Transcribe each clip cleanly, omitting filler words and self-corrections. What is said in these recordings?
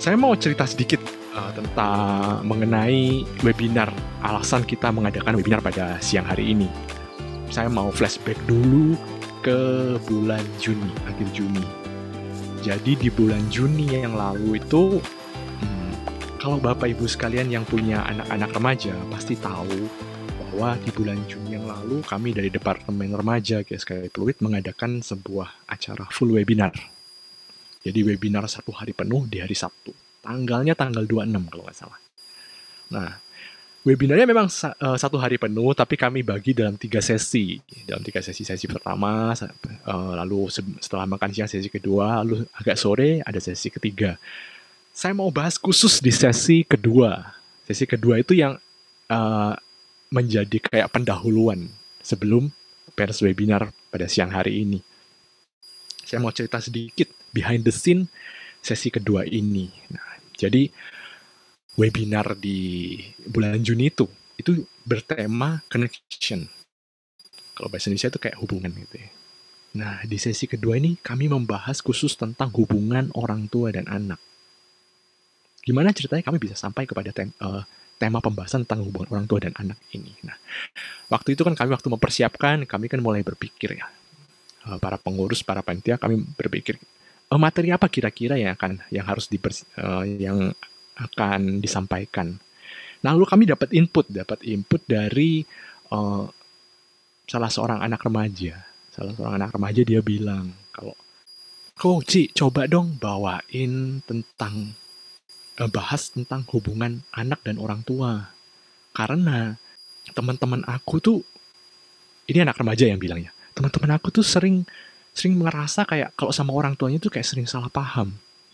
Saya mau cerita sedikit tentang mengenai webinar, alasan kita mengadakan webinar pada siang hari ini. Saya mau flashback dulu ke bulan Juni, akhir Juni. Jadi di bulan Juni yang lalu itu, kalau Bapak Ibu sekalian yang punya anak-anak remaja pasti tahu bahwa di bulan Juni yang lalu kami dari Departemen Remaja GSKI Pluit mengadakan sebuah acara full webinar. Jadi webinar 1 hari penuh di hari Sabtu. Tanggalnya tanggal 26 kalau nggak salah. Nah, webinarnya memang 1 hari penuh, tapi kami bagi dalam 3 sesi. Dalam 3 sesi, sesi pertama, lalu setelah makan siang sesi kedua, lalu agak sore ada sesi ketiga. Saya mau bahas khusus di sesi kedua. Sesi kedua itu yang menjadi kayak pendahuluan sebelum pers webinar pada siang hari ini. Saya mau cerita sedikit behind the scene sesi kedua ini. Nah, jadi webinar di bulan Juni itu bertema connection. Kalau bahasa Indonesia itu kayak hubungan gitu ya. Nah, di sesi kedua ini kami membahas khusus tentang hubungan orang tua dan anak. Gimana ceritanya kami bisa sampai kepada tema pembahasan tentang hubungan orang tua dan anak ini. Nah, waktu itu kan kami waktu mempersiapkan, kami kan mulai berpikir ya. Para pengurus, para panitia, kami berpikir materi apa kira-kira yang akan disampaikan. Nah, lalu kami dapat input dari salah seorang anak remaja dia bilang kalau, Ci, coba dong bawain tentang bahas tentang hubungan anak dan orang tua. Karena teman-teman aku tuh, ini anak remaja yang bilangnya, teman-teman aku tuh sering ngerasa kayak kalau sama orang tuanya tuh kayak sering salah paham,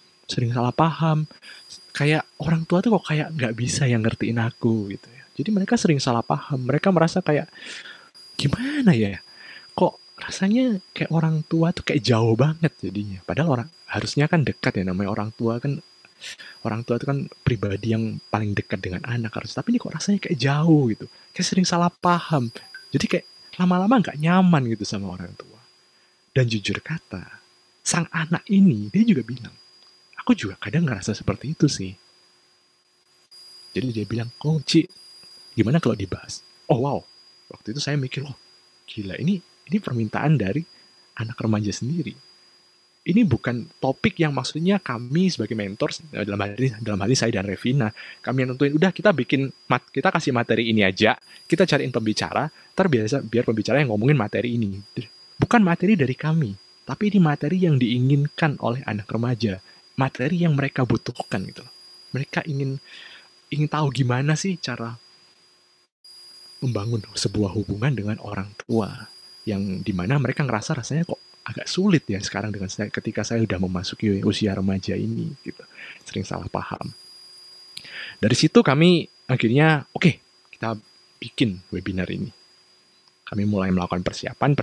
kayak orang tua tuh kok kayak nggak bisa yang ngertiin aku gitu ya. Jadi mereka sering salah paham, mereka merasa kayak gimana ya, kok rasanya kayak orang tua tuh kayak jauh banget jadinya. Padahal harusnya kan dekat ya, namanya orang tua itu kan pribadi yang paling dekat dengan anak harus. Tapi ini kok rasanya kayak jauh gitu, kayak sering salah paham. Jadi kayak lama-lama nggak nyaman gitu sama orang tua. Dan jujur kata, sang anak ini dia juga bilang, aku juga kadang ngerasa seperti itu sih. Jadi dia bilang, Ci, gimana kalau dibahas? Oh wow, waktu itu saya mikir, gila, ini permintaan dari anak remaja sendiri. Ini bukan topik yang maksudnya kami sebagai mentor, dalam hal ini saya dan Revina, kami yang nentuin, udah kita kasih materi ini aja, kita cariin pembicara, biar pembicara yang ngomongin materi ini. Bukan materi dari kami, tapi ini materi yang diinginkan oleh anak remaja, materi yang mereka butuhkan gitu. Mereka ingin tahu gimana sih cara membangun sebuah hubungan dengan orang tua, yang dimana mereka ngerasa rasanya kok agak sulit ya sekarang ketika saya udah memasuki usia remaja ini gitu, sering salah paham. Dari situ kami akhirnya kita bikin webinar ini. Kami mulai melakukan persiapan.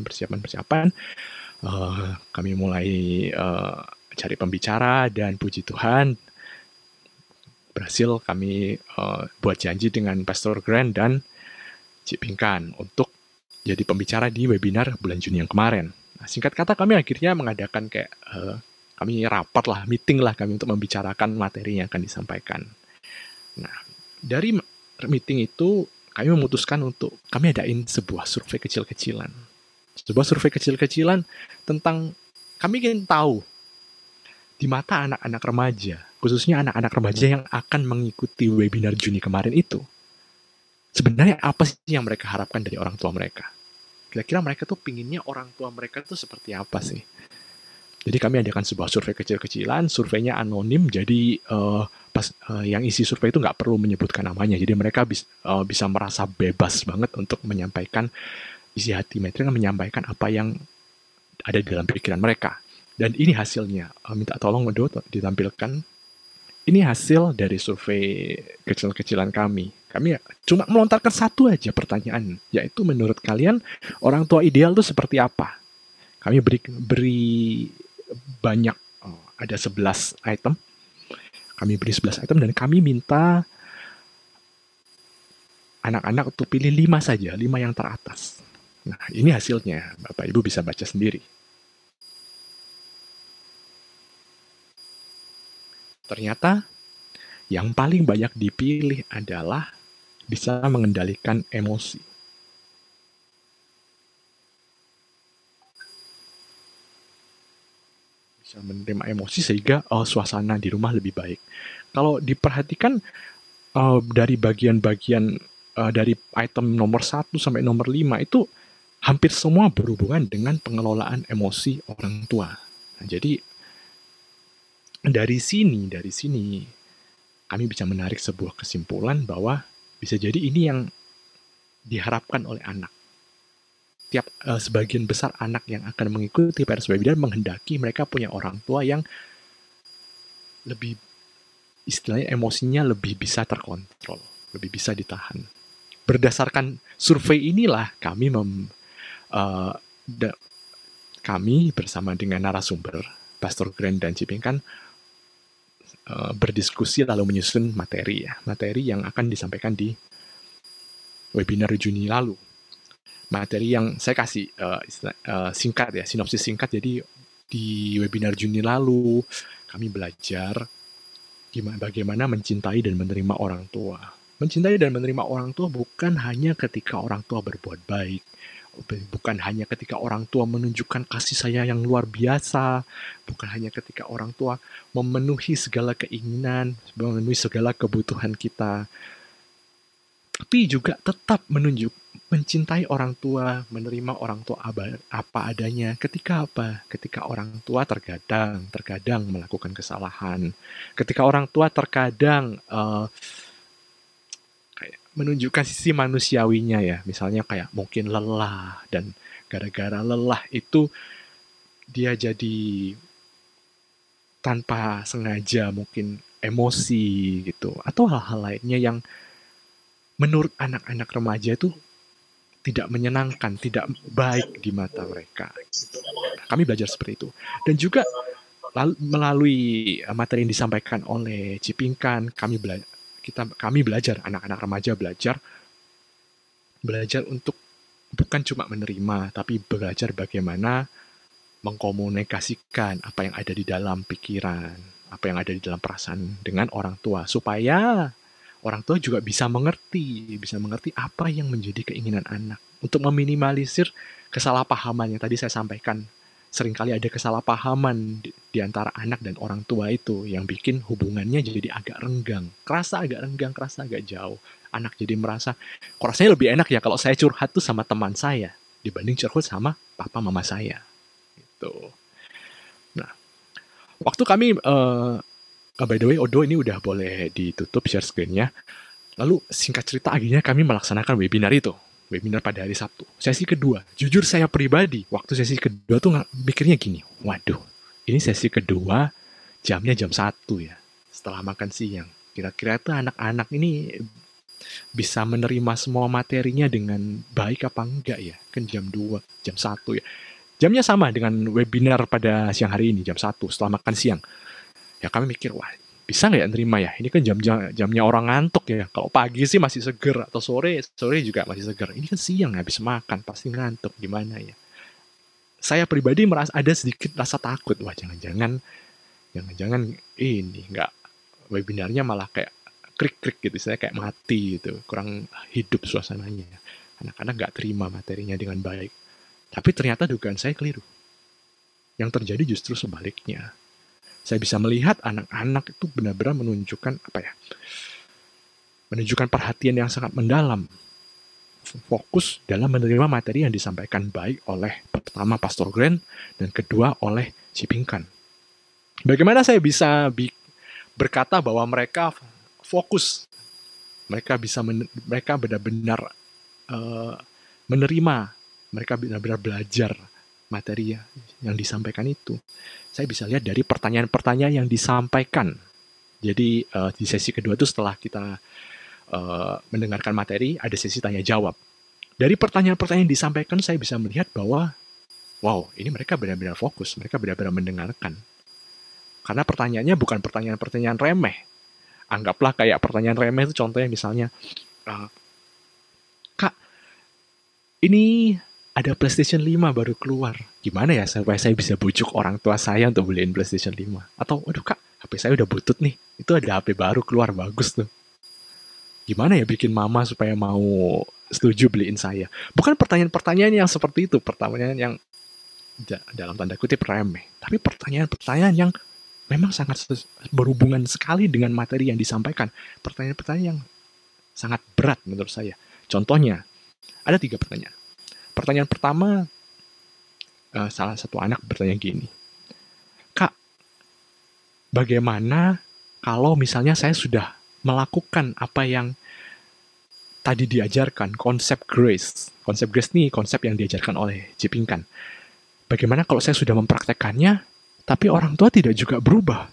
Kami mulai cari pembicara, dan puji Tuhan berhasil kami buat janji dengan Pastor Grant dan Cik Pinkan untuk jadi pembicara di webinar bulan Juni yang kemarin. Nah, singkat kata kami akhirnya mengadakan kayak kami rapat lah, meeting lah kami untuk membicarakan materi yang akan disampaikan. Nah, dari meeting itu kami memutuskan untuk kami adain sebuah survei kecil-kecilan. Tentang kami ingin tahu di mata anak-anak remaja, khususnya anak-anak remaja yang akan mengikuti webinar Juni kemarin itu, sebenarnya apa sih yang mereka harapkan dari orang tua mereka? Kira-kira mereka tuh pinginnya orang tua mereka tuh seperti apa sih? Jadi kami adakan sebuah survei kecil-kecilan, surveinya anonim, jadi yang isi survei itu nggak perlu menyebutkan namanya, jadi mereka bisa merasa bebas banget untuk menyampaikan isi hati mereka, menyampaikan apa yang ada di dalam pikiran mereka. Dan ini hasilnya, minta tolong ditampilkan. Ini hasil dari survei kecil-kecilan kami. Kami cuma melontarkan satu aja pertanyaan, yaitu menurut kalian orang tua ideal itu seperti apa? Kami beri banyak, ada 11 item. Kami beri 11 item dan kami minta anak-anak untuk pilih 5 saja, 5 yang teratas. Nah, ini hasilnya. Bapak Ibu bisa baca sendiri. Ternyata yang paling banyak dipilih adalah bisa mengendalikan emosi. Bisa menerima emosi sehingga suasana di rumah lebih baik. Kalau diperhatikan dari bagian-bagian dari item nomor 1 sampai nomor 5 itu hampir semua berhubungan dengan pengelolaan emosi orang tua. Nah, jadi dari sini kami bisa menarik sebuah kesimpulan bahwa bisa jadi ini yang diharapkan oleh anak. Sebagian besar anak yang akan mengikuti Paris Webinar menghendaki mereka punya orang tua yang lebih, istilahnya emosinya lebih bisa terkontrol, lebih bisa ditahan. Berdasarkan survei inilah kami bersama dengan narasumber Pastor Grand dan Cipingkan berdiskusi lalu menyusun materi yang akan disampaikan di webinar Juni lalu. Materi yang saya kasih singkat ya, sinopsis singkat. Jadi di webinar Juni lalu kami belajar bagaimana mencintai dan menerima orang tua. Mencintai dan menerima orang tua bukan hanya ketika orang tua berbuat baik, bukan hanya ketika orang tua menunjukkan kasih sayang yang luar biasa, bukan hanya ketika orang tua memenuhi segala keinginan, memenuhi segala kebutuhan kita, tapi juga tetap mencintai orang tua, menerima orang tua apa adanya. Ketika apa? Ketika orang tua terkadang melakukan kesalahan. Ketika orang tua terkadang kayak menunjukkan sisi manusiawinya ya. Misalnya kayak mungkin lelah, dan gara-gara lelah itu dia jadi tanpa sengaja mungkin emosi gitu. Atau hal-hal lainnya yang menurut anak-anak remaja itu tidak menyenangkan, tidak baik di mata mereka. Kami belajar seperti itu. Dan juga melalui materi yang disampaikan oleh Cipingkan, kami belajar, anak-anak remaja belajar untuk bukan cuma menerima, tapi belajar bagaimana mengkomunikasikan apa yang ada di dalam pikiran, apa yang ada di dalam perasaan dengan orang tua, supaya orang tua juga bisa mengerti apa yang menjadi keinginan anak. Untuk meminimalisir kesalahpahaman yang tadi saya sampaikan. Seringkali ada kesalahpahaman di antara anak dan orang tua itu yang bikin hubungannya jadi agak renggang. Kerasa agak jauh. Anak jadi merasa, kok rasanya lebih enak ya kalau saya curhat tuh sama teman saya dibanding curhat sama papa mama saya. Gitu. Nah, waktu kami by the way, Odo ini udah boleh ditutup share screen-nya. Lalu singkat cerita akhirnya kami melaksanakan webinar itu. Webinar pada hari Sabtu. Sesi kedua. Jujur saya pribadi, waktu sesi kedua tuh mikirnya gini, waduh, ini sesi kedua jamnya jam 1 ya. Setelah makan siang. Kira-kira tuh anak-anak ini bisa menerima semua materinya dengan baik apa enggak ya? Kan jam 2, jam 1 ya. Jamnya sama dengan webinar pada siang hari ini, jam 1 setelah makan siang. Ya kami mikir, wah bisa nggak ya nerima ya? Ini kan jamnya orang ngantuk ya. Kalau pagi sih masih seger, atau sore juga masih seger. Ini kan siang habis makan, pasti ngantuk, gimana ya? Saya pribadi merasa ada sedikit rasa takut. Wah jangan-jangan ini nggak, webinarnya malah kayak krik-krik gitu. Saya kayak mati gitu, kurang hidup suasananya. Anak-anak nggak terima materinya dengan baik. Tapi ternyata dugaan saya keliru. Yang terjadi justru sebaliknya. Saya bisa melihat anak-anak itu benar-benar menunjukkan menunjukkan perhatian yang sangat mendalam, fokus dalam menerima materi yang disampaikan baik oleh pertama Pastor Grand dan kedua oleh Cipingkan. Bagaimana saya bisa berkata bahwa mereka fokus, mereka benar-benar menerima, mereka benar-benar belajar materi yang disampaikan itu. Saya bisa lihat dari pertanyaan-pertanyaan yang disampaikan. Jadi di sesi kedua itu setelah kita mendengarkan materi, ada sesi tanya jawab. Dari pertanyaan-pertanyaan yang disampaikan, saya bisa melihat bahwa, wow, ini mereka benar-benar fokus, mereka benar-benar mendengarkan. Karena pertanyaannya bukan pertanyaan-pertanyaan remeh. Anggaplah kayak pertanyaan remeh itu contohnya misalnya, Kak, ini ada PlayStation 5 baru keluar. Gimana ya supaya saya bisa bujuk orang tua saya untuk beliin PlayStation 5? Atau, aduh kak, HP saya udah butut nih. Itu ada HP baru keluar, bagus tuh. Gimana ya bikin mama supaya mau setuju beliin saya? Bukan pertanyaan-pertanyaan yang seperti itu. Pertanyaan yang dalam tanda kutip remeh. Tapi pertanyaan-pertanyaan yang memang sangat berhubungan sekali dengan materi yang disampaikan. Pertanyaan-pertanyaan yang sangat berat menurut saya. Contohnya, ada 3 pertanyaan. Pertanyaan pertama, salah satu anak bertanya gini, Kak, bagaimana kalau misalnya saya sudah melakukan apa yang tadi diajarkan, konsep grace. Konsep grace ini konsep yang diajarkan oleh Jipingkan. Bagaimana kalau saya sudah mempraktekannya, tapi orang tua tidak juga berubah?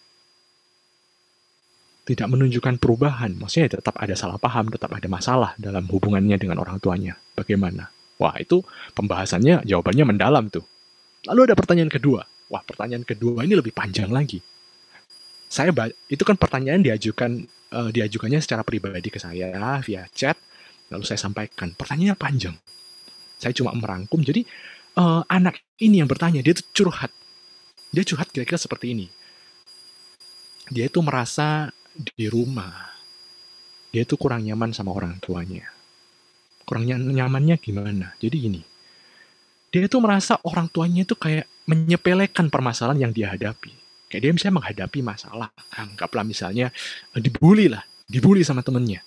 Tidak menunjukkan perubahan. Maksudnya tetap ada salah paham, tetap ada masalah dalam hubungannya dengan orang tuanya. Bagaimana? Wah, itu pembahasannya, jawabannya mendalam tuh. Lalu ada pertanyaan kedua. Wah, pertanyaan kedua ini lebih panjang lagi. Itu kan pertanyaan diajukannya secara pribadi ke saya via chat, lalu saya sampaikan. Pertanyaannya panjang. Saya cuma merangkum. Jadi anak ini yang bertanya, dia tuh curhat. Dia curhat kira-kira seperti ini. Dia itu merasa di rumah, dia itu kurang nyaman sama orang tuanya. Kurang nyamannya gimana? Jadi gini, dia itu merasa orang tuanya itu kayak menyepelekan permasalahan yang dia hadapi. Kayak dia misalnya menghadapi masalah, anggaplah misalnya dibully sama temennya.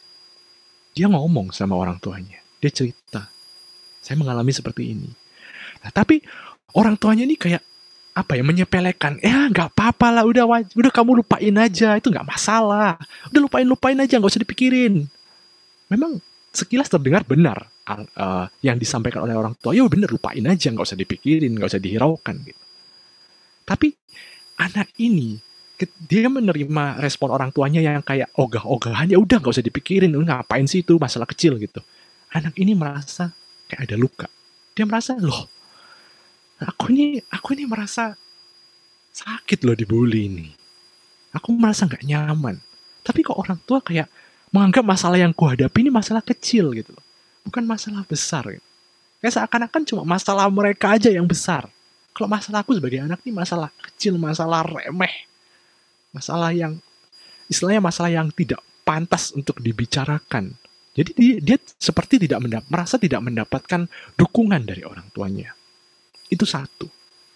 Dia ngomong sama orang tuanya, dia cerita, saya mengalami seperti ini. Nah, tapi orang tuanya ini kayak menyepelekan. Ya nggak apa-apa lah, udah kamu lupain aja, itu nggak masalah. Udah lupain aja, nggak usah dipikirin. Memang sekilas terdengar benar yang disampaikan oleh orang tua. Ya benar, lupain aja, nggak usah dipikirin, nggak usah dihiraukan gitu. Tapi anak ini, dia menerima respon orang tuanya yang kayak ogah-ogahan, ya udah nggak usah dipikirin, ngapain sih itu masalah kecil gitu. Anak ini merasa kayak ada luka. Dia merasa, loh, aku ini merasa sakit loh dibully ini. Aku merasa nggak nyaman. Tapi kok orang tua kayak menganggap masalah yang kuhadapi ini masalah kecil gitu loh. Bukan masalah besar gitu. Kayak seakan-akan cuma masalah mereka aja yang besar. Kalau masalah aku sebagai anak ini masalah kecil, masalah remeh. Masalah yang, istilahnya masalah yang tidak pantas untuk dibicarakan. Jadi dia seperti merasa tidak mendapatkan dukungan dari orang tuanya. Itu satu.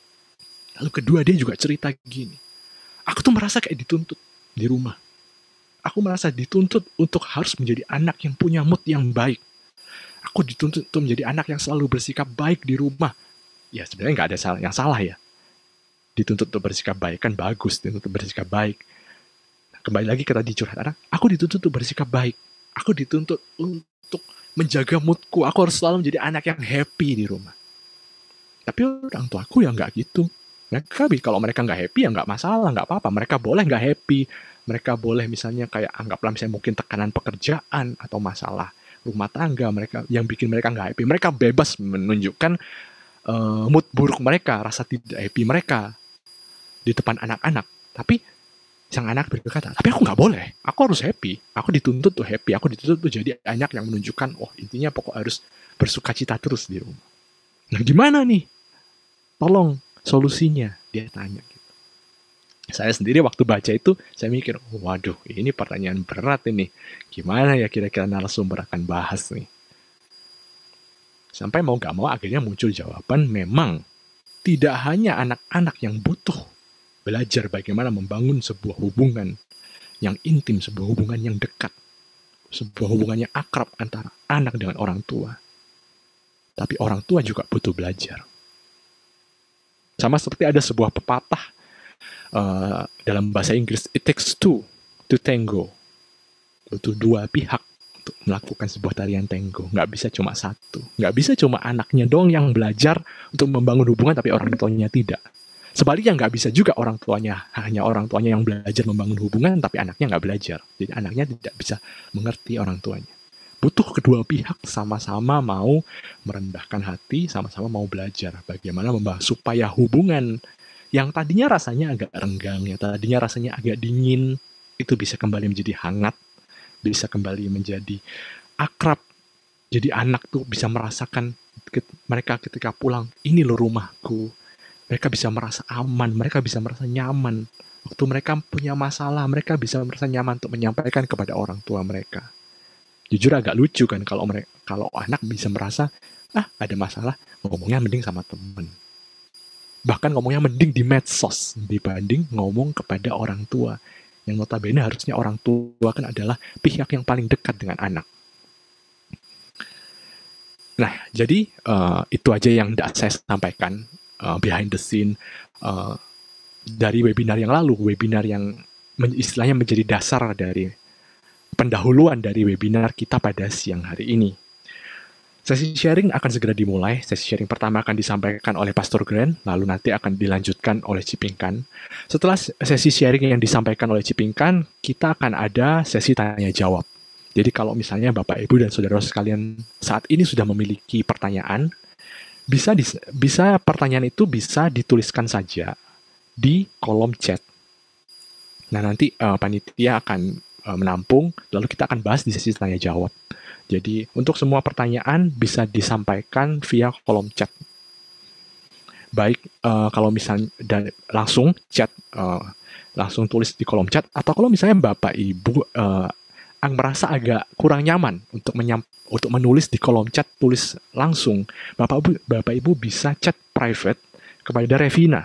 Lalu kedua, dia juga cerita gini. Aku tuh merasa kayak dituntut di rumah. Aku merasa dituntut untuk harus menjadi anak yang punya mood yang baik. Aku dituntut untuk menjadi anak yang selalu bersikap baik di rumah. Ya sebenarnya nggak ada yang salah ya. Dituntut untuk bersikap baik kan bagus, dituntut untuk bersikap baik. Nah, kembali lagi ke tadi curhat anak. Aku dituntut untuk bersikap baik. Aku dituntut untuk menjaga moodku. Aku harus selalu menjadi anak yang happy di rumah. Tapi orang tuaku ya nggak gitu. Kalau mereka nggak happy ya nggak masalah, nggak apa-apa. Mereka boleh nggak happy. Mereka boleh misalnya kayak anggaplah misalnya mungkin tekanan pekerjaan atau masalah rumah tangga mereka yang bikin mereka nggak happy. Mereka bebas menunjukkan mood buruk mereka, rasa tidak happy mereka di depan anak-anak. Tapi sang anak berkata, tapi aku nggak boleh. Aku harus happy. Aku dituntut tuh happy. Aku dituntut tuh jadi anak yang menunjukkan, intinya pokok harus bersukacita terus di rumah. Nah gimana nih? Tolong solusinya, dia tanya gitu. Saya sendiri waktu baca itu, saya mikir, waduh, ini pertanyaan berat ini. Gimana ya kira-kira narasumber akan bahas nih? Sampai mau gak mau akhirnya muncul jawaban, memang tidak hanya anak-anak yang butuh belajar bagaimana membangun sebuah hubungan yang intim, sebuah hubungan yang dekat, sebuah hubungan yang akrab antara anak dengan orang tua. Tapi orang tua juga butuh belajar. Sama seperti ada sebuah pepatah dalam bahasa Inggris, it takes two to tango. Butuh dua pihak untuk melakukan sebuah tarian tango. Nggak bisa cuma satu. Nggak bisa cuma anaknya doang yang belajar untuk membangun hubungan, tapi orang tuanya tidak. Sebaliknya nggak bisa juga hanya orang tuanya yang belajar membangun hubungan, tapi anaknya nggak belajar. Jadi anaknya tidak bisa mengerti orang tuanya. Butuh kedua pihak sama-sama mau merendahkan hati, sama-sama mau belajar bagaimana membahas supaya hubungan yang tadinya rasanya agak renggang, yang tadinya rasanya agak dingin, itu bisa kembali menjadi hangat, bisa kembali menjadi akrab, Jadi anak tuh bisa merasakan mereka ketika pulang, ini loh rumahku. Mereka bisa merasa aman, mereka bisa merasa nyaman. Waktu mereka punya masalah, mereka bisa merasa nyaman untuk menyampaikan kepada orang tua mereka. Jujur agak lucu kan kalau anak bisa merasa, ada masalah, ngomongnya mending sama temen. Bahkan ngomongnya mending di medsos dibanding ngomong kepada orang tua. Yang notabene harusnya orang tua kan adalah pihak yang paling dekat dengan anak. Nah, jadi itu aja yang saya sampaikan behind the scene dari webinar yang lalu, webinar yang istilahnya menjadi dasar dari pendahuluan dari webinar kita pada siang hari ini. Sesi sharing akan segera dimulai. Sesi sharing pertama akan disampaikan oleh Pastor Grant, lalu nanti akan dilanjutkan oleh Cipingkan. Setelah sesi sharing yang disampaikan oleh Cipingkan, kita akan ada sesi tanya jawab. Jadi kalau misalnya Bapak, Ibu, dan Saudara sekalian saat ini sudah memiliki pertanyaan, bisa pertanyaan itu bisa dituliskan saja di kolom chat. Nah, nanti panitia akan menampung, lalu kita akan bahas di sesi tanya jawab. Jadi untuk semua pertanyaan bisa disampaikan via kolom chat. Baik kalau misalnya langsung chat, langsung tulis di kolom chat, atau kalau misalnya Bapak Ibu merasa agak kurang nyaman untuk menulis di kolom chat, tulis langsung, Bapak Ibu bisa chat private kepada Revina.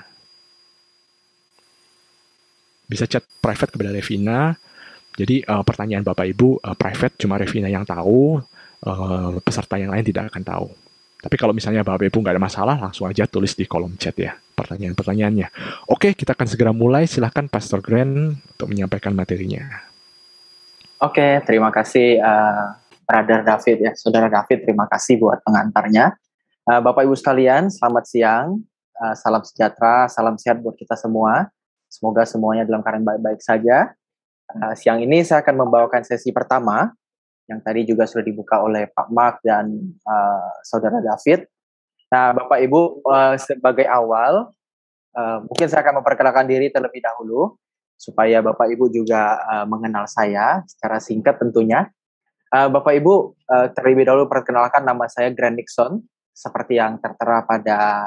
Bisa chat private kepada Revina. Jadi pertanyaan Bapak Ibu private, cuma Revina yang tahu, peserta yang lain tidak akan tahu. Tapi kalau misalnya Bapak Ibu nggak ada masalah, langsung aja tulis di kolom chat ya pertanyaan-pertanyaannya. Oke, kita akan segera mulai. Silahkan Pastor Grant untuk menyampaikan materinya. Oke, terima kasih Brother David ya, Saudara David, terima kasih buat pengantarnya. Bapak Ibu sekalian, selamat siang, salam sejahtera, salam sehat buat kita semua. Semoga semuanya dalam keadaan baik-baik saja. Siang ini saya akan membawakan sesi pertama, yang tadi juga sudah dibuka oleh Pak Mark dan Saudara David. Nah, Bapak Ibu, sebagai awal, mungkin saya akan memperkenalkan diri terlebih dahulu, supaya Bapak Ibu juga mengenal saya secara singkat tentunya. Bapak Ibu, terlebih dahulu perkenalkan, nama saya Grant Nixon, seperti yang tertera pada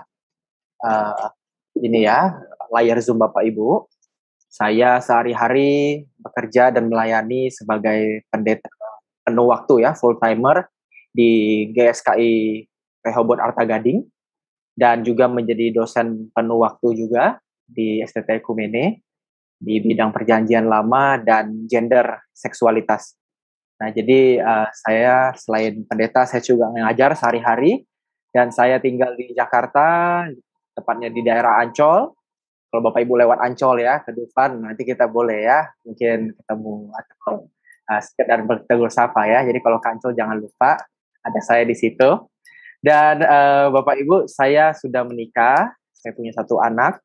ini ya, layar Zoom Bapak Ibu. Saya sehari-hari bekerja dan melayani sebagai pendeta penuh waktu ya, full timer di GSKI Rehoboth Arta Gading, dan juga menjadi dosen penuh waktu juga di STT Ekumene di bidang perjanjian lama dan gender seksualitas. Nah, jadi saya selain pendeta, saya juga mengajar sehari-hari, dan saya tinggal di Jakarta, tepatnya di daerah Ancol. Kalau Bapak Ibu lewat Ancol ya, ke Dufan, nanti kita boleh ya, mungkin ketemu atau sekedar bertegur sapa ya. Jadi kalau ke Ancol jangan lupa, ada saya di situ. Dan Bapak Ibu, saya sudah menikah, saya punya 1 anak,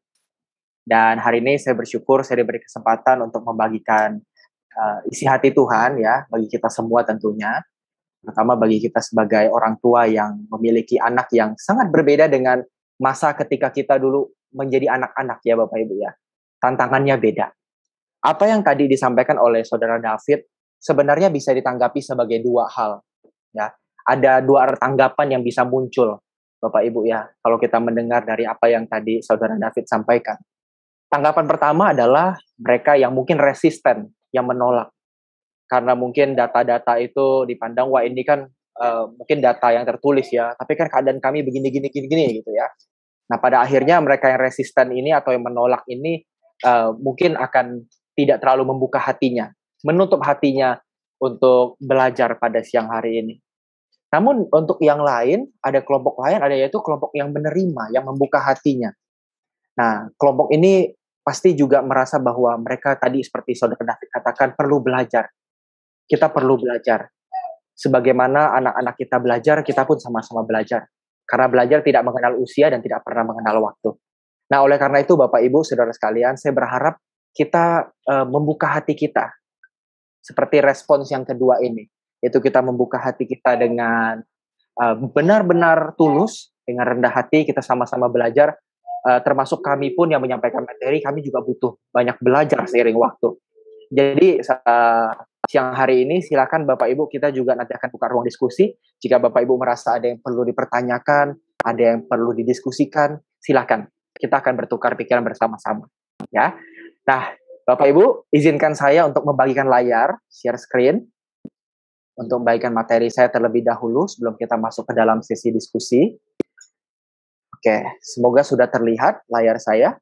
dan hari ini saya bersyukur saya diberi kesempatan untuk membagikan isi hati Tuhan ya, bagi kita semua tentunya, terutama bagi kita sebagai orang tua yang memiliki anak yang sangat berbeda dengan masa ketika kita dulu menjadi anak-anak ya Bapak Ibu ya. Tantangannya beda. Apa yang tadi disampaikan oleh Saudara David sebenarnya bisa ditanggapi sebagai 2 hal ya. Ada 2 tanggapan yang bisa muncul Bapak Ibu ya, kalau kita mendengar dari apa yang tadi Saudara David sampaikan. Tanggapan pertama adalah mereka yang mungkin resisten, yang menolak. Karena mungkin data-data itu dipandang, wah ini kan mungkin data yang tertulis ya, tapi kan keadaan kami begini gitu ya. Nah, pada akhirnya mereka yang resisten ini atau yang menolak ini mungkin akan tidak terlalu membuka hatinya, menutup hatinya untuk belajar pada siang hari ini. Namun untuk yang lain, ada kelompok lain, ada yaitu kelompok yang menerima, yang membuka hatinya. Nah, kelompok ini pasti juga merasa bahwa mereka tadi seperti Saudara David katakan perlu belajar. Kita perlu belajar. Sebagaimana anak-anak kita belajar, kita pun sama-sama belajar. Karena belajar tidak mengenal usia dan tidak pernah mengenal waktu. Nah, oleh karena itu Bapak Ibu, Saudara sekalian, saya berharap kita membuka hati kita. Seperti respons yang kedua ini. Yaitu kita membuka hati kita dengan benar-benar tulus, dengan rendah hati, kita sama-sama belajar. Termasuk kami pun yang menyampaikan materi, kami juga butuh banyak belajar seiring waktu. Jadi siang hari ini silakan Bapak Ibu, kita juga nanti akan buka ruang diskusi. Jika Bapak Ibu merasa ada yang perlu dipertanyakan, ada yang perlu didiskusikan, silakan. Kita akan bertukar pikiran bersama-sama. Ya. Nah, Bapak Ibu, izinkan saya untuk membagikan layar, share screen, untuk membagikan materi saya terlebih dahulu sebelum kita masuk ke dalam sesi diskusi. Oke, semoga sudah terlihat layar saya.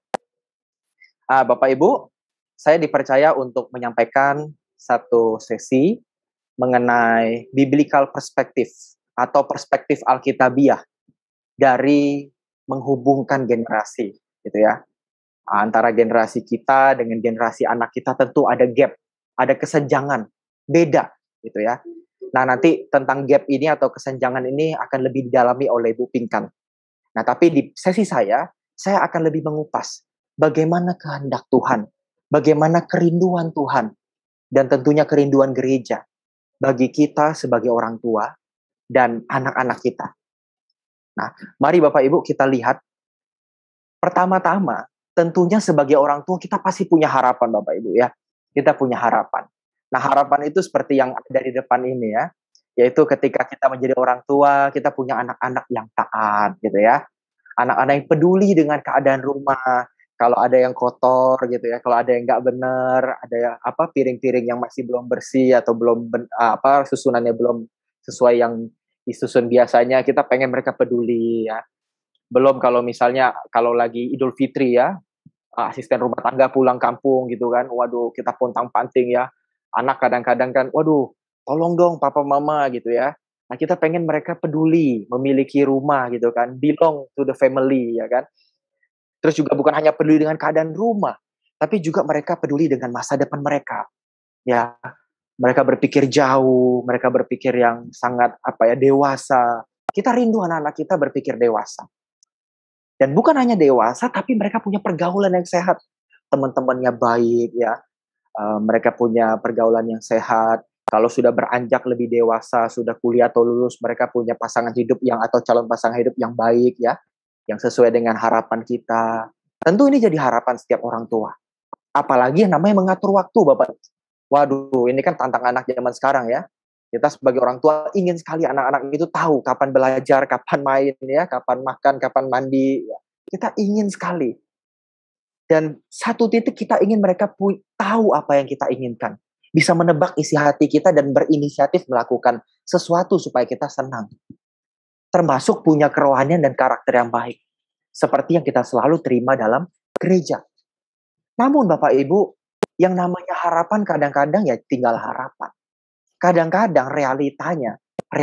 Bapak Ibu, saya dipercaya untuk menyampaikan satu sesi mengenai biblical perspective atau perspektif Alkitabiah dari menghubungkan generasi, gitu ya. Antara generasi kita dengan generasi anak kita tentu ada gap, ada kesenjangan, beda, gitu ya. Nah, nanti tentang gap ini atau kesenjangan ini akan lebih didalami oleh Bu Pinkan. Nah, tapi di sesi saya akan lebih mengupas bagaimana kehendak Tuhan, bagaimana kerinduan Tuhan, dan tentunya kerinduan gereja bagi kita sebagai orang tua dan anak-anak kita. Nah, mari Bapak Ibu kita lihat. Pertama-tama, tentunya sebagai orang tua kita pasti punya harapan Bapak Ibu ya. Kita punya harapan. Nah, harapan itu seperti yang ada di depan ini ya. Yaitu ketika kita menjadi orang tua, kita punya anak-anak yang taat gitu ya. Anak-anak yang peduli dengan keadaan rumah. Kalau ada yang kotor gitu ya, kalau ada yang nggak benar, ada yang piring-piring yang masih belum bersih atau belum susunannya belum sesuai yang disusun biasanya, kita pengen mereka peduli ya. Belum kalau misalnya kalau lagi Idul Fitri ya, asisten rumah tangga pulang kampung gitu kan, waduh kita pontang-panting ya. Anak kadang-kadang kan, waduh tolong dong papa mama gitu ya. Nah kita pengen mereka peduli, memiliki rumah gitu kan, belong to the family ya kan. Terus juga bukan hanya peduli dengan keadaan rumah, tapi juga mereka peduli dengan masa depan mereka. Ya, mereka berpikir jauh, mereka berpikir yang sangat dewasa. Kita rindu anak-anak kita berpikir dewasa. Dan bukan hanya dewasa, tapi mereka punya pergaulan yang sehat. Teman-temannya baik ya, mereka punya pergaulan yang sehat. Kalau sudah beranjak lebih dewasa, sudah kuliah atau lulus, mereka punya pasangan hidup atau calon pasangan hidup yang baik ya, yang sesuai dengan harapan kita. Tentu ini jadi harapan setiap orang tua. Apalagi yang namanya mengatur waktu, Bapak. Waduh, ini kan tantangan anak zaman sekarang ya. Kita sebagai orang tua ingin sekali anak-anak itu tahu kapan belajar, kapan main ya, kapan makan, kapan mandi. Kita ingin sekali. Dan satu titik kita ingin mereka tahu apa yang kita inginkan. Bisa menebak isi hati kita dan berinisiatif melakukan sesuatu supaya kita senang. Termasuk punya kerohanian dan karakter yang baik. Seperti yang kita selalu terima dalam gereja. Namun Bapak Ibu, yang namanya harapan kadang-kadang ya tinggal harapan. Kadang-kadang realitanya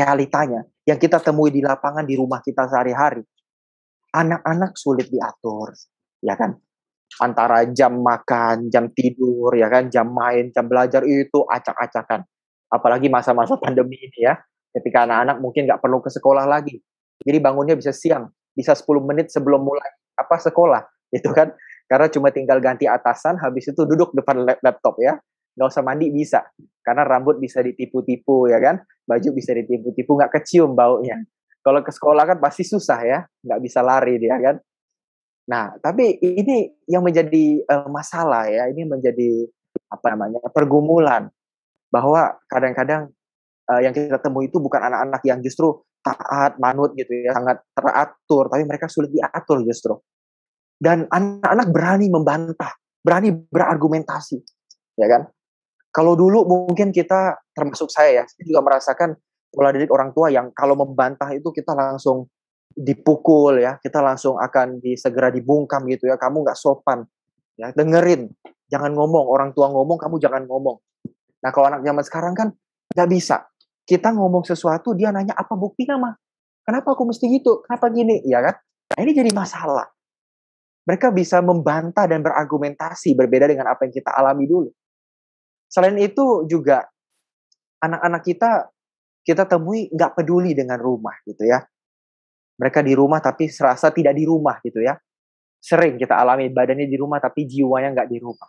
yang kita temui di lapangan di rumah kita sehari-hari, anak-anak sulit diatur, ya kan? Antara jam makan, jam tidur, ya kan, jam main, jam belajar itu acak-acakan. Apalagi masa-masa pandemi ini ya, ketika anak-anak mungkin nggak perlu ke sekolah lagi. Jadi bangunnya bisa siang, bisa 10 menit sebelum mulai sekolah, gitu kan? Karena cuma tinggal ganti atasan, habis itu duduk depan laptop ya. Nggak usah mandi bisa, karena rambut bisa ditipu-tipu ya kan, baju bisa ditipu-tipu, nggak kecium baunya. Kalau ke sekolah kan pasti susah ya, nggak bisa lari dia kan. Nah, tapi ini yang menjadi masalah ya, ini menjadi pergumulan bahwa kadang-kadang yang kita temui itu bukan anak-anak yang justru taat, manut gitu ya, sangat teratur, tapi mereka sulit diatur justru. Dan anak-anak berani membantah, berani berargumentasi, ya kan? Kalau dulu mungkin kita, termasuk saya ya, saya juga merasakan pola didik orang tua yang kalau membantah itu kita langsung dipukul ya, kita langsung akan segera dibungkam gitu ya, kamu nggak sopan, ya dengerin, jangan ngomong, orang tua ngomong kamu jangan ngomong. Nah kalau anak zaman sekarang kan nggak bisa, kita ngomong sesuatu dia nanya apa buktinya mah, kenapa aku mesti gitu, kenapa gini, ya kan? Nah ini jadi masalah. Mereka bisa membantah dan berargumentasi berbeda dengan apa yang kita alami dulu. Selain itu juga anak-anak kita temui nggak peduli dengan rumah gitu ya. Mereka di rumah tapi serasa tidak di rumah gitu ya. Sering kita alami badannya di rumah tapi jiwanya nggak di rumah.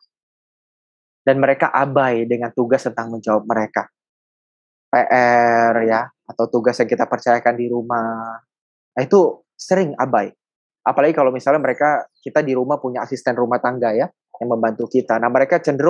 Dan mereka abai dengan tugas tentang menjawab mereka. PR ya, atau tugas yang kita percayakan di rumah. Nah itu sering abai. Apalagi kalau misalnya kita di rumah punya asisten rumah tangga ya, yang membantu kita. Nah mereka cenderung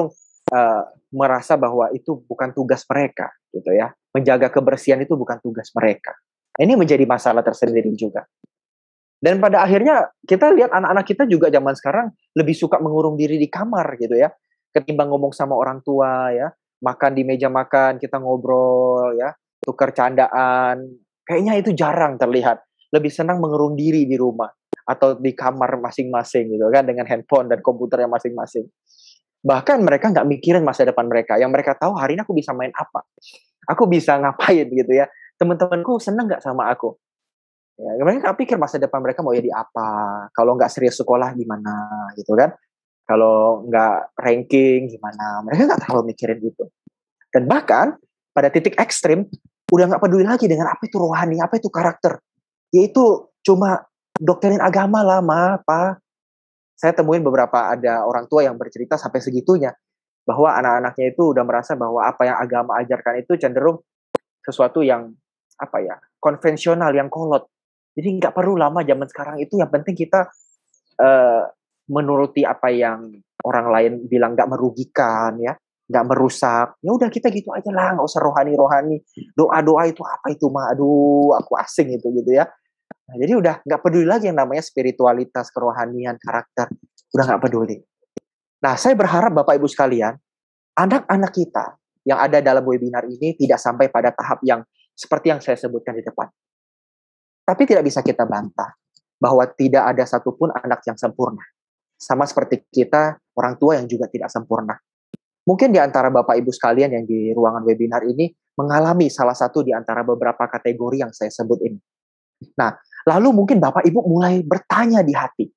merasa bahwa itu bukan tugas mereka, gitu ya. Menjaga kebersihan itu bukan tugas mereka. Ini menjadi masalah tersendiri juga. Dan pada akhirnya kita lihat anak-anak kita juga zaman sekarang lebih suka mengurung diri di kamar gitu ya, ketimbang ngomong sama orang tua ya, makan di meja makan kita ngobrol ya, tukar candaan, kayaknya itu jarang terlihat. Lebih senang mengurung diri di rumah atau di kamar masing-masing gitu kan dengan handphone dan komputernya masing-masing. Bahkan mereka nggak mikirin masa depan mereka. Yang mereka tahu hari ini aku bisa main apa, aku bisa ngapain gitu ya. Teman-temanku seneng nggak sama aku? Ya, mereka nggak pikir masa depan mereka mau jadi apa, kalau nggak serius sekolah gimana, gitu kan. Kalau nggak ranking gimana, mereka nggak terlalu mikirin itu. Dan bahkan pada titik ekstrim, udah nggak peduli lagi dengan apa itu rohani, apa itu karakter. Yaitu cuma doktrin agama lah, Ma, Pa. Saya temuin beberapa ada orang tua yang bercerita sampai segitunya, bahwa anak-anaknya itu udah merasa bahwa apa yang agama ajarkan itu cenderung sesuatu yang apa ya, konvensional, yang kolot. Jadi nggak perlu lama zaman sekarang itu, yang penting kita uh, menuruti apa yang orang lain bilang nggak merugikan ya, nggak merusak. Ya udah kita gitu aja lah, nggak usah rohani-rohani. Doa-doa itu apa itu mah? Aduh, aku asing itu gitu ya. Nah, jadi udah nggak peduli lagi yang namanya spiritualitas, kerohanian, karakter. Udah nggak peduli. Nah, saya berharap Bapak Ibu sekalian, anak-anak kita yang ada dalam webinar ini tidak sampai pada tahap yang seperti yang saya sebutkan di depan. Tapi tidak bisa kita bantah bahwa tidak ada satupun anak yang sempurna. Sama seperti kita, orang tua yang juga tidak sempurna. Mungkin di antara Bapak Ibu sekalian yang di ruangan webinar ini mengalami salah satu di antara beberapa kategori yang saya sebut ini. Nah, lalu mungkin Bapak Ibu mulai bertanya di hati.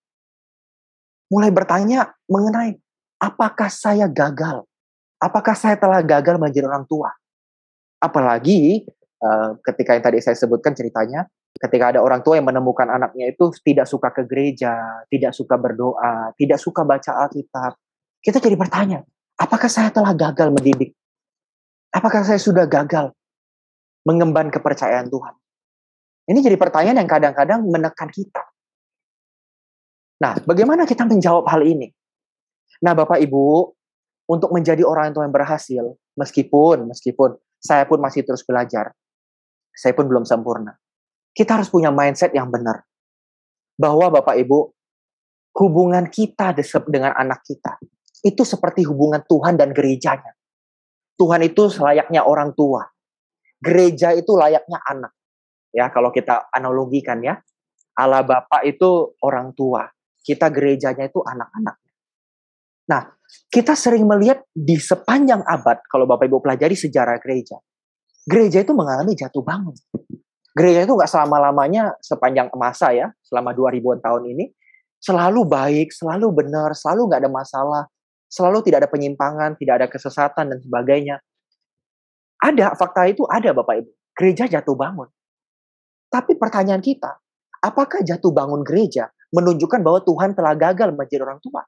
Mulai bertanya mengenai apakah saya gagal? Apakah saya telah gagal menjadi orang tua? Apalagi ketika yang tadi saya sebutkan ceritanya, ketika ada orang tua yang menemukan anaknya itu tidak suka ke gereja, tidak suka berdoa, tidak suka baca Alkitab, kita jadi bertanya, apakah saya telah gagal mendidik? Apakah saya sudah gagal mengemban kepercayaan Tuhan? Ini jadi pertanyaan yang kadang-kadang menekan kita. Nah, bagaimana kita menjawab hal ini? Nah, Bapak Ibu, untuk menjadi orang tua yang berhasil, meskipun saya pun masih terus belajar, saya pun belum sempurna. Kita harus punya mindset yang benar. Bahwa Bapak Ibu, hubungan kita dengan anak kita, itu seperti hubungan Tuhan dan gerejanya. Tuhan itu layaknya orang tua. Gereja itu layaknya anak. Ya, kalau kita analogikan ya. Allah Bapa itu orang tua. Kita gerejanya itu anak-anak. Nah, kita sering melihat di sepanjang abad, kalau Bapak Ibu pelajari sejarah gereja, gereja itu mengalami jatuh bangun. Gereja itu nggak selama-lamanya sepanjang masa ya, selama 2000-an tahun ini, selalu baik, selalu benar, selalu nggak ada masalah, selalu tidak ada penyimpangan, tidak ada kesesatan dan sebagainya. Ada, fakta itu ada Bapak Ibu. Gereja jatuh bangun. Tapi pertanyaan kita, apakah jatuh bangun gereja menunjukkan bahwa Tuhan telah gagal menjadi orang tua?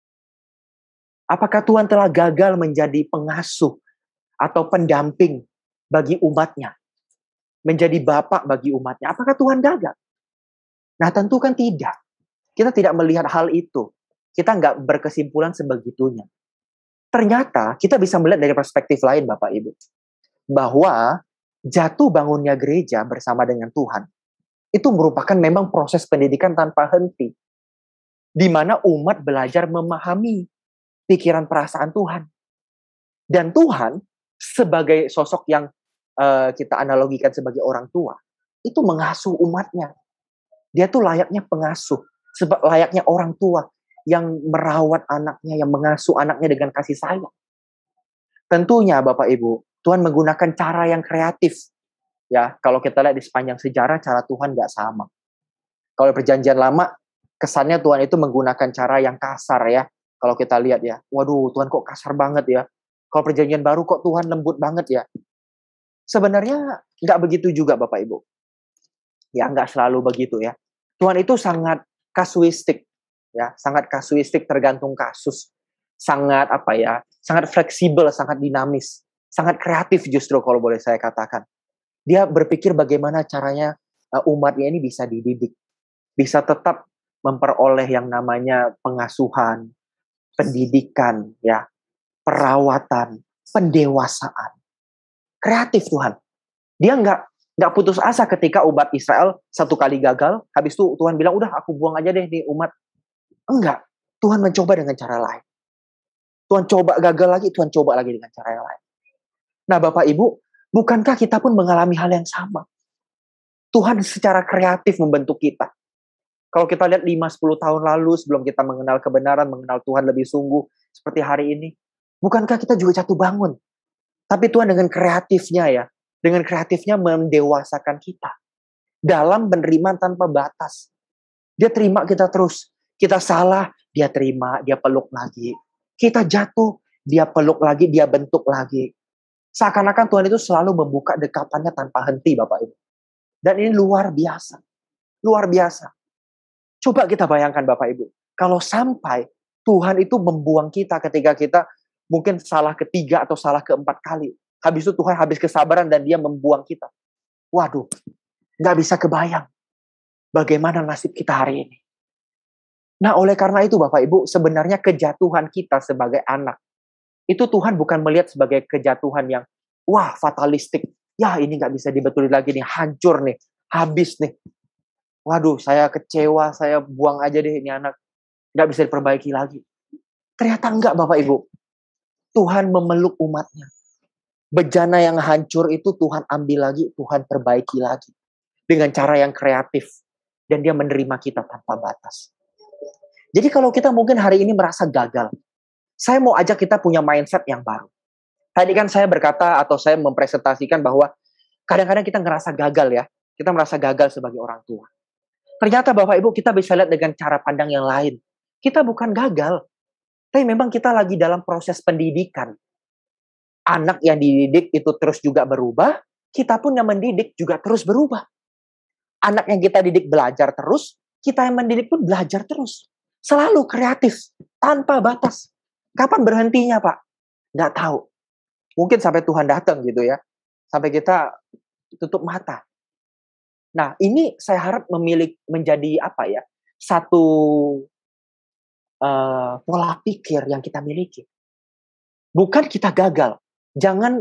Apakah Tuhan telah gagal menjadi pengasuh atau pendamping bagi umatnya? Menjadi bapak bagi umatnya. Apakah Tuhan gagal? Nah, tentu kan tidak. Kita tidak melihat hal itu. Kita nggak berkesimpulan sebegitunya. Ternyata kita bisa melihat dari perspektif lain, Bapak Ibu. Bahwa jatuh bangunnya gereja bersama dengan Tuhan, itu merupakan memang proses pendidikan tanpa henti. Di mana umat belajar memahami pikiran perasaan Tuhan. Dan Tuhan sebagai sosok yang kita analogikan sebagai orang tua, itu mengasuh umatnya. Dia tuh layaknya pengasuh, layaknya orang tua yang merawat anaknya, yang mengasuh anaknya dengan kasih sayang. Tentunya Bapak Ibu, Tuhan menggunakan cara yang kreatif. Ya, kalau kita lihat di sepanjang sejarah, cara Tuhan nggak sama. Kalau perjanjian lama, kesannya Tuhan itu menggunakan cara yang kasar ya. Kalau kita lihat ya, waduh Tuhan kok kasar banget ya. Kalau perjanjian baru kok Tuhan lembut banget ya. Sebenarnya nggak begitu juga Bapak Ibu. Ya nggak selalu begitu ya. Tuhan itu sangat kasuistik, ya sangat kasuistik tergantung kasus. Sangat apa ya, sangat fleksibel, sangat dinamis, sangat kreatif justru kalau boleh saya katakan. Dia berpikir bagaimana caranya umatnya ini bisa dididik, bisa tetap memperoleh yang namanya pengasuhan, pendidikan, ya, perawatan, pendewasaan. Kreatif Tuhan. Dia nggak putus asa ketika umat Israel satu kali gagal, habis itu Tuhan bilang, udah aku buang aja deh nih umat. Enggak. Tuhan mencoba dengan cara lain. Tuhan coba gagal lagi, Tuhan coba lagi dengan cara yang lain. Nah Bapak Ibu, bukankah kita pun mengalami hal yang sama? Tuhan secara kreatif membentuk kita. Kalau kita lihat 5-10 tahun lalu sebelum kita mengenal kebenaran, mengenal Tuhan lebih sungguh seperti hari ini, bukankah kita juga jatuh bangun? Tapi Tuhan dengan kreatifnya ya, dengan kreatifnya mendewasakan kita. Dalam menerima tanpa batas. Dia terima kita terus. Kita salah, dia terima, dia peluk lagi. Kita jatuh, dia peluk lagi, dia bentuk lagi. Seakan-akan Tuhan itu selalu membuka dekapannya tanpa henti Bapak Ibu. Dan ini luar biasa. Luar biasa. Coba kita bayangkan Bapak Ibu. Kalau sampai Tuhan itu membuang kita ketika kita mungkin salah ketiga atau salah keempat kali. Habis itu Tuhan habis kesabaran dan dia membuang kita. Waduh, nggak bisa kebayang bagaimana nasib kita hari ini. Nah oleh karena itu Bapak Ibu, sebenarnya kejatuhan kita sebagai anak, itu Tuhan bukan melihat sebagai kejatuhan yang, wah fatalistik. Ya ini nggak bisa dibetulin lagi nih, hancur nih, habis nih. Waduh, saya kecewa, saya buang aja deh ini anak. Nggak bisa diperbaiki lagi. Ternyata enggak Bapak Ibu. Tuhan memeluk umatnya. Bejana yang hancur itu Tuhan ambil lagi, Tuhan perbaiki lagi. Dengan cara yang kreatif. Dan dia menerima kita tanpa batas. Jadi kalau kita mungkin hari ini merasa gagal, saya mau ajak kita punya mindset yang baru. Tadi kan saya berkata atau saya mempresentasikan bahwa kadang-kadang kita ngerasa gagal ya. Kita merasa gagal sebagai orang tua. Ternyata Bapak Ibu kita bisa lihat dengan cara pandang yang lain. Kita bukan gagal. Tapi memang kita lagi dalam proses pendidikan. Anak yang dididik itu terus juga berubah. Kita pun yang mendidik juga terus berubah. Anak yang kita didik belajar terus. Kita yang mendidik pun belajar terus. Selalu kreatif. Tanpa batas. Kapan berhentinya Pak? Nggak tahu. Mungkin sampai Tuhan datang gitu ya. Sampai kita tutup mata. Nah, ini saya harap menjadi apa ya? Satu pola pikir yang kita miliki. Bukan kita gagal. Jangan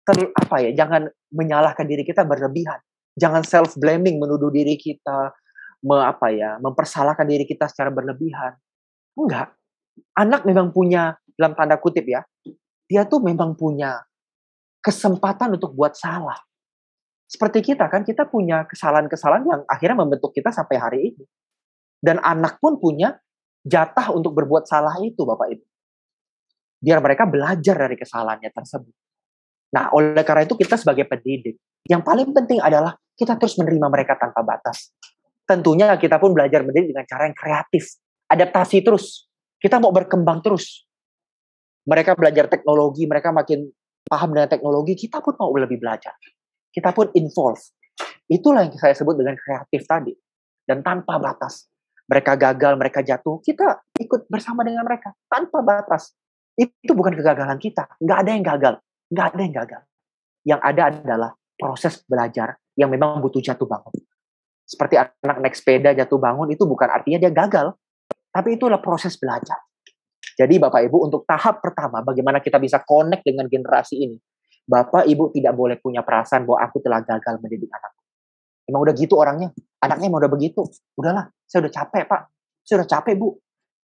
jangan menyalahkan diri kita berlebihan. Jangan self blaming menuduh diri kita, mempersalahkan diri kita secara berlebihan. Enggak. Anak memang punya dalam tanda kutip ya. Dia tuh memang punya kesempatan untuk buat salah. Seperti kita kan, kita punya kesalahan-kesalahan yang akhirnya membentuk kita sampai hari ini. Dan anak pun punya jatah untuk berbuat salah itu, Bapak Ibu. Biar mereka belajar dari kesalahannya tersebut. Nah, oleh karena itu kita sebagai pendidik, yang paling penting adalah kita terus menerima mereka tanpa batas. Tentunya kita pun belajar mendidik dengan cara yang kreatif. Adaptasi terus. Kita mau berkembang terus. Mereka belajar teknologi, mereka makin paham dengan teknologi, kita pun mau lebih belajar. Kita pun involve. Itulah yang saya sebut dengan kreatif tadi. Dan tanpa batas. Mereka gagal, mereka jatuh, kita ikut bersama dengan mereka. Tanpa batas. Itu bukan kegagalan kita. Nggak ada yang gagal. Nggak ada yang gagal. Yang ada adalah proses belajar yang memang butuh jatuh bangun. Seperti anak naik sepeda jatuh bangun, itu bukan artinya dia gagal. Tapi itulah proses belajar. Jadi Bapak Ibu, untuk tahap pertama, bagaimana kita bisa connect dengan generasi ini. Bapak Ibu tidak boleh punya perasaan bahwa aku telah gagal mendidik anak. Emang udah gitu orangnya. Anaknya emang udah begitu. Udahlah, saya udah capek Pak. Saya udah capek Bu.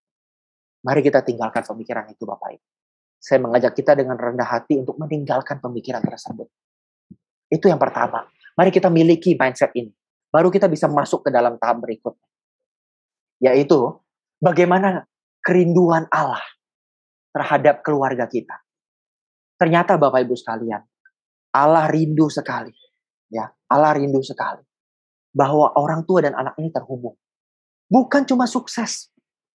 Mari kita tinggalkan pemikiran itu Bapak Ibu. Saya mengajak kita dengan rendah hati untuk meninggalkan pemikiran tersebut. Itu yang pertama. Mari kita miliki mindset ini. Baru kita bisa masuk ke dalam tahap berikutnya. Yaitu, bagaimana kerinduan Allah terhadap keluarga kita. Ternyata Bapak Ibu sekalian, Allah rindu sekali. Ya, Allah rindu sekali. Bahwa orang tua dan anak ini terhubung. Bukan cuma sukses.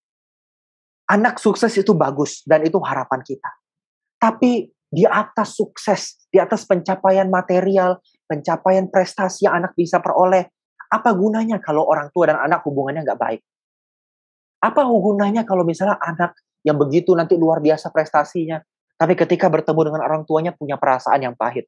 Anak sukses itu bagus dan itu harapan kita. Tapi di atas sukses, di atas pencapaian material, pencapaian prestasi yang anak bisa peroleh, apa gunanya kalau orang tua dan anak hubungannya nggak baik? Apa gunanya kalau misalnya anak yang begitu nanti luar biasa prestasinya, tapi ketika bertemu dengan orang tuanya punya perasaan yang pahit?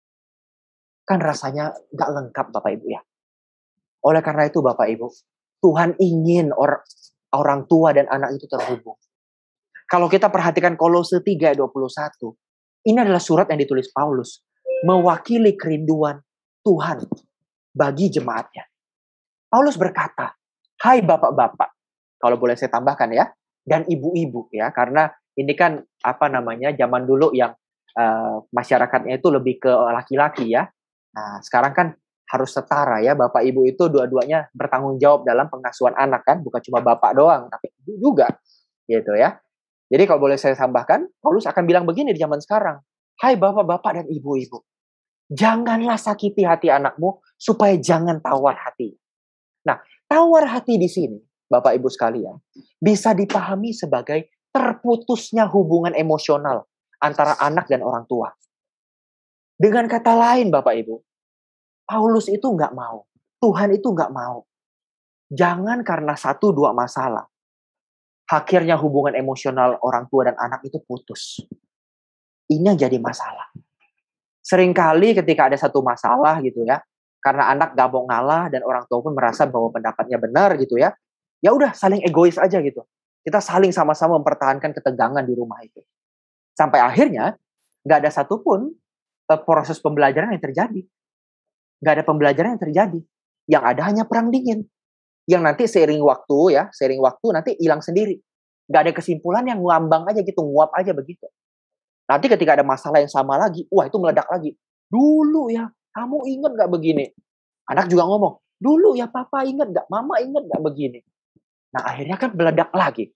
Kan rasanya nggak lengkap Bapak Ibu ya. Oleh karena itu Bapak Ibu, Tuhan ingin orang tua dan anak itu terhubung. Kalau kita perhatikan Kolose 3 ayat 21, ini adalah surat yang ditulis Paulus mewakili kerinduan Tuhan bagi jemaatnya. Paulus berkata, "Hai bapak-bapak," kalau boleh saya tambahkan ya, dan ibu-ibu ya, karena ini kan zaman dulu yang masyarakatnya itu lebih ke laki-laki ya. Nah, sekarang kan harus setara ya, bapak ibu itu dua-duanya bertanggung jawab dalam pengasuhan anak kan, bukan cuma bapak doang, tapi ibu juga gitu ya. Jadi kalau boleh saya tambahkan, Paulus akan bilang begini di zaman sekarang, "Hai bapak-bapak dan ibu-ibu, janganlah sakiti hati anakmu supaya jangan tawar hati." Nah, tawar hati di sini, Bapak Ibu sekalian, bisa dipahami sebagai terputusnya hubungan emosional antara anak dan orang tua. Dengan kata lain, Bapak Ibu, Paulus itu nggak mau. Tuhan itu nggak mau. Jangan karena satu dua masalah, akhirnya hubungan emosional orang tua dan anak itu putus. Ini yang jadi masalah. Seringkali ketika ada satu masalah gitu ya, karena anak gak mau ngalah dan orang tua pun merasa bahwa pendapatnya benar gitu ya, ya udah saling egois aja gitu. Kita saling sama-sama mempertahankan ketegangan di rumah itu. Sampai akhirnya gak ada satupun proses pembelajaran yang terjadi. Gak ada pembelajaran yang terjadi. Yang ada hanya perang dingin. Yang nanti seiring waktu nanti hilang sendiri. Gak ada kesimpulan, yang ngambang aja gitu, nguap aja begitu. Nanti ketika ada masalah yang sama lagi, wah itu meledak lagi. Dulu ya, kamu ingat gak begini? Anak juga ngomong, dulu ya papa ingat gak? Mama ingat gak begini? Nah akhirnya kan meledak lagi.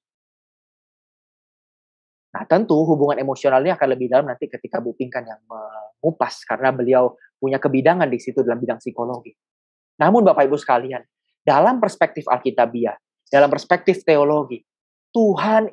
Nah tentu hubungan emosionalnya akan lebih dalam nanti ketika Bu Pinkan yang mengupas. Karena beliau punya kebidangan di situ dalam bidang psikologi. Namun Bapak Ibu sekalian, dalam perspektif Alkitabiah, dalam perspektif teologi, Tuhan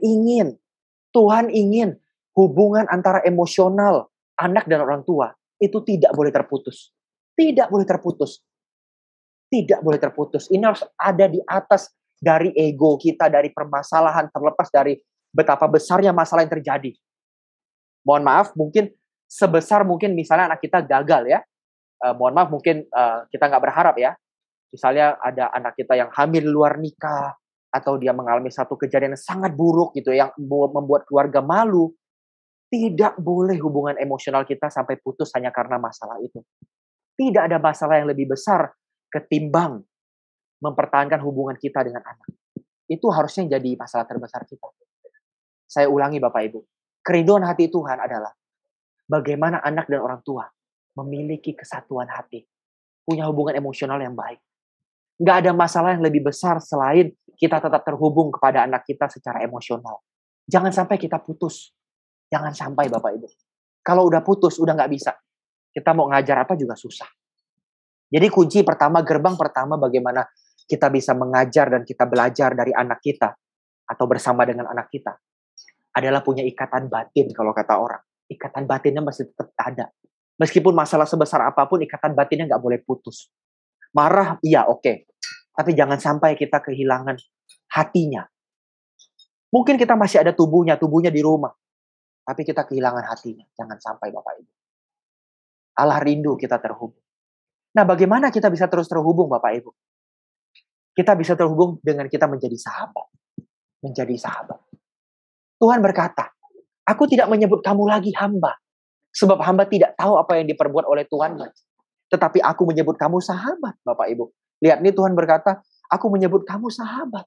ingin hubungan antara emosional anak dan orang tua itu tidak boleh terputus. Tidak boleh terputus. Tidak boleh terputus. Ini harus ada di atas dari ego kita, dari permasalahan, terlepas dari betapa besarnya masalah yang terjadi. Mohon maaf, mungkin sebesar mungkin misalnya anak kita gagal ya. Mohon maaf, mungkin kita nggak berharap ya. Misalnya ada anak kita yang hamil luar nikah, atau dia mengalami satu kejadian yang sangat buruk gitu, yang membuat keluarga malu. Tidak boleh hubungan emosional kita sampai putus hanya karena masalah itu. Tidak ada masalah yang lebih besar ketimbang mempertahankan hubungan kita dengan anak. Itu harusnya jadi masalah terbesar kita. Saya ulangi Bapak Ibu. Kerinduan hati Tuhan adalah bagaimana anak dan orang tua memiliki kesatuan hati. Punya hubungan emosional yang baik. Nggak ada masalah yang lebih besar selain kita tetap terhubung kepada anak kita secara emosional. Jangan sampai kita putus. Jangan sampai Bapak Ibu. Kalau udah putus, udah nggak bisa. Kita mau ngajar apa juga susah. Jadi kunci pertama, gerbang pertama bagaimana kita bisa mengajar dan kita belajar dari anak kita atau bersama dengan anak kita adalah punya ikatan batin kalau kata orang. Ikatan batinnya masih tetap ada. Meskipun masalah sebesar apapun, ikatan batinnya nggak boleh putus. Marah, iya oke. Tapi jangan sampai kita kehilangan hatinya. Mungkin kita masih ada tubuhnya di rumah. Tapi kita kehilangan hatinya. Jangan sampai Bapak Ibu. Allah rindu kita terhubung. Nah bagaimana kita bisa terus terhubung Bapak Ibu? Kita bisa terhubung dengan kita menjadi sahabat. Menjadi sahabat. Tuhan berkata, aku tidak menyebut kamu lagi hamba. Sebab hamba tidak tahu apa yang diperbuat oleh Tuhan. Tetapi aku menyebut kamu sahabat Bapak Ibu. Lihat nih Tuhan berkata, aku menyebut kamu sahabat.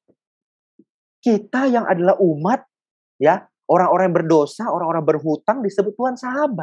Kita yang adalah umat, ya, orang-orang yang berdosa, orang-orang berhutang disebut Tuhan sahabat.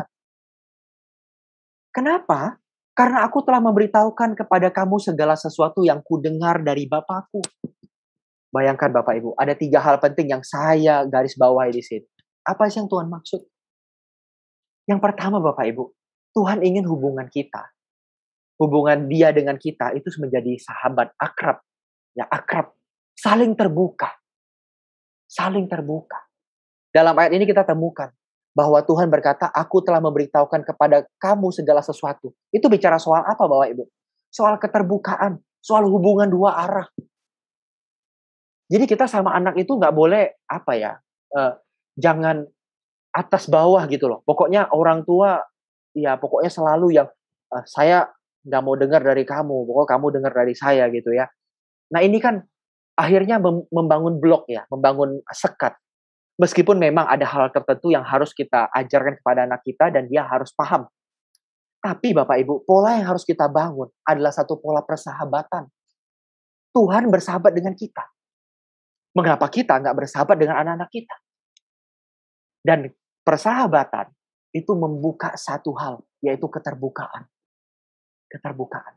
Kenapa? Karena aku telah memberitahukan kepada kamu segala sesuatu yang kudengar dari Bapakku. Bayangkan Bapak Ibu, ada 3 hal penting yang saya garis bawahi di sini. Apa sih yang Tuhan maksud? Yang pertama Bapak Ibu, Tuhan ingin hubungan kita. Hubungan dia dengan kita itu menjadi sahabat, akrab. Ya, akrab. Saling terbuka. Saling terbuka. Dalam ayat ini kita temukan bahwa Tuhan berkata, aku telah memberitahukan kepada kamu segala sesuatu. Itu bicara soal apa Bapak Ibu? Soal keterbukaan, soal hubungan 2 arah. Jadi kita sama anak itu nggak boleh, jangan atas bawah gitu loh. Pokoknya orang tua, ya pokoknya selalu yang, saya nggak mau dengar dari kamu, pokoknya kamu dengar dari saya gitu ya. Nah ini kan akhirnya membangun blok ya, membangun sekat. Meskipun memang ada hal tertentu yang harus kita ajarkan kepada anak kita dan dia harus paham. Tapi Bapak Ibu, pola yang harus kita bangun adalah satu pola persahabatan. Tuhan bersahabat dengan kita. Mengapa kita nggak bersahabat dengan anak-anak kita? Dan persahabatan itu membuka satu hal, yaitu keterbukaan. Keterbukaan.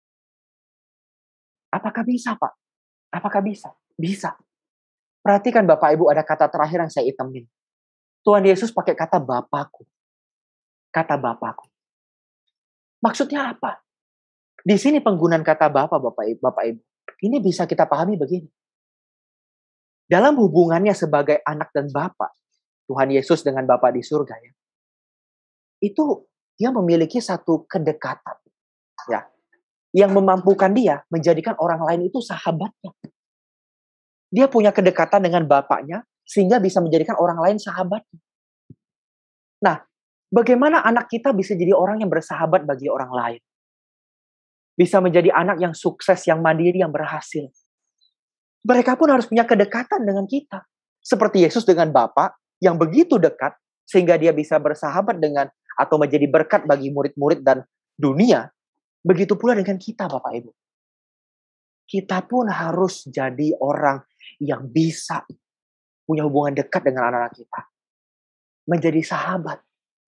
Apakah bisa, Pak? Apakah bisa? Bisa. Perhatikan Bapak Ibu, ada kata terakhir yang saya itemin. Tuhan Yesus pakai kata Bapakku. Kata Bapakku. Maksudnya apa? Di sini penggunaan kata Bapak Ibu. Ini bisa kita pahami begini. Dalam hubungannya sebagai anak dan Bapa, Tuhan Yesus dengan Bapa di surga ya. Itu dia memiliki satu kedekatan ya, yang memampukan dia menjadikan orang lain itu sahabatnya. Dia punya kedekatan dengan Bapaknya sehingga bisa menjadikan orang lain sahabatnya. Nah, bagaimana anak kita bisa jadi orang yang bersahabat bagi orang lain? Bisa menjadi anak yang sukses, yang mandiri, yang berhasil. Mereka pun harus punya kedekatan dengan kita. Seperti Yesus dengan Bapa yang begitu dekat sehingga dia bisa bersahabat dengan atau menjadi berkat bagi murid-murid dan dunia. Begitu pula dengan kita, Bapak Ibu. Kita pun harus jadi orang yang bisa punya hubungan dekat dengan anak-anak kita. Menjadi sahabat.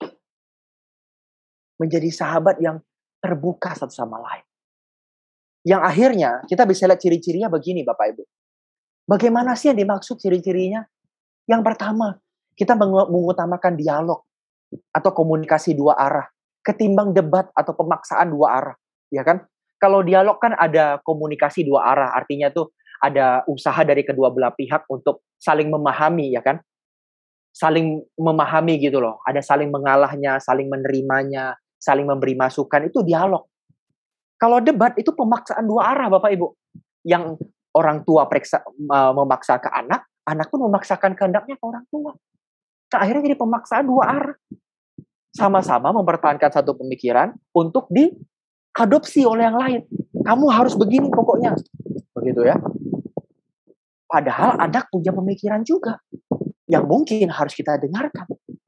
Menjadi sahabat yang terbuka satu sama lain. Yang akhirnya kita bisa lihat ciri-cirinya begini, Bapak Ibu. Bagaimana sih yang dimaksud ciri-cirinya? Yang pertama, kita mengutamakan dialog atau komunikasi dua arah ketimbang debat atau pemaksaan dua arah, ya kan? Kalau dialog kan ada komunikasi dua arah, artinya tuh ada usaha dari kedua belah pihak untuk saling memahami, ya kan? Saling memahami gitu loh. Ada saling mengalahnya, saling menerimanya, saling memberi masukan, itu dialog. Kalau debat itu pemaksaan dua arah, Bapak Ibu. Yang orang tua memaksa ke anak, anak pun memaksakan kehendaknya ke orang tua. Nah, akhirnya jadi pemaksaan dua arah. Sama-sama mempertahankan satu pemikiran untuk diadopsi oleh yang lain. Kamu harus begini pokoknya. Begitu ya. Padahal anak punya pemikiran juga yang mungkin harus kita dengarkan.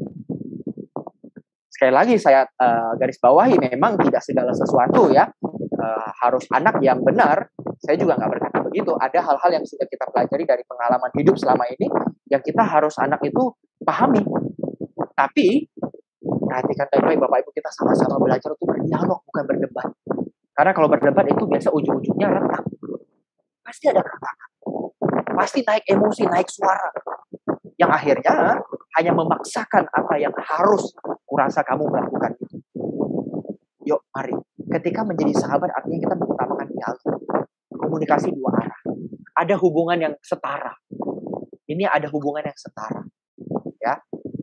Sekali lagi saya garis bawahi, memang tidak segala sesuatu ya harus anak yang benar. Saya juga nggak berkata begitu. Ada hal-hal yang sudah kita pelajari dari pengalaman hidup selama ini yang kita harus anak itu pahami. Tapi perhatikan baik-baik Bapak Ibu, kita sama-sama belajar untuk berdialog, bukan berdebat. Karena kalau berdebat itu biasa ujung-ujungnya retak. Pasti ada keretakan. Pasti naik emosi, naik suara. Yang akhirnya hanya memaksakan apa yang harus kurasa kamu melakukan itu. Yuk, mari. Ketika menjadi sahabat artinya kita mengutamakan dialog. Komunikasi dua arah. Ada hubungan yang setara. Ini ada hubungan yang setara. Ya.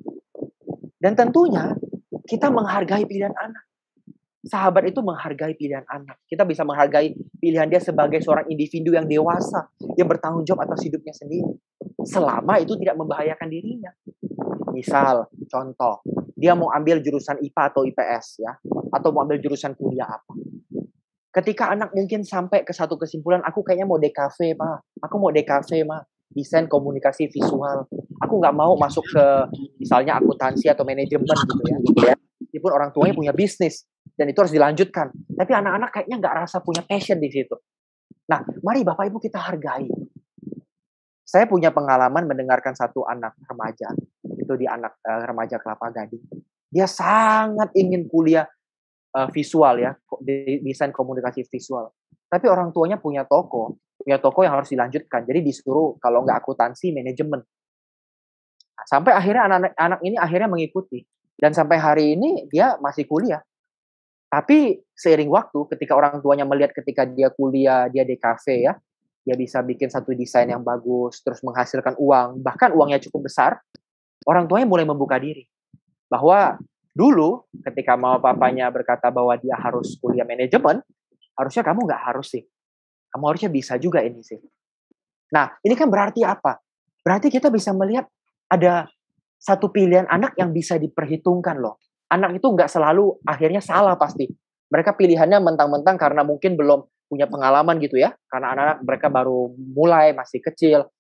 Dan tentunya kita menghargai pilihan anak. Sahabat itu menghargai pilihan anak. Kita bisa menghargai pilihan dia sebagai seorang individu yang dewasa, yang bertanggung jawab atas hidupnya sendiri. Selama itu tidak membahayakan dirinya. Misal, contoh, dia mau ambil jurusan IPA atau IPS ya, atau mau ambil jurusan kuliah apa. Ketika anak mungkin sampai ke satu kesimpulan, aku kayaknya mau DKV, Pak. Aku mau DKV, Ma. Desain komunikasi visual. Aku nggak mau masuk ke misalnya akuntansi atau manajemen gitu ya. Meskipun orang tuanya punya bisnis dan itu harus dilanjutkan. Tapi anak-anak kayaknya nggak rasa punya passion di situ. Nah, mari Bapak Ibu kita hargai. Saya punya pengalaman mendengarkan satu anak remaja. Itu di anak remaja Kelapa Gading. Dia sangat ingin kuliah visual ya, desain komunikasi visual. Tapi orang tuanya punya toko yang harus dilanjutkan. Jadi disuruh kalau nggak akuntansi, manajemen. Nah, sampai akhirnya anak ini akhirnya mengikuti. Dan sampai hari ini dia masih kuliah. Tapi seiring waktu, ketika orang tuanya melihat ketika dia kuliah, dia DKV ya, dia bisa bikin satu desain yang bagus, terus menghasilkan uang, bahkan uangnya cukup besar, orang tuanya mulai membuka diri. Bahwa dulu ketika mama papanya berkata bahwa dia harus kuliah manajemen, harusnya kamu nggak harus sih. Kamu harusnya bisa juga ini sih. Nah, ini kan berarti apa? Berarti kita bisa melihat ada satu pilihan anak yang bisa diperhitungkan loh. Anak itu nggak selalu akhirnya salah pasti. Mereka pilihannya mentang-mentang karena mungkin belum punya pengalaman gitu ya. Karena anak-anak mereka baru mulai, masih kecil.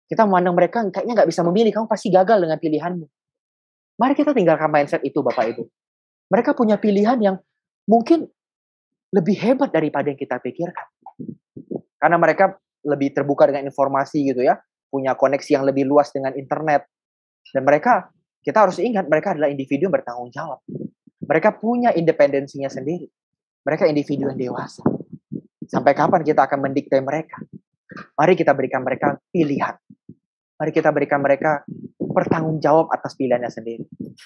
Kita memandang mereka kayaknya nggak bisa memilih, kamu pasti gagal dengan pilihanmu. Mari kita tinggalkan mindset itu Bapak Ibu. Mereka punya pilihan yang mungkin lebih hebat daripada yang kita pikirkan. Karena mereka lebih terbuka dengan informasi gitu ya, punya koneksi yang lebih luas dengan internet. Dan mereka, kita harus ingat, mereka adalah individu yang bertanggung jawab. Mereka punya independensinya sendiri. Mereka individu yang dewasa. Sampai kapan kita akan mendikte mereka? Mari kita berikan mereka pilihan. Mari kita berikan mereka bertanggung jawab atas pilihannya sendiri.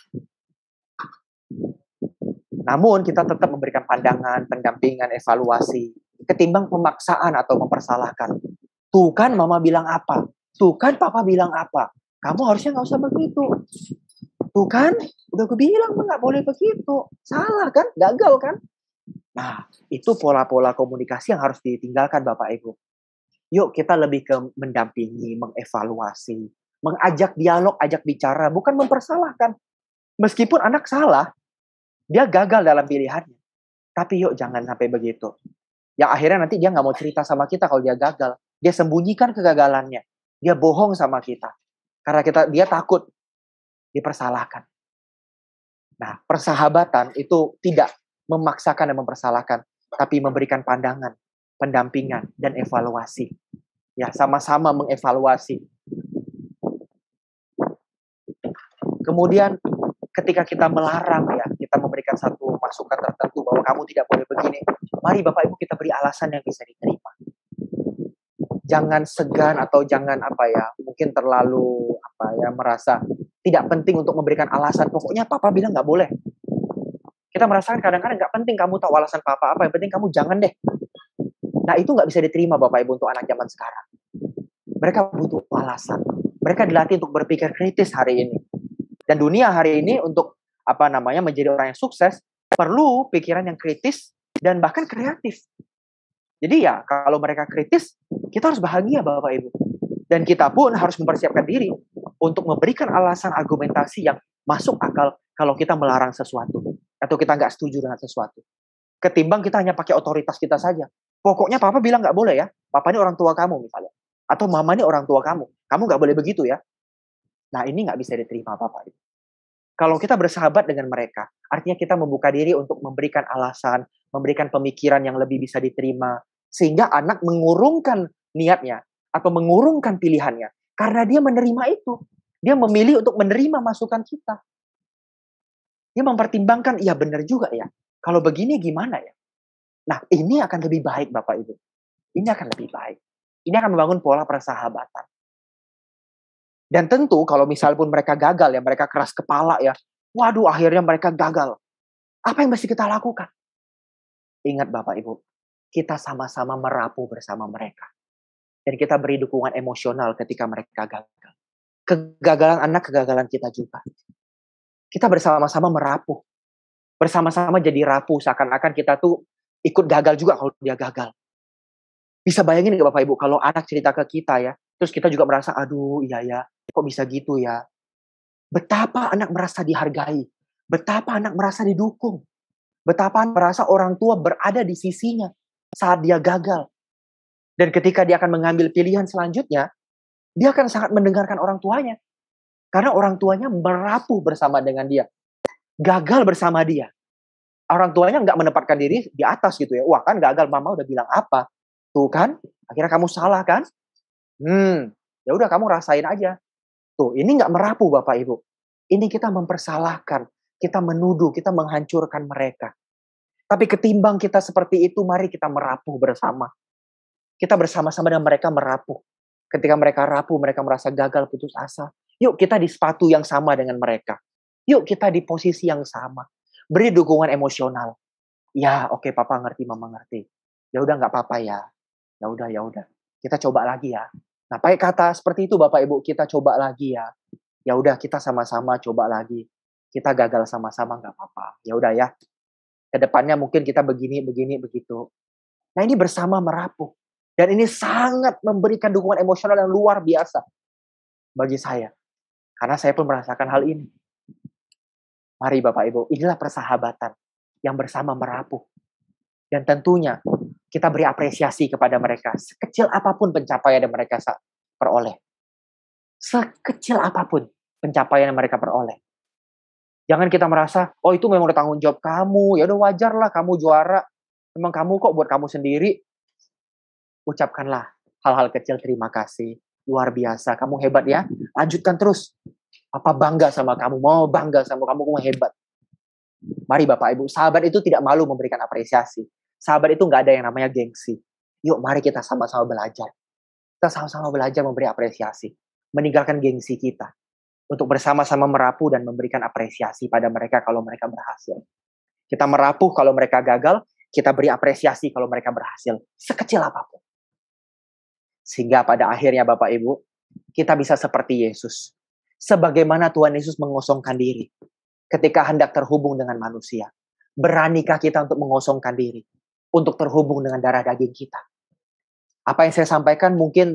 Namun kita tetap memberikan pandangan, pendampingan, evaluasi. Ketimbang pemaksaan atau mempersalahkan. Tuh kan mama bilang apa? Tuh kan papa bilang apa? Kamu harusnya nggak usah begitu. Tuh kan, udah gue bilang nggak boleh begitu. Salah kan? Gagal kan? Nah, itu pola-pola komunikasi yang harus ditinggalkan Bapak Ibu. Yuk kita lebih ke mendampingi, mengevaluasi, mengajak dialog, ajak bicara, bukan mempersalahkan. Meskipun anak salah, dia gagal dalam pilihannya. Tapi yuk jangan sampai begitu. Yang akhirnya nanti dia nggak mau cerita sama kita kalau dia gagal. Dia sembunyikan kegagalannya. Dia bohong sama kita. Karena dia takut dipersalahkan. Nah, persahabatan itu tidak memaksakan dan mempersalahkan, tapi memberikan pandangan, pendampingan, dan evaluasi. Ya, sama-sama mengevaluasi. Kemudian ketika kita melarang ya, kita memberikan satu masukan tertentu bahwa kamu tidak boleh begini. Mari Bapak Ibu kita beri alasan yang bisa diterima. Jangan segan atau jangan mungkin terlalu merasa tidak penting untuk memberikan alasan. Pokoknya Papa bilang nggak boleh. Kita merasakan kadang-kadang nggak penting kamu tahu alasan Papa apa, yang penting kamu jangan deh. Nah itu nggak bisa diterima Bapak Ibu untuk anak zaman sekarang. Mereka butuh alasan. Mereka dilatih untuk berpikir kritis hari ini. Dan dunia hari ini untuk menjadi orang yang sukses perlu pikiran yang kritis dan bahkan kreatif. Jadi ya kalau mereka kritis, kita harus bahagia Bapak Ibu. Dan kita pun harus mempersiapkan diri untuk memberikan alasan argumentasi yang masuk akal kalau kita melarang sesuatu atau kita nggak setuju dengan sesuatu. Ketimbang kita hanya pakai otoritas kita saja. Pokoknya Papa bilang nggak boleh ya. Papa ini orang tua kamu misalnya. Atau Mama ini orang tua kamu. Kamu nggak boleh begitu ya. Nah ini nggak bisa diterima Bapak Ibu. Kalau kita bersahabat dengan mereka, artinya kita membuka diri untuk memberikan alasan, memberikan pemikiran yang lebih bisa diterima. Sehingga anak mengurungkan niatnya atau mengurungkan pilihannya. Karena dia menerima itu. Dia memilih untuk menerima masukan kita. Dia mempertimbangkan, iya benar juga ya. Kalau begini gimana ya? Nah, ini akan lebih baik Bapak Ibu. Ini akan lebih baik. Ini akan membangun pola persahabatan. Dan tentu kalau misal pun mereka gagal ya, mereka keras kepala ya. Waduh, akhirnya mereka gagal. Apa yang mesti kita lakukan? Ingat Bapak Ibu, kita sama-sama merapuh bersama mereka. Dan kita beri dukungan emosional ketika mereka gagal. Kegagalan anak, kegagalan kita juga. Kita bersama-sama merapuh. Bersama-sama jadi rapuh. Seakan-akan kita tuh ikut gagal juga kalau dia gagal. Bisa bayangin nggak Bapak Ibu, kalau anak cerita ke kita ya, terus kita juga merasa, aduh iya ya, kok bisa gitu ya. Betapa anak merasa dihargai. Betapa anak merasa didukung. Betapa anak merasa orang tua berada di sisinya saat dia gagal. Dan ketika dia akan mengambil pilihan selanjutnya, dia akan sangat mendengarkan orang tuanya. Karena orang tuanya merapuh bersama dengan dia. Gagal bersama dia. Orang tuanya nggak menempatkan diri di atas gitu ya. Wah kan gagal, mama udah bilang apa. Tuh kan, akhirnya kamu salah kan? Ya udah kamu rasain aja. Tuh, ini nggak merapuh Bapak Ibu. Ini kita mempersalahkan, kita menuduh, kita menghancurkan mereka. Tapi ketimbang kita seperti itu, mari kita merapuh bersama. Kita bersama-sama dengan mereka merapuh. Ketika mereka rapuh, mereka merasa gagal, putus asa. Yuk kita di sepatu yang sama dengan mereka. Yuk kita di posisi yang sama. Beri dukungan emosional. Ya, oke, Papa ngerti, Mama ngerti. Ya udah nggak apa-apa ya. Ya udah. Kita coba lagi ya. Nah, pakai kata seperti itu Bapak Ibu, kita coba lagi ya. Ya udah kita sama-sama coba lagi. Kita gagal sama-sama nggak apa-apa. Ya udah ya. Kedepannya mungkin kita begini begitu. Nah, ini bersama merapuh. Dan ini sangat memberikan dukungan emosional yang luar biasa bagi saya. Karena saya pun merasakan hal ini. Mari Bapak Ibu, inilah persahabatan yang bersama merapuh. Dan tentunya kita beri apresiasi kepada mereka. Sekecil apapun pencapaian yang mereka peroleh. sekecil apapun pencapaian yang mereka peroleh. Jangan kita merasa, oh itu memang udah tanggung jawab kamu, ya udah wajar lah kamu juara. Memang kamu kok buat kamu sendiri. Ucapkanlah hal-hal kecil terima kasih. Luar biasa, kamu hebat ya. Lanjutkan terus. Apa bangga sama kamu, mau bangga sama kamu, kamu hebat. Mari Bapak Ibu, sahabat itu tidak malu memberikan apresiasi. Sahabat itu nggak ada yang namanya gengsi. Yuk mari kita sama-sama belajar. Kita sama-sama belajar memberi apresiasi. Meninggalkan gengsi kita. Untuk bersama-sama merapu dan memberikan apresiasi pada mereka kalau mereka berhasil. Kita merapuh kalau mereka gagal, kita beri apresiasi kalau mereka berhasil. Sekecil apapun. Sehingga pada akhirnya Bapak Ibu, kita bisa seperti Yesus. Sebagaimana Tuhan Yesus mengosongkan diri ketika hendak terhubung dengan manusia. Beranikah kita untuk mengosongkan diri? Untuk terhubung dengan darah daging kita? Apa yang saya sampaikan mungkin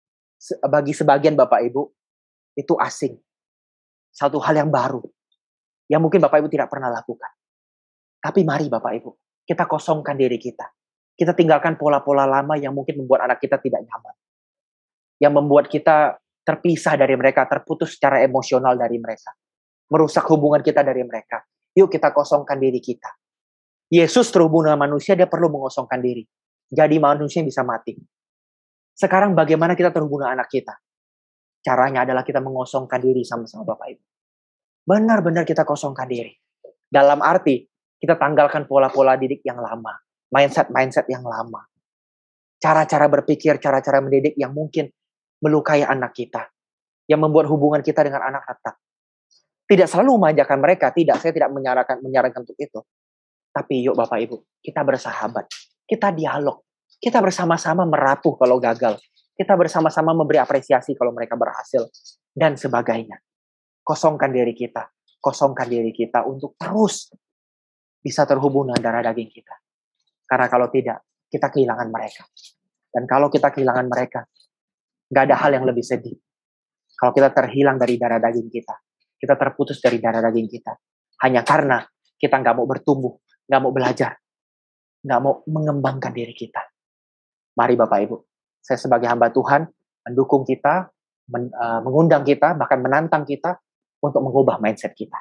bagi sebagian Bapak Ibu, itu asing. Satu hal yang baru. Yang mungkin Bapak Ibu tidak pernah lakukan. Tapi mari Bapak Ibu, kita kosongkan diri kita. Kita tinggalkan pola-pola lama yang mungkin membuat anak kita tidak nyaman. Yang membuat kita terpisah dari mereka, terputus secara emosional dari mereka. Merusak hubungan kita dari mereka. Yuk kita kosongkan diri kita. Yesus terhubung dengan manusia, dia perlu mengosongkan diri. Jadi manusia bisa mati. Sekarang bagaimana kita terhubung dengan anak kita? Caranya adalah kita mengosongkan diri sama-sama Bapak Ibu. Benar-benar kita kosongkan diri. Dalam arti, kita tanggalkan pola-pola didik yang lama. Mindset-mindset yang lama. Cara-cara berpikir, cara-cara mendidik yang mungkin melukai anak kita. Yang membuat hubungan kita dengan anak retak. Tidak selalu memanjakan mereka, tidak. Saya tidak menyarankan untuk itu. Tapi yuk Bapak Ibu, kita bersahabat. Kita dialog. Kita bersama-sama merapuh kalau gagal. Kita bersama-sama memberi apresiasi kalau mereka berhasil. Dan sebagainya. Kosongkan diri kita. Kosongkan diri kita untuk terus bisa terhubung dengan darah daging kita. Karena kalau tidak, kita kehilangan mereka. Dan kalau kita kehilangan mereka, gak ada hal yang lebih sedih. Kalau kita terhilang dari darah daging kita. Kita terputus dari darah daging kita. Hanya karena kita gak mau bertumbuh, gak mau belajar, gak mau mengembangkan diri kita. Mari Bapak Ibu, saya sebagai hamba Tuhan, mendukung kita, mengundang kita, bahkan menantang kita untuk mengubah mindset kita.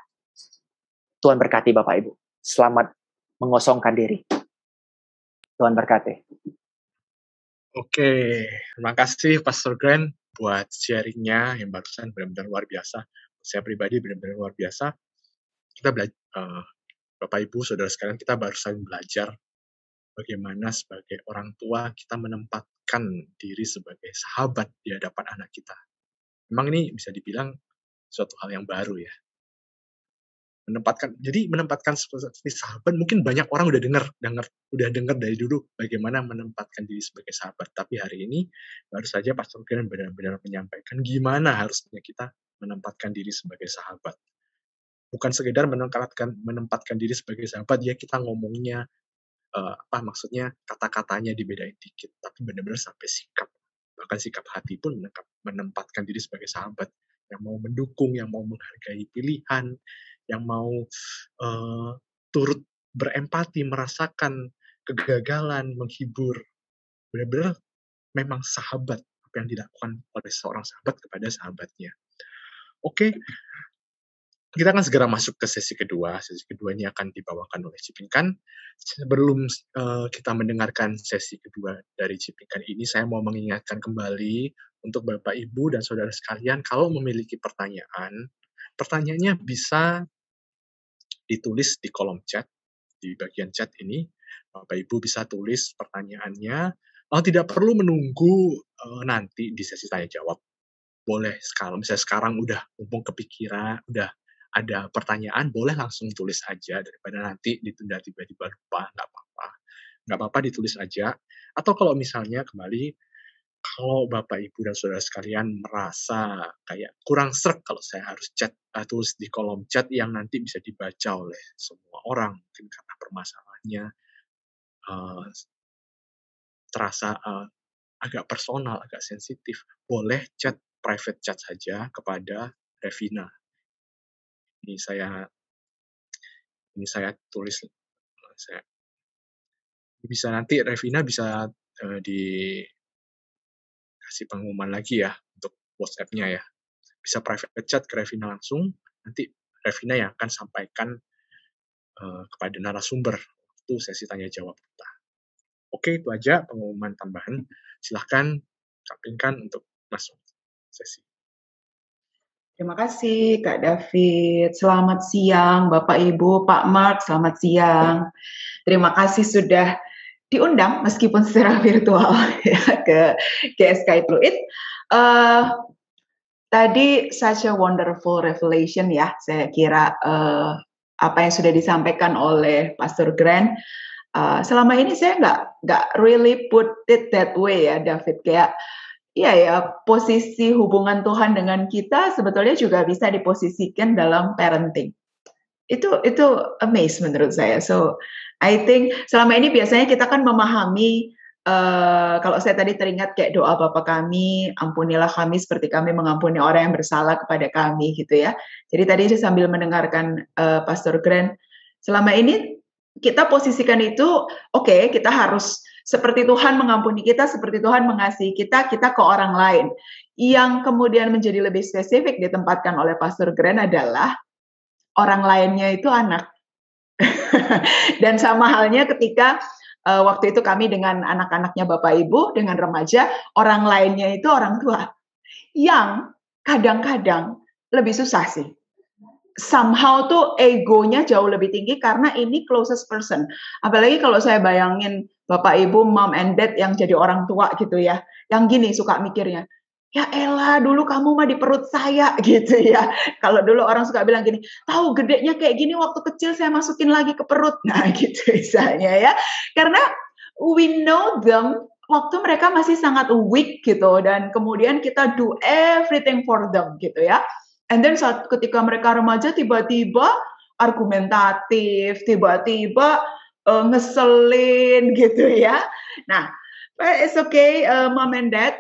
Tuhan berkati Bapak Ibu. Selamat mengosongkan diri. Tuhan berkati. Oke, terima kasih Pastor Grant buat sharingnya yang barusan benar-benar luar biasa. Saya pribadi benar-benar luar biasa. Kita Bapak Ibu, saudara sekalian, kita barusan belajar bagaimana sebagai orang tua kita menempatkan diri sebagai sahabat di hadapan anak kita. Memang ini bisa dibilang suatu hal yang baru ya. Menempatkan seperti sahabat, mungkin banyak orang udah dengar dari dulu bagaimana menempatkan diri sebagai sahabat. Tapi hari ini baru saja Pastor Glenn benar-benar menyampaikan gimana harusnya kita menempatkan diri sebagai sahabat. Bukan sekedar menempatkan diri sebagai sahabat, ya kita ngomongnya maksudnya kata-katanya dibedain dikit, tapi benar-benar sampai sikap, bahkan sikap hati pun menempatkan diri sebagai sahabat yang mau mendukung, yang mau menghargai pilihan, yang mau turut berempati, merasakan kegagalan, menghibur. Benar-benar memang sahabat, apa yang dilakukan oleh seorang sahabat kepada sahabatnya. Oke, kita akan segera masuk ke sesi kedua. Sesi kedua ini akan dibawakan oleh Cipinkan. Sebelum kita mendengarkan sesi kedua dari Cipinkan ini, saya mau mengingatkan kembali untuk Bapak, Ibu, dan saudara sekalian, kalau memiliki pertanyaan, pertanyaannya bisa ditulis di kolom chat, di bagian chat ini. Bapak Ibu bisa tulis pertanyaannya. Tidak perlu menunggu nanti di sesi tanya jawab. Boleh misalnya sekarang udah mumpung kepikiran, udah ada pertanyaan, boleh langsung tulis aja daripada nanti ditunda tiba-tiba lupa, nggak apa-apa ditulis aja. Atau kalau misalnya kembali, kalau Bapak Ibu dan saudara sekalian merasa kayak kurang sreg kalau saya harus tulis di kolom chat yang nanti bisa dibaca oleh semua orang, mungkin karena permasalahannya terasa agak personal, agak sensitif, boleh private chat saja kepada Revina. Ini saya tulis, bisa nanti Revina bisa dikasih pengumuman lagi ya untuk WhatsApp-nya ya. bisa private chat ke Revina langsung, nanti Revina yang akan sampaikan kepada narasumber waktu sesi tanya jawab kita. Oke, itu aja pengumuman tambahan. Silahkan Kak untuk masuk sesi. Terima kasih Kak David. Selamat siang Bapak Ibu, Pak Mark, selamat siang. Terima kasih sudah diundang meskipun secara virtual ya, ke GSKI Fluid. Tadi such a wonderful revelation ya, saya kira apa yang sudah disampaikan oleh Pastor Grant. Selama ini saya nggak really put it that way ya David, kayak ya posisi hubungan Tuhan dengan kita sebetulnya juga bisa diposisikan dalam parenting. Itu amazed menurut saya. So I think selama ini biasanya kita kan memahami kalau saya tadi teringat kayak doa Bapa kami, ampunilah kami seperti kami mengampuni orang yang bersalah kepada kami gitu ya. Jadi tadi saya sambil mendengarkan Pastor Grant, selama ini kita posisikan itu oke, kita harus seperti Tuhan mengampuni kita, seperti Tuhan mengasihi kita, kita ke orang lain. Yang kemudian menjadi lebih spesifik ditempatkan oleh Pastor Grant adalah orang lainnya itu anak. Dan sama halnya ketika waktu itu kami dengan anak-anaknya Bapak Ibu, dengan remaja, orang lainnya itu orang tua. Yang kadang-kadang lebih susah sih. Somehow tuh egonya jauh lebih tinggi karena ini closest person. Apalagi kalau saya bayangin Bapak Ibu, mom and dad yang jadi orang tua gitu ya. Yang gini suka mikirnya, ya elah dulu kamu mah di perut saya gitu ya. Kalau dulu orang suka bilang gini, tahu gedenya kayak gini waktu kecil saya masukin lagi ke perut. Nah gitu misalnya ya. Karena we know them waktu mereka masih sangat weak gitu. Dan kemudian kita do everything for them gitu ya. And then saat ketika mereka remaja tiba-tiba argumentatif, tiba-tiba ngeselin gitu ya. Nah, it's okay, mom and dad.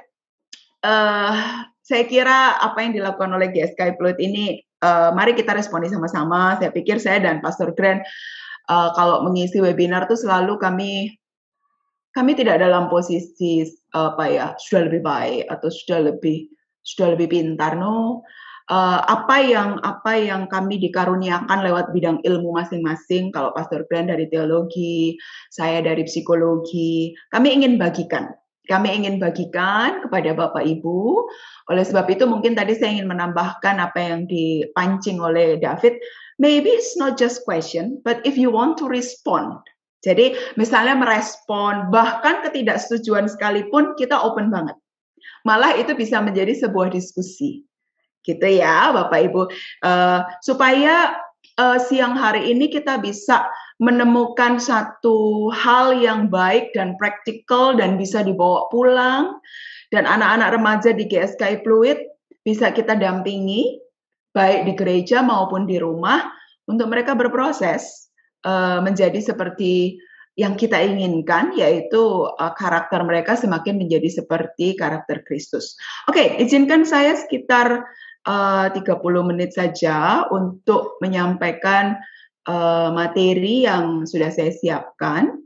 Saya kira apa yang dilakukan oleh GSKI Fluid ini, mari kita responi sama-sama. Saya pikir saya dan Pastor Grant kalau mengisi webinar tuh selalu kami tidak dalam posisi sudah lebih baik atau sudah lebih pintar. No. Apa yang kami dikaruniakan lewat bidang ilmu masing-masing, kalau Pastor Grant dari teologi, saya dari psikologi, kami ingin bagikan kepada Bapak Ibu. Oleh sebab itu mungkin tadi saya ingin menambahkan apa yang dipancing oleh David, maybe it's not just question, but if you want to respond. Jadi misalnya merespon, bahkan ketidaksetujuan sekalipun kita open banget. Malah itu bisa menjadi sebuah diskusi. Gitu ya Bapak Ibu, supaya siang hari ini kita bisa menemukan satu hal yang baik dan praktikal dan bisa dibawa pulang, dan anak-anak remaja di GSKI Fluid bisa kita dampingi baik di gereja maupun di rumah untuk mereka berproses menjadi seperti yang kita inginkan, yaitu karakter mereka semakin menjadi seperti karakter Kristus. Oke, izinkan saya sekitar 30 menit saja untuk menyampaikan materi yang sudah saya siapkan.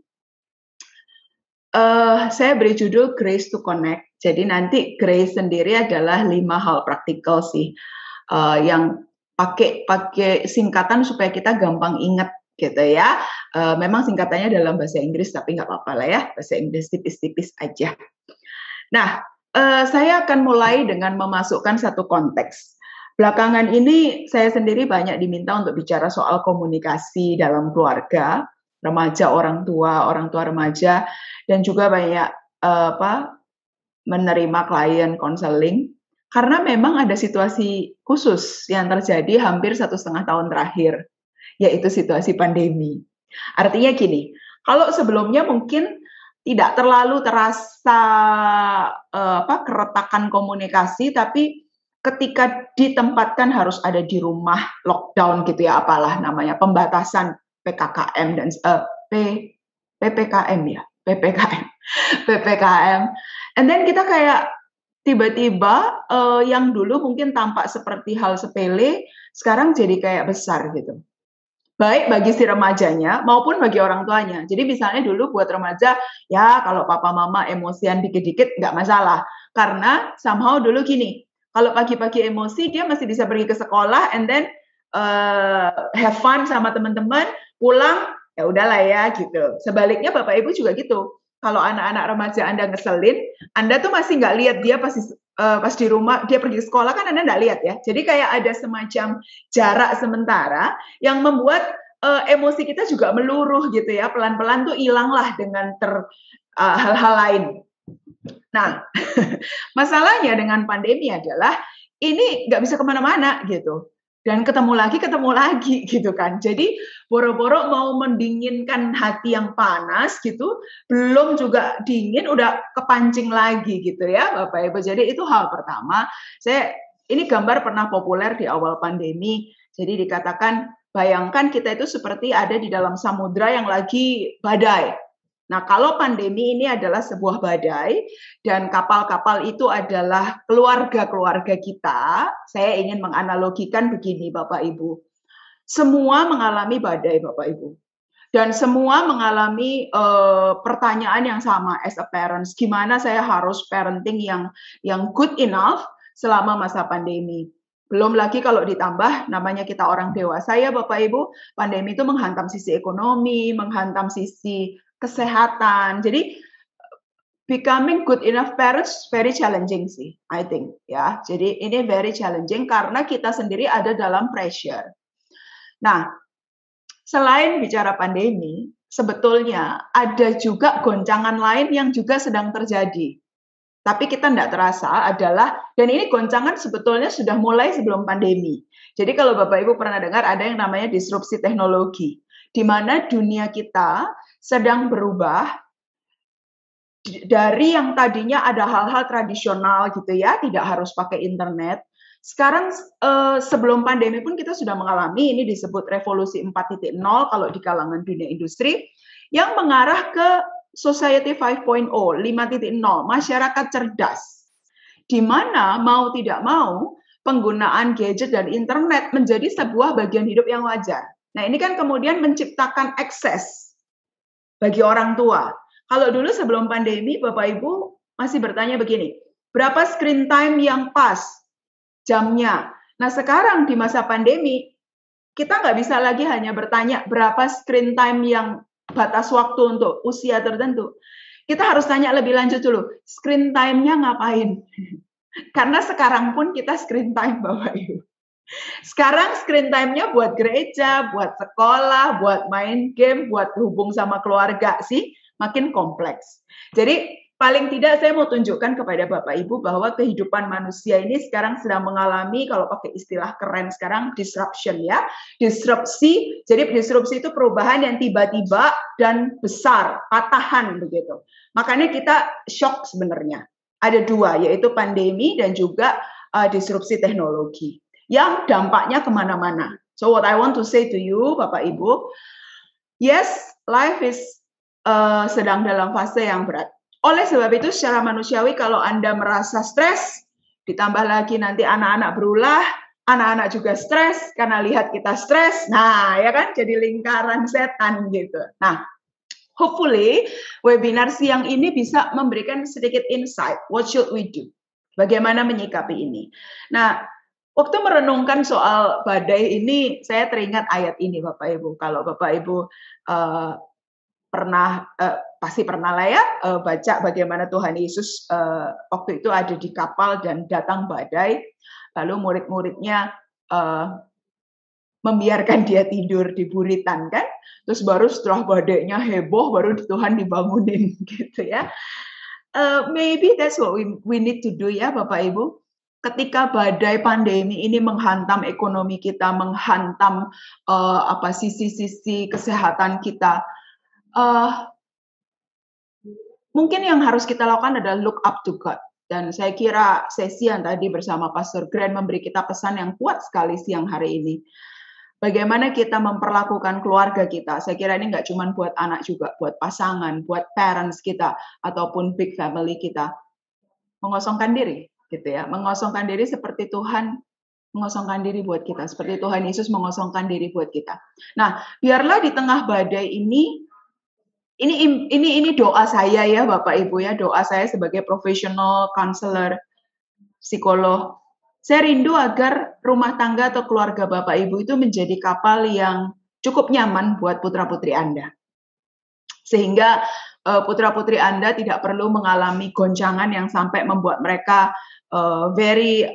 Saya beri judul Grace to Connect. Jadi nanti Grace sendiri adalah 5 hal praktikal sih, yang pakai singkatan supaya kita gampang ingat gitu ya. Memang singkatannya dalam bahasa Inggris tapi nggak apa-apa lah ya, bahasa Inggris tipis-tipis aja. Nah, saya akan mulai dengan memasukkan satu konteks. Belakangan ini saya sendiri banyak diminta untuk bicara soal komunikasi dalam keluarga, remaja, orang tua remaja, dan juga banyak menerima klien konseling, karena memang ada situasi khusus yang terjadi hampir 1,5 tahun terakhir, yaitu situasi pandemi. Artinya gini, kalau sebelumnya mungkin tidak terlalu terasa keretakan komunikasi, tapi ketika ditempatkan harus ada di rumah, lockdown gitu ya, apalah namanya, pembatasan PKKM dan PPKM ya, PPKM. And then kita kayak tiba-tiba yang dulu mungkin tampak seperti hal sepele, sekarang jadi kayak besar gitu. Baik bagi si remajanya maupun bagi orang tuanya. Jadi misalnya dulu buat remaja, ya kalau papa mama emosian dikit-dikit nggak masalah. Karena somehow dulu gini, Kalau pagi-pagi emosi, dia masih bisa pergi ke sekolah and then have fun sama teman-teman, pulang ya udahlah ya gitu. Sebaliknya Bapak Ibu juga gitu. Kalau anak-anak remaja Anda ngeselin, Anda tuh masih nggak lihat dia pas di rumah, dia pergi ke sekolah kan Anda nggak lihat ya. Jadi kayak ada semacam jarak sementara yang membuat emosi kita juga meluruh gitu ya. Pelan-pelan tuh hilanglah dengan hal-hal lain. Nah, masalahnya dengan pandemi adalah ini nggak bisa kemana-mana gitu. Dan ketemu lagi gitu kan. Jadi boro-boro mau mendinginkan hati yang panas gitu, belum juga dingin udah kepancing lagi gitu ya Bapak Ibu. Jadi itu hal pertama. Ini gambar pernah populer di awal pandemi. Jadi dikatakan bayangkan kita itu seperti ada di dalam samudra yang lagi badai. Nah, kalau pandemi ini adalah sebuah badai dan kapal-kapal itu adalah keluarga-keluarga kita, saya ingin menganalogikan begini Bapak Ibu. Semua mengalami badai Bapak Ibu. Dan semua mengalami pertanyaan yang sama as a parents, gimana saya harus parenting yang good enough selama masa pandemi. Belum lagi kalau ditambah namanya kita orang dewasa ya Bapak Ibu, pandemi itu menghantam sisi ekonomi, menghantam sisi kesehatan. Jadi becoming good enough parents very challenging sih, I think ya. Jadi ini very challenging karena kita sendiri ada dalam pressure. Nah, selain bicara pandemi, sebetulnya ada juga goncangan lain yang juga sedang terjadi. Tapi kita tidak terasa adalah, dan ini goncangan sebetulnya sudah mulai sebelum pandemi. Jadi kalau Bapak Ibu pernah dengar ada yang namanya disrupsi teknologi, di mana dunia kita sedang berubah dari yang tadinya ada hal-hal tradisional gitu ya, tidak harus pakai internet. Sekarang sebelum pandemi pun kita sudah mengalami, ini disebut revolusi 4.0 kalau di kalangan dunia industri, yang mengarah ke Society 5.0, 5.0, masyarakat cerdas. Di mana mau tidak mau penggunaan gadget dan internet menjadi sebuah bagian hidup yang wajar. Nah, ini kan kemudian menciptakan akses bagi orang tua. Kalau dulu sebelum pandemi, Bapak Ibu masih bertanya begini, berapa screen time yang pas jamnya? Nah, sekarang di masa pandemi, kita nggak bisa lagi hanya bertanya berapa screen time yang batas waktu untuk usia tertentu. Kita harus tanya lebih lanjut dulu, screen time-nya ngapain? Karena sekarang pun kita screen time, Bapak Ibu. Sekarang screen time-nya buat gereja, buat sekolah, buat main game, buat hubung sama keluarga sih, makin kompleks. Jadi paling tidak saya mau tunjukkan kepada Bapak Ibu bahwa kehidupan manusia ini sekarang sedang mengalami, kalau pakai istilah keren sekarang, disruption ya. Disrupsi, jadi disrupsi itu perubahan yang tiba-tiba dan besar, patahan begitu. Makanya kita shock sebenarnya. Ada dua, yaitu pandemi dan juga disrupsi teknologi yang dampaknya kemana-mana. So what I want to say to you, Bapak Ibu, yes, life is sedang dalam fase yang berat. Oleh sebab itu, secara manusiawi, kalau Anda merasa stres, ditambah lagi nanti anak-anak berulah, anak-anak juga stres karena lihat kita stres. Nah, ya kan, jadi lingkaran setan gitu. Nah, hopefully webinar siang ini bisa memberikan sedikit insight. What should we do? Bagaimana menyikapi ini? Nah, waktu merenungkan soal badai ini, saya teringat ayat ini, Bapak Ibu. Kalau Bapak Ibu pasti pernah lah ya baca bagaimana Tuhan Yesus waktu itu ada di kapal dan datang badai, lalu murid-muridnya membiarkan dia tidur di buritan kan, terus baru setelah badainya heboh baru Tuhan dibangunin gitu ya. Maybe that's what we need to do ya Bapak Ibu. Ketika badai pandemi ini menghantam ekonomi kita, menghantam sisi-sisi kesehatan kita, mungkin yang harus kita lakukan adalah look up to God. Dan saya kira sesi yang tadi bersama Pastor Grant memberi kita pesan yang kuat sekali siang hari ini. Bagaimana kita memperlakukan keluarga kita. Saya kira ini nggak cuma buat anak juga, buat pasangan, buat parents kita, ataupun big family kita. Mengosongkan diri. Gitu ya, mengosongkan diri seperti Tuhan mengosongkan diri buat kita, seperti Tuhan Yesus mengosongkan diri buat kita. Nah, biarlah di tengah badai ini doa saya ya Bapak Ibu ya, doa saya sebagai professional counselor, psikolog. Saya rindu agar rumah tangga atau keluarga Bapak Ibu itu menjadi kapal yang cukup nyaman buat putra-putri Anda. Sehingga putra-putri Anda tidak perlu mengalami goncangan yang sampai membuat mereka very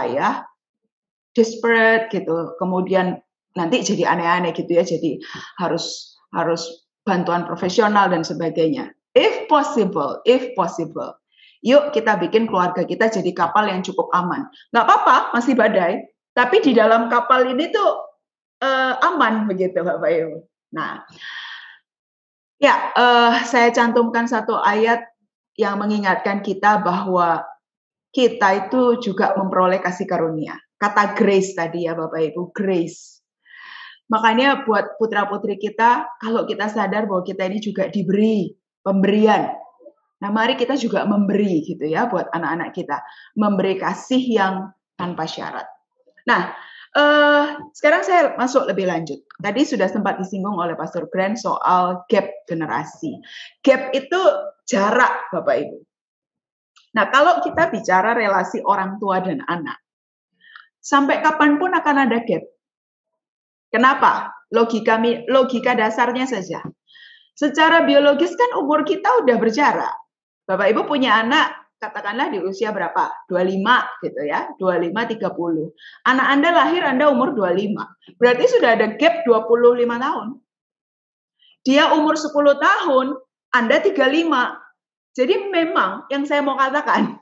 desperate gitu. Kemudian nanti jadi aneh-aneh gitu ya. Jadi harus bantuan profesional dan sebagainya. If possible, yuk kita bikin keluarga kita jadi kapal yang cukup aman. Nggak apa-apa, masih badai. Tapi di dalam kapal ini tuh aman begitu Bapak Ibu. Nah, ya, saya cantumkan satu ayat yang mengingatkan kita bahwa kita itu juga memperoleh kasih karunia. Kata grace tadi ya Bapak Ibu, grace. Makanya buat putra-putri kita, kalau kita sadar bahwa kita ini juga diberi pemberian. Nah, mari kita juga memberi gitu ya buat anak-anak kita. Memberi kasih yang tanpa syarat. Nah, sekarang saya masuk lebih lanjut. Tadi sudah sempat disinggung oleh Pastor Grant soal gap generasi. Gap itu jarak, Bapak Ibu. Nah, kalau kita bicara relasi orang tua dan anak, sampai kapanpun akan ada gap. Kenapa? Logika dasarnya saja. Secara biologis kan umur kita udah berjarak. Bapak Ibu punya anak, katakanlah di usia berapa? 25 gitu ya, 25-30. Anak Anda lahir, Anda umur 25. Berarti sudah ada gap 25 tahun. Dia umur 10 tahun, Anda 35. Jadi memang yang saya mau katakan,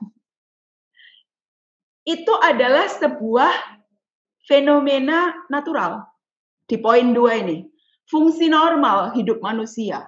itu adalah sebuah fenomena natural. Di poin 2 ini, fungsi normal hidup manusia.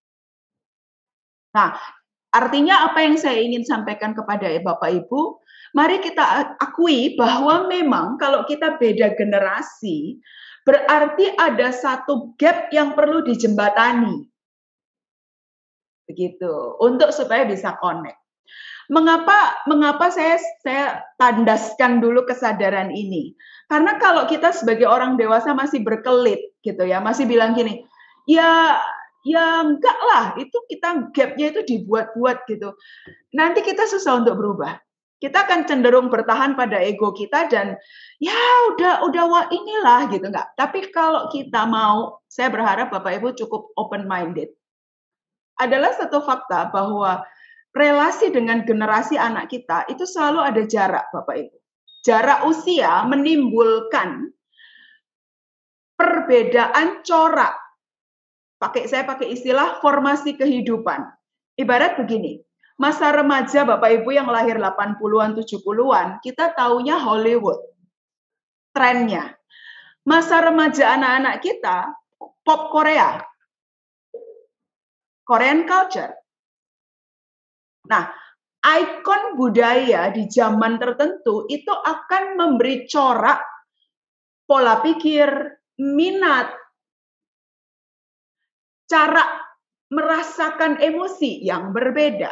Nah, artinya apa yang saya ingin sampaikan kepada Bapak Ibu, mari kita akui bahwa memang kalau kita beda generasi, berarti ada satu gap yang perlu dijembatani. Begitu, untuk supaya bisa connect. Mengapa saya tandaskan dulu kesadaran ini? Karena kalau kita sebagai orang dewasa masih berkelit gitu ya, masih bilang gini, ya enggak lah, itu kita gapnya itu dibuat-buat gitu. Nanti kita susah untuk berubah. Kita akan cenderung bertahan pada ego kita dan ya udah inilah gitu enggak. Tapi kalau kita mau, saya berharap Bapak Ibu cukup open minded. Adalah satu fakta bahwa relasi dengan generasi anak kita itu selalu ada jarak, Bapak Ibu. Jarak usia menimbulkan perbedaan corak. Saya pakai istilah formasi kehidupan. Ibarat begini, masa remaja Bapak Ibu yang lahir 80-an, 70-an, kita taunya Hollywood. Trennya. Masa remaja anak-anak kita, pop Korea. Korean culture. Nah, ikon budaya di zaman tertentu itu akan memberi corak pola pikir, minat, cara merasakan emosi yang berbeda.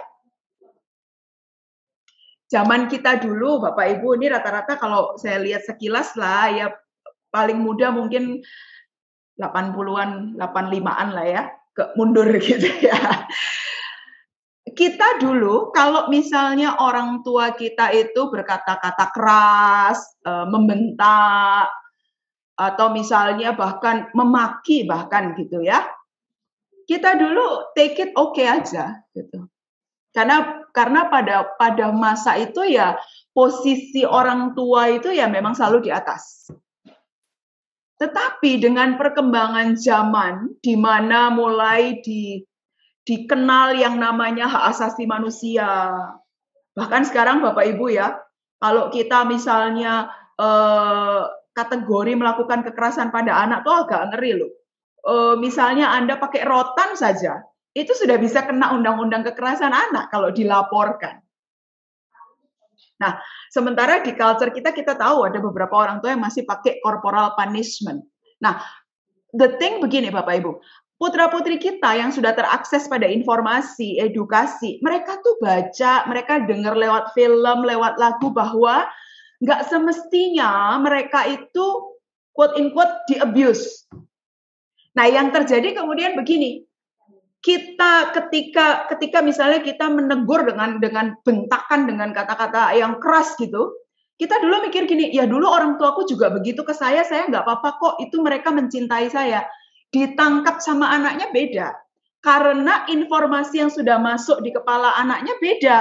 Zaman kita dulu, Bapak Ibu, ini rata-rata kalau saya lihat sekilas lah, ya paling muda mungkin 80-an, 85-an lah ya, mundur gitu ya. Kita dulu, kalau misalnya orang tua kita itu berkata-kata keras, membentak, atau misalnya bahkan memaki bahkan gitu ya, kita dulu take it okay aja gitu. Karena pada masa itu ya posisi orang tua itu ya memang selalu di atas. Tetapi dengan perkembangan zaman di mana mulai dikenal yang namanya hak asasi manusia. Bahkan sekarang Bapak Ibu ya, kalau kita misalnya kategori melakukan kekerasan pada anak tuh agak ngeri loh. Misalnya Anda pakai rotan saja, itu sudah bisa kena undang-undang kekerasan anak kalau dilaporkan. Nah, sementara di culture kita tahu ada beberapa orang tua yang masih pakai corporal punishment. Nah, the thing begini Bapak Ibu, putra-putri kita yang sudah terakses pada informasi, edukasi, mereka tuh baca, mereka dengar lewat film, lewat lagu bahwa nggak semestinya mereka itu quote-unquote di-abuse. Nah, yang terjadi kemudian begini, kita ketika misalnya kita menegur dengan bentakan, dengan kata-kata yang keras gitu, Kita dulu mikir gini, ya dulu orang tuaku juga begitu ke saya nggak apa-apa kok, itu mereka mencintai saya. Ditangkap sama anaknya beda. Karena informasi yang sudah masuk di kepala anaknya beda.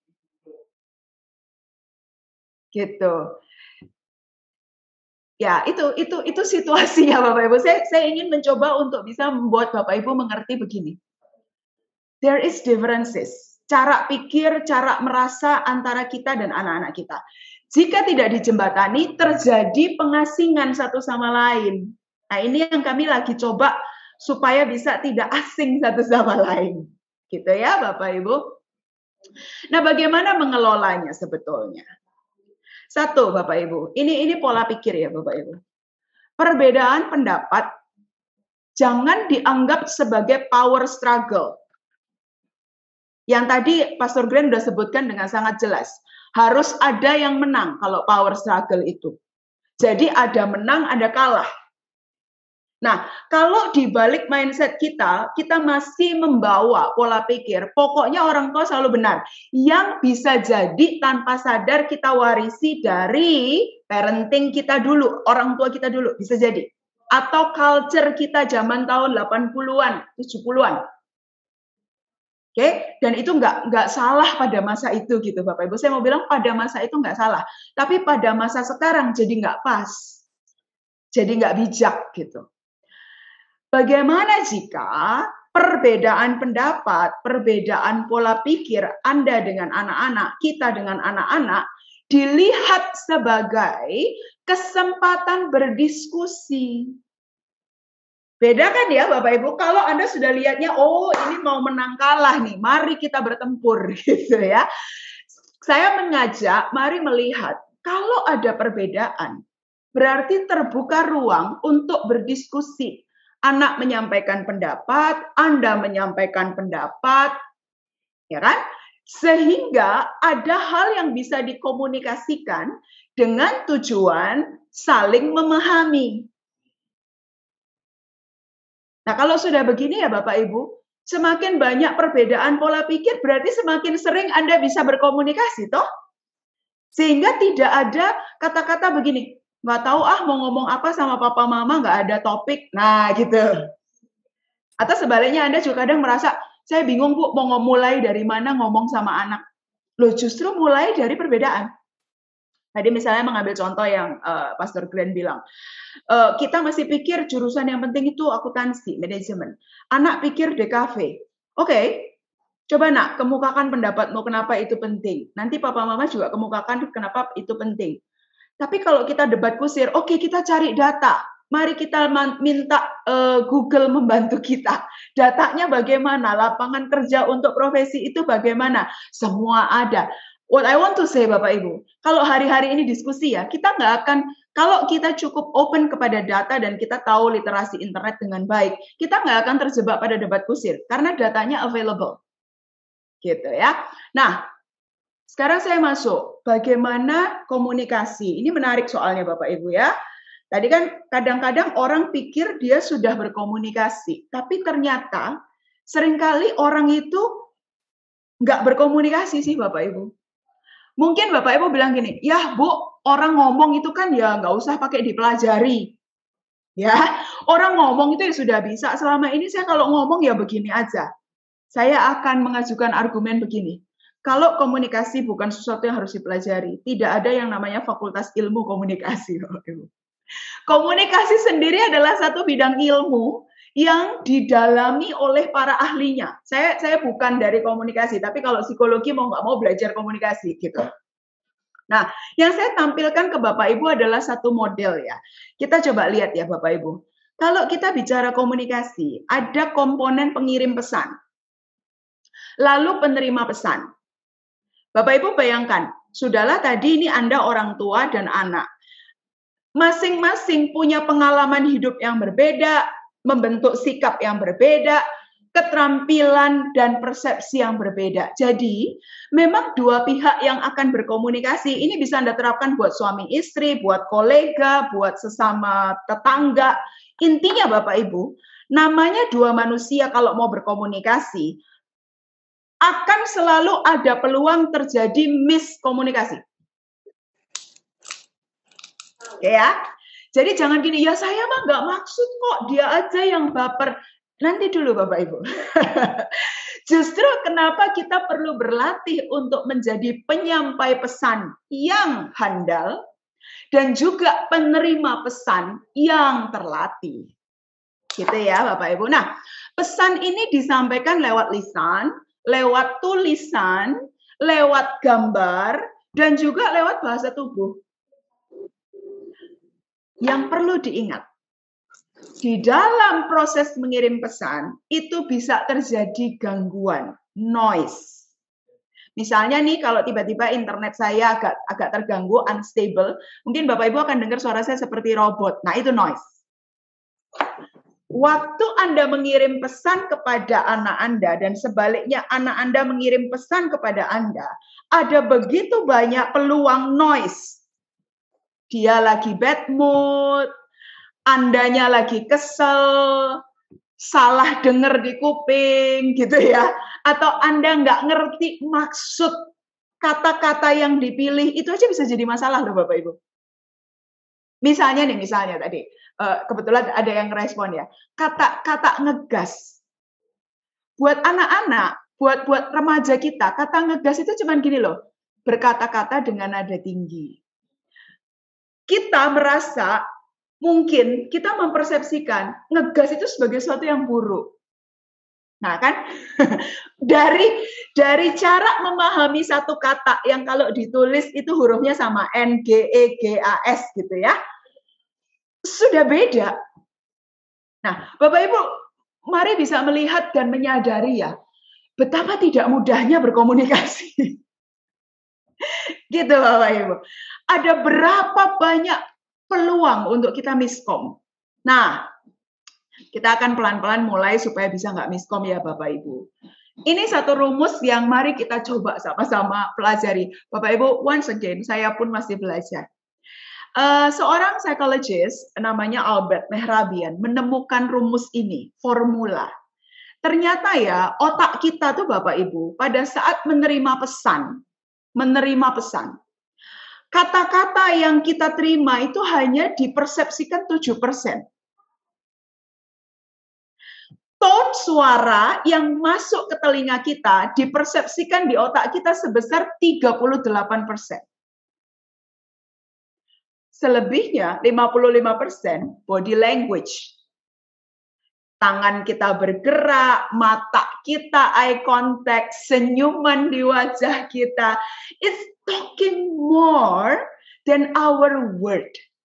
Gitu. Ya, itu situasinya Bapak Ibu. Saya ingin mencoba untuk bisa membuat Bapak Ibu mengerti begini. There is differences. Cara pikir, cara merasa antara kita dan anak-anak kita. Jika tidak dijembatani, terjadi pengasingan satu sama lain. Nah, ini yang kami lagi coba supaya bisa tidak asing satu sama lain. Gitu ya, Bapak Ibu. Nah, bagaimana mengelolanya sebetulnya? Satu, Bapak Ibu. Ini pola pikir ya, Bapak Ibu. Perbedaan pendapat jangan dianggap sebagai power struggle. Yang tadi Pastor Glenn sudah sebutkan dengan sangat jelas. Harus ada yang menang kalau power struggle itu. Jadi ada menang, ada kalah. Nah, kalau di balik mindset kita masih membawa pola pikir, pokoknya orang tua selalu benar. Yang bisa jadi tanpa sadar kita warisi dari parenting kita dulu, orang tua kita dulu, bisa jadi. Atau culture kita zaman tahun 80-an, 70-an. Oke, dan itu nggak salah pada masa itu gitu Bapak Ibu. Saya mau bilang pada masa itu nggak salah, tapi pada masa sekarang jadi nggak pas, jadi nggak bijak gitu. Bagaimana jika perbedaan pendapat, perbedaan pola pikir Anda dengan anak-anak, kita dengan anak-anak dilihat sebagai kesempatan berdiskusi? Beda kan ya Bapak Ibu, kalau Anda sudah lihatnya, oh ini mau menang kalah nih, mari kita bertempur gitu ya. Saya mengajak, mari melihat, kalau ada perbedaan, berarti terbuka ruang untuk berdiskusi. Anak menyampaikan pendapat, Anda menyampaikan pendapat, ya kan? Sehingga ada hal yang bisa dikomunikasikan dengan tujuan saling memahami. Nah, kalau sudah begini ya Bapak Ibu, semakin banyak perbedaan pola pikir, berarti semakin sering Anda bisa berkomunikasi, toh? Sehingga tidak ada kata-kata begini, nggak tahu mau ngomong apa sama papa mama, nggak ada topik. Nah, gitu. Atau sebaliknya Anda juga kadang merasa, saya bingung Bu, mau mulai dari mana ngomong sama anak. Loh, justru mulai dari perbedaan. Tadi misalnya mengambil contoh yang Pastor Glenn bilang, kita masih pikir jurusan yang penting itu akuntansi, manajemen. Anak pikir DKV. Oke, coba nak, kemukakan pendapatmu kenapa itu penting. Nanti papa mama juga kemukakan kenapa itu penting. Tapi kalau kita debat kusir, oke, kita cari data. Mari kita minta Google membantu kita. Datanya bagaimana? Lapangan kerja untuk profesi itu bagaimana? Semua ada. What I want to say Bapak Ibu, kalau hari-hari ini diskusi ya, kita nggak akan, kalau kita cukup open kepada data dan kita tahu literasi internet dengan baik, kita nggak akan terjebak pada debat kusir, karena datanya available. Gitu ya. Nah, sekarang saya masuk, bagaimana komunikasi. Ini menarik soalnya Bapak Ibu ya. Tadi kan kadang-kadang orang pikir dia sudah berkomunikasi, tapi ternyata seringkali orang itu nggak berkomunikasi sih Bapak Ibu. Mungkin Bapak Ibu bilang gini, ya Bu, orang ngomong itu kan ya nggak usah pakai dipelajari. Ya, orang ngomong itu ya sudah bisa. Selama ini saya kalau ngomong ya begini aja. Saya akan mengajukan argumen begini. Kalau komunikasi bukan sesuatu yang harus dipelajari, tidak ada yang namanya fakultas ilmu komunikasi, Bapak Ibu. Komunikasi sendiri adalah satu bidang ilmu yang didalami oleh para ahlinya. Saya bukan dari komunikasi, tapi kalau psikologi mau nggak mau belajar komunikasi gitu. Nah, yang saya tampilkan ke Bapak Ibu adalah satu model ya. Kita coba lihat ya Bapak Ibu. Kalau kita bicara komunikasi, ada komponen pengirim pesan. Lalu penerima pesan. Bapak Ibu bayangkan, sudahlah tadi ini Anda orang tua dan anak. Masing-masing punya pengalaman hidup yang berbeda, membentuk sikap yang berbeda, keterampilan dan persepsi yang berbeda. Jadi, memang dua pihak yang akan berkomunikasi, ini bisa Anda terapkan buat suami istri, buat kolega, buat sesama tetangga. Intinya Bapak Ibu, namanya dua manusia kalau mau berkomunikasi, akan selalu ada peluang terjadi miskomunikasi. Ya. Jadi jangan gini, ya saya mah nggak maksud kok, dia aja yang baper. Nanti dulu Bapak Ibu. Justru kenapa kita perlu berlatih untuk menjadi penyampai pesan yang handal dan juga penerima pesan yang terlatih. Gitu ya Bapak Ibu. Nah, pesan ini disampaikan lewat lisan, lewat tulisan, lewat gambar, dan juga lewat bahasa tubuh. Yang perlu diingat, di dalam proses mengirim pesan, itu bisa terjadi gangguan, noise. Misalnya nih, kalau tiba-tiba internet saya agak terganggu, unstable, mungkin Bapak Ibu akan dengar suara saya seperti robot. Nah, itu noise. Waktu Anda mengirim pesan kepada anak Anda, dan sebaliknya anak Anda mengirim pesan kepada Anda, ada begitu banyak peluang noise. Dia lagi bad mood, Andanya lagi kesel, salah denger di kuping, gitu ya. Atau Anda nggak ngerti maksud kata-kata yang dipilih, itu aja bisa jadi masalah loh Bapak Ibu. Misalnya tadi, kebetulan ada yang respon ya, kata ngegas. Buat anak-anak, buat remaja kita, kata ngegas itu cuman gini loh, berkata-kata dengan nada tinggi. Kita merasa, mungkin kita mempersepsikan ngegas itu sebagai sesuatu yang buruk. Nah kan, dari cara memahami satu kata yang kalau ditulis itu hurufnya sama N, G, E, G, A, S gitu ya, sudah beda. Nah, Bapak Ibu, mari bisa melihat dan menyadari ya, betapa tidak mudahnya berkomunikasi. Gitu Bapak Ibu. Ada berapa banyak peluang untuk kita miskom. Nah, kita akan pelan-pelan mulai supaya bisa nggak miskom ya Bapak Ibu. Ini satu rumus yang mari kita coba sama-sama pelajari. Bapak Ibu, once again, saya pun masih belajar. Seorang psikologis namanya Albert Mehrabian menemukan rumus ini, formula. Ternyata ya, otak kita tuh Bapak Ibu, pada saat menerima pesan, kata-kata yang kita terima itu hanya dipersepsikan 7%. Tone suara yang masuk ke telinga kita dipersepsikan di otak kita sebesar 38%. Selebihnya 55% body language. Tangan kita bergerak, mata kita eye contact, senyuman di wajah kita. It's talking more than our word.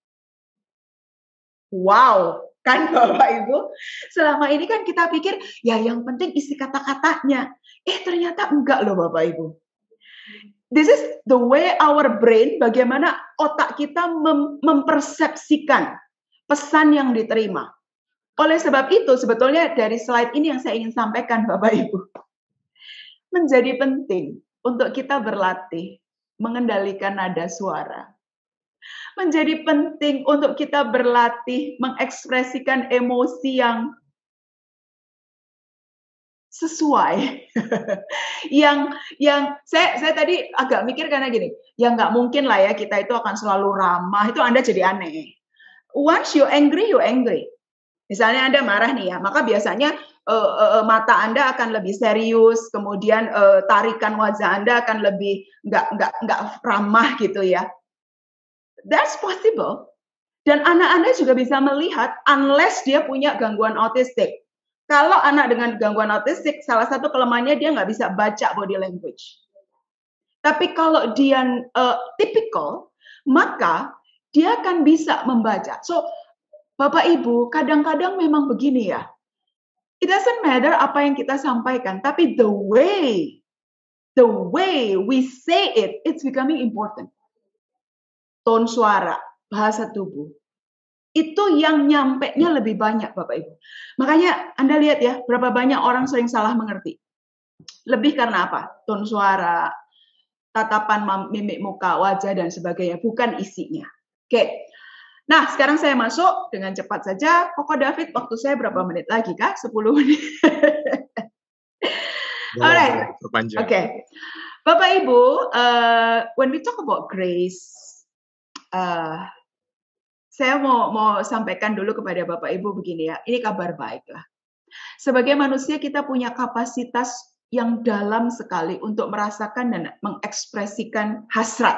Wow, kan Bapak Ibu? Selama ini kan kita pikir, ya yang penting isi kata-katanya. Ternyata enggak loh Bapak Ibu. This is the way our brain, bagaimana otak kita mempersepsikan pesan yang diterima. Oleh sebab itu, sebetulnya dari slide ini yang saya ingin sampaikan Bapak Ibu. Menjadi penting untuk kita berlatih mengendalikan nada suara. Menjadi penting untuk kita berlatih mengekspresikan emosi yang sesuai. yang saya tadi agak mikir karena gini, ya nggak mungkin lah ya kita itu akan selalu ramah, itu Anda jadi aneh. Once you angry, you angry. Misalnya Anda marah nih ya, maka biasanya mata Anda akan lebih serius, kemudian tarikan wajah Anda akan lebih nggak ramah gitu ya. That's possible. Dan anak Anda juga bisa melihat unless dia punya gangguan autistik. Kalau anak dengan gangguan autistik, salah satu kelemahannya dia nggak bisa baca body language. Tapi kalau dia typical, maka dia akan bisa membaca. So, Bapak Ibu, kadang-kadang memang begini ya. It doesn't matter apa yang kita sampaikan, tapi the way we say it, it's becoming important. Tone suara, bahasa tubuh. Itu yang nyampe-nya lebih banyak, Bapak Ibu. Makanya Anda lihat ya, berapa banyak orang sering salah mengerti. Lebih karena apa? Tone suara, tatapan mimik muka, wajah, dan sebagainya. Bukan isinya. Oke. Nah, sekarang saya masuk dengan cepat saja. Koko David, waktu saya berapa menit lagi, kah? 10 menit. Alright. Oke. Bapak Ibu, when we talk about grace, Saya mau sampaikan dulu kepada Bapak Ibu begini ya, ini kabar baik lah. Sebagai manusia kita punya kapasitas yang dalam sekali untuk merasakan dan mengekspresikan hasrat.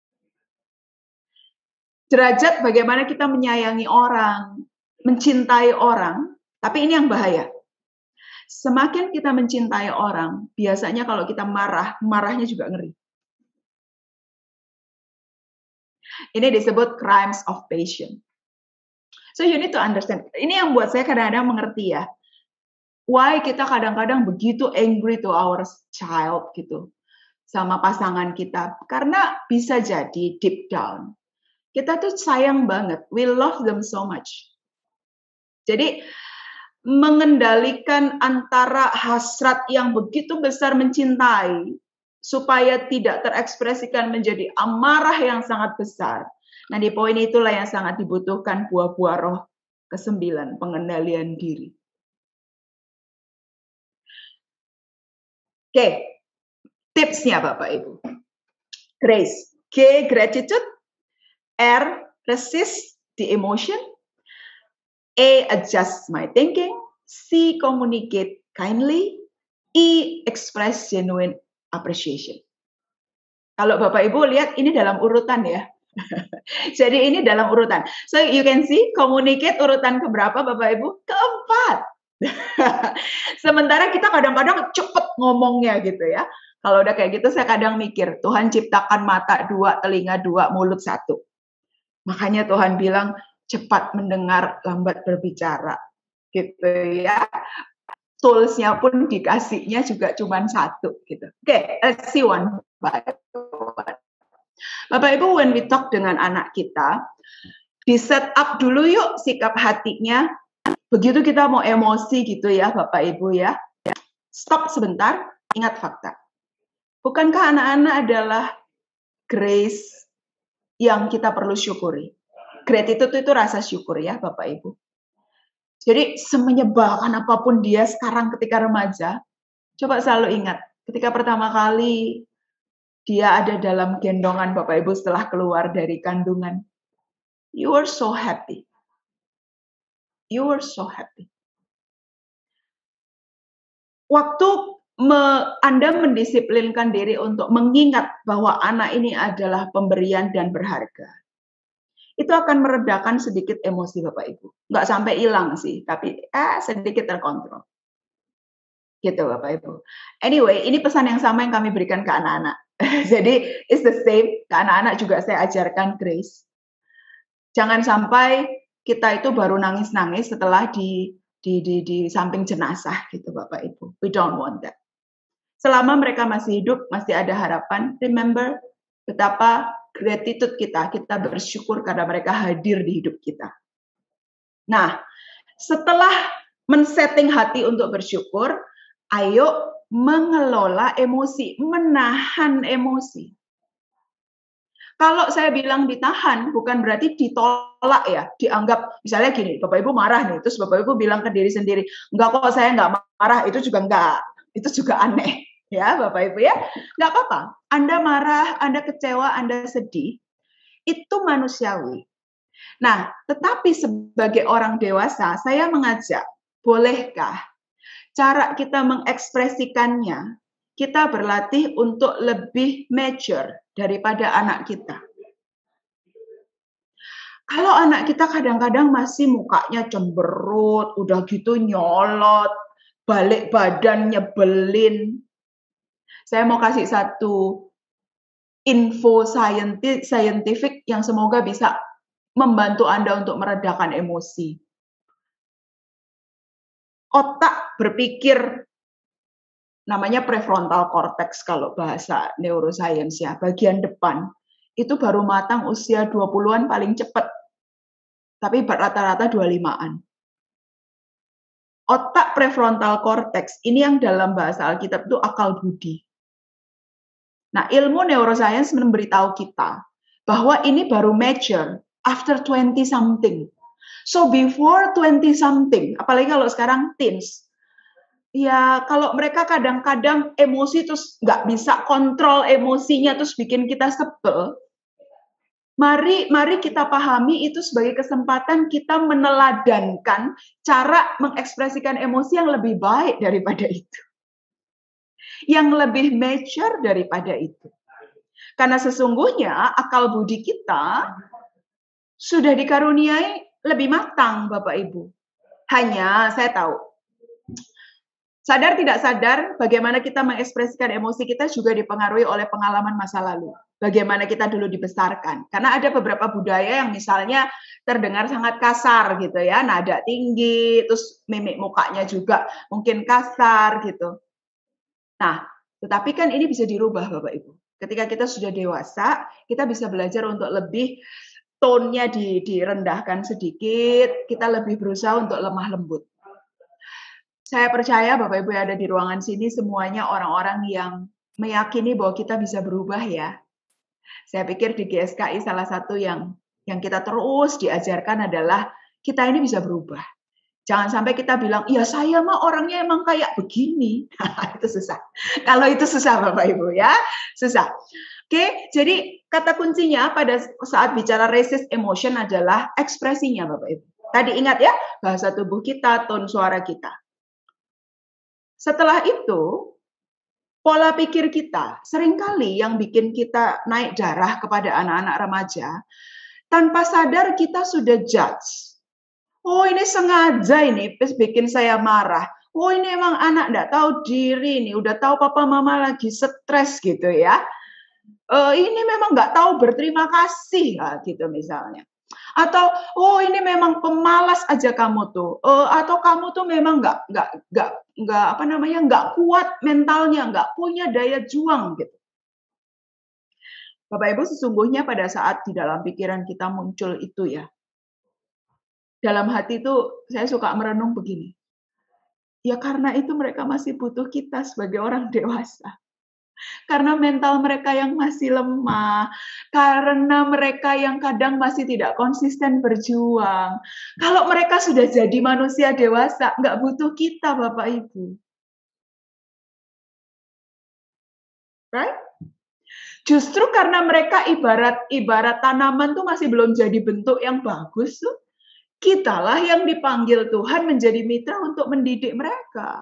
Derajat bagaimana kita menyayangi orang, mencintai orang, tapi ini yang bahaya. Semakin kita mencintai orang, biasanya kalau kita marah, marahnya juga ngeri. Ini disebut crimes of passion. So you need to understand. Ini yang buat saya kadang-kadang mengerti ya. Why kita kadang-kadang begitu angry to our child gitu. Sama pasangan kita. Karena bisa jadi deep down. Kita tuh sayang banget. We love them so much. Jadi mengendalikan antara hasrat yang begitu besar mencintai supaya tidak terekspresikan menjadi amarah yang sangat besar. Nah, di poin itulah yang sangat dibutuhkan buah-buah roh ke-9, pengendalian diri. Oke, tipsnya Bapak Ibu. Grace. G, gratitude. R, resist the emotion. A, adjust my thinking. C, communicate kindly. E, express genuine appreciation. Kalau Bapak Ibu lihat ini dalam urutan ya. Jadi ini dalam urutan. So you can see communicate urutan keberapa Bapak Ibu? Keempat. Sementara kita kadang-kadang cepet ngomongnya gitu ya. Kalau udah kayak gitu saya kadang mikir, Tuhan ciptakan mata 2, telinga 2, mulut 1. Makanya Tuhan bilang cepat mendengar, lambat berbicara. Gitu ya. Tools-nya pun dikasihnya juga cuma 1 gitu. Oke, let's see one by one. Bapak Ibu, when we talk dengan anak kita, di set up dulu yuk sikap hatinya. Begitu kita mau emosi gitu ya Bapak Ibu ya. Stop sebentar, ingat fakta. Bukankah anak-anak adalah grace yang kita perlu syukuri? Gratitude itu rasa syukur ya Bapak Ibu. Jadi semenyebalkan apapun dia sekarang ketika remaja, coba selalu ingat, ketika pertama kali dia ada dalam gendongan Bapak Ibu setelah keluar dari kandungan. You were so happy. You were so happy. Waktu Anda mendisiplinkan diri untuk mengingat bahwa anak ini adalah pemberian dan berharga, itu akan meredakan sedikit emosi Bapak Ibu. Nggak sampai hilang sih, tapi sedikit terkontrol. Gitu Bapak Ibu. Anyway, ini pesan yang sama yang kami berikan ke anak-anak. Jadi, it's the same. Ke anak-anak juga saya ajarkan grace. Jangan sampai kita itu baru nangis-nangis setelah di samping jenazah gitu Bapak Ibu. We don't want that. Selama mereka masih hidup, masih ada harapan. Remember betapa gratitude kita bersyukur karena mereka hadir di hidup kita. Nah, setelah men-setting hati untuk bersyukur, ayo mengelola emosi, menahan emosi. Kalau saya bilang ditahan, bukan berarti ditolak ya, dianggap, misalnya gini, Bapak Ibu marah nih, terus Bapak Ibu bilang ke diri sendiri, enggak kok saya enggak marah, itu juga enggak, itu juga aneh, ya Bapak Ibu ya, enggak apa-apa, Anda marah, Anda kecewa, Anda sedih, itu manusiawi. Nah, tetapi sebagai orang dewasa, saya mengajak, bolehkah cara kita mengekspresikannya, kita berlatih untuk lebih mature daripada anak kita. Kalau anak kita kadang-kadang masih mukanya cemberut, udah gitu nyolot, balik badan nyebelin. Saya mau kasih satu info scientific yang semoga bisa membantu Anda untuk meredakan emosi. Otak berpikir, namanya prefrontal cortex kalau bahasa neuroscience ya, bagian depan, itu baru matang usia 20-an paling cepat. Tapi rata-rata 25-an. Otak prefrontal cortex, ini yang dalam bahasa Alkitab itu akal budi. Nah, ilmu neuroscience memberitahu kita bahwa ini baru mature after 20-something. So before 20-something, apalagi kalau sekarang teens, ya kalau mereka kadang-kadang emosi terus nggak bisa kontrol emosinya terus bikin kita sebel, Mari kita pahami itu sebagai kesempatan kita meneladankan cara mengekspresikan emosi yang lebih baik daripada itu. Yang lebih mature daripada itu. Karena sesungguhnya akal budi kita sudah dikaruniai lebih matang, Bapak Ibu. Hanya saya tahu, sadar tidak sadar bagaimana kita mengekspresikan emosi kita juga dipengaruhi oleh pengalaman masa lalu. Bagaimana kita dulu dibesarkan. Karena ada beberapa budaya yang misalnya terdengar sangat kasar gitu ya, nada tinggi, terus mimik mukanya juga mungkin kasar gitu. Nah, tetapi kan ini bisa dirubah Bapak Ibu. Ketika kita sudah dewasa, kita bisa belajar untuk lebih tone-nya direndahkan sedikit, kita lebih berusaha untuk lemah lembut. Saya percaya Bapak Ibu yang ada di ruangan sini semuanya orang-orang yang meyakini bahwa kita bisa berubah ya. Saya pikir di GSKI salah satu yang kita terus diajarkan adalah kita ini bisa berubah. Jangan sampai kita bilang, ya saya mah orangnya emang kayak begini. Itu susah. Kalau itu susah Bapak Ibu ya, susah. Oke, jadi kata kuncinya pada saat bicara resist emotion adalah ekspresinya Bapak Ibu. Tadi ingat ya, bahasa tubuh kita, tone suara kita. Setelah itu, pola pikir kita seringkali yang bikin kita naik darah kepada anak-anak remaja, tanpa sadar kita sudah judge. Oh ini sengaja ini bikin saya marah. Oh ini emang anak enggak tahu diri nih, udah tahu papa mama lagi stres gitu ya. Ini memang nggak tahu berterima kasih gitu misalnya. Atau oh ini memang pemalas aja kamu tuh. Atau kamu tuh memang nggak kuat mentalnya, nggak punya daya juang gitu. Bapak Ibu sesungguhnya pada saat di dalam pikiran kita muncul itu ya. Dalam hati itu saya suka merenung begini. Ya karena itu mereka masih butuh kita sebagai orang dewasa. Karena mental mereka yang masih lemah, karena mereka yang kadang masih tidak konsisten berjuang. Kalau mereka sudah jadi manusia dewasa, nggak butuh kita Bapak Ibu. Right? Justru karena mereka ibarat tanaman tuh masih belum jadi bentuk yang bagus tuh, kitalah yang dipanggil Tuhan menjadi mitra untuk mendidik mereka.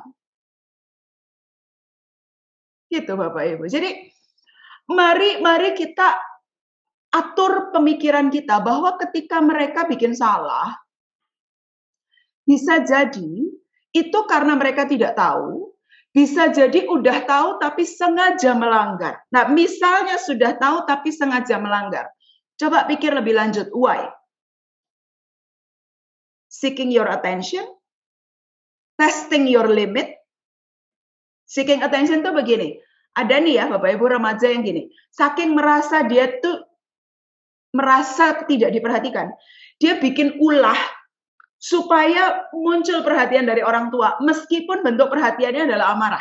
Gitu Bapak Ibu. Jadi mari kita atur pemikiran kita bahwa ketika mereka bikin salah, bisa jadi itu karena mereka tidak tahu, bisa jadi udah tahu tapi sengaja melanggar. Nah, misalnya sudah tahu tapi sengaja melanggar. Coba pikir lebih lanjut, why? Seeking your attention, testing your limit. Seeking attention tuh begini, ada nih ya Bapak Ibu remaja yang gini, saking merasa dia tuh merasa tidak diperhatikan, dia bikin ulah supaya muncul perhatian dari orang tua, meskipun bentuk perhatiannya adalah amarah.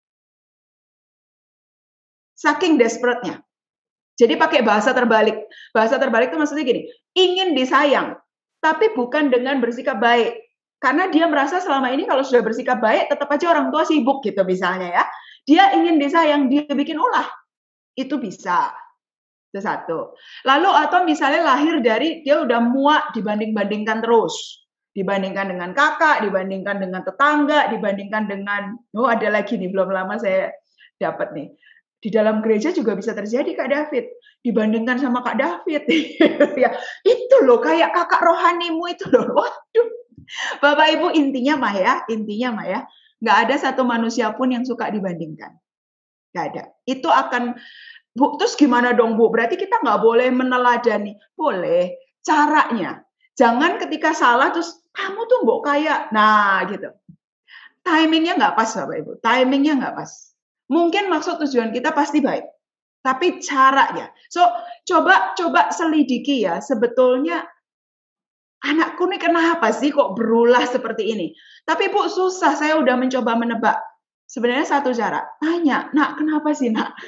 Saking desperate-nya. Jadi pakai bahasa terbalik. Bahasa terbalik itu maksudnya gini, ingin disayang, tapi bukan dengan bersikap baik. Karena dia merasa selama ini kalau sudah bersikap baik, tetap aja orang tua sibuk gitu misalnya ya. Dia ingin disayang, dia bikin ulah. Itu bisa. Itu satu. Lalu atau misalnya lahir dari dia udah muak dibanding-bandingkan terus. Dibandingkan dengan kakak, dibandingkan dengan tetangga, dibandingkan dengan, ada lagi nih, belum lama saya dapat nih. Di dalam gereja juga bisa terjadi Kak David. Dibandingkan sama Kak David. Ya, itu loh kayak kakak rohanimu itu loh. Waduh. Bapak Ibu intinya mah ya, nggak ada satu manusia pun yang suka dibandingkan. Nggak ada. Itu akan, Bu, terus gimana dong Bu? Berarti kita nggak boleh meneladani. Boleh, caranya. Jangan ketika salah terus, kamu tuh mbok kayak, nah gitu. Timingnya nggak pas Bapak Ibu, timingnya nggak pas. Mungkin maksud tujuan kita pasti baik, tapi caranya. So, coba selidiki ya, sebetulnya anakku nih kenapa sih kok berulah seperti ini? Tapi Bu, susah, saya udah mencoba menebak. Sebenarnya satu cara, tanya, nak kenapa sih nak?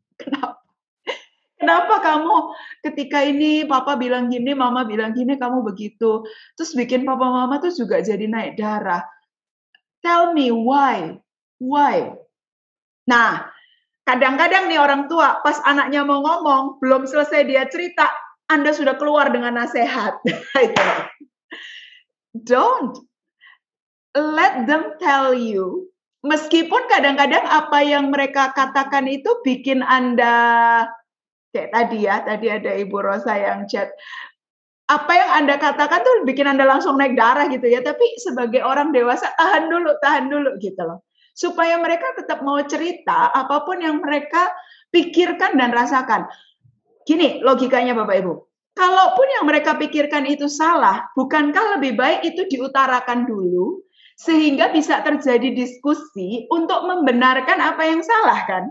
Kenapa kamu ketika ini papa bilang gini, mama bilang gini, kamu begitu. Terus bikin papa mama tuh juga jadi naik darah. Tell me why? Why? Nah, kadang-kadang nih orang tua, pas anaknya mau ngomong, belum selesai dia cerita, Anda sudah keluar dengan nasihat. Itu. Don't let them tell you, meskipun kadang-kadang apa yang mereka katakan itu bikin Anda, kayak tadi ada Ibu Rosa yang chat, apa yang Anda katakan tuh bikin Anda langsung naik darah gitu ya, tapi sebagai orang dewasa tahan dulu gitu loh. Supaya mereka tetap mau cerita apapun yang mereka pikirkan dan rasakan. Gini logikanya Bapak Ibu, kalaupun yang mereka pikirkan itu salah, bukankah lebih baik itu diutarakan dulu, sehingga bisa terjadi diskusi untuk membenarkan apa yang salah kan?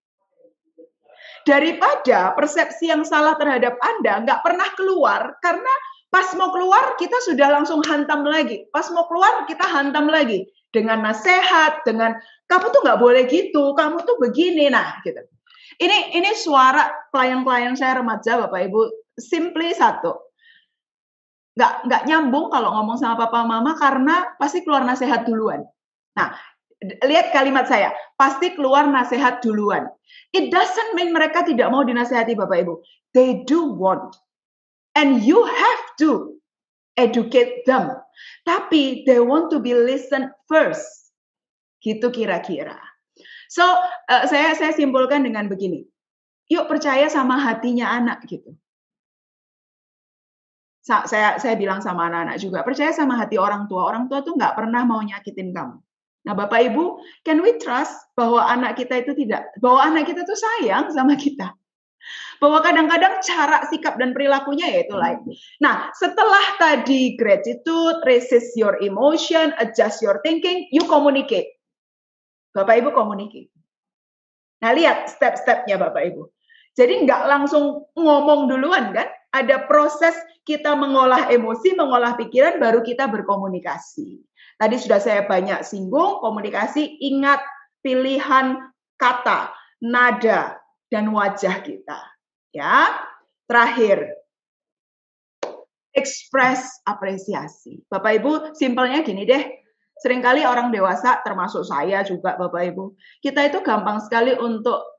Daripada persepsi yang salah terhadap Anda nggak pernah keluar, karena pas mau keluar kita sudah langsung hantam lagi. Pas mau keluar kita hantam lagi. Dengan nasihat, dengan kamu tuh nggak boleh gitu, kamu tuh begini, nah gitu. Ini suara klien-klien saya remaja Bapak Ibu, simply satu. Nggak nyambung kalau ngomong sama papa mama karena pasti keluar nasihat duluan. Nah, lihat kalimat saya, pasti keluar nasihat duluan. It doesn't mean mereka tidak mau dinasehati Bapak Ibu. They do want. And you have to educate them. Tapi they want to be listened first. Gitu kira-kira. So, saya simpulkan dengan begini. Yuk percaya sama hatinya anak gitu. Saya bilang sama anak-anak juga, percaya sama hati orang tua. Orang tua tuh nggak pernah mau nyakitin kamu. Nah, Bapak Ibu, can we trust bahwa anak kita itu bahwa anak kita tuh sayang sama kita. Bahwa kadang-kadang cara, sikap, dan perilakunya yaitu lain. Nah, setelah tadi gratitude, resist your emotion, adjust your thinking, you communicate. Bapak Ibu communicate. Nah, lihat step-stepnya Bapak Ibu. Jadi nggak langsung ngomong duluan kan? Ada proses kita mengolah emosi, mengolah pikiran, baru kita berkomunikasi. Tadi sudah saya banyak singgung, komunikasi, ingat pilihan kata, nada, dan wajah kita. Ya, terakhir, express apresiasi. Bapak Ibu, simpelnya gini deh, seringkali orang dewasa, termasuk saya juga Bapak Ibu, kita itu gampang sekali untuk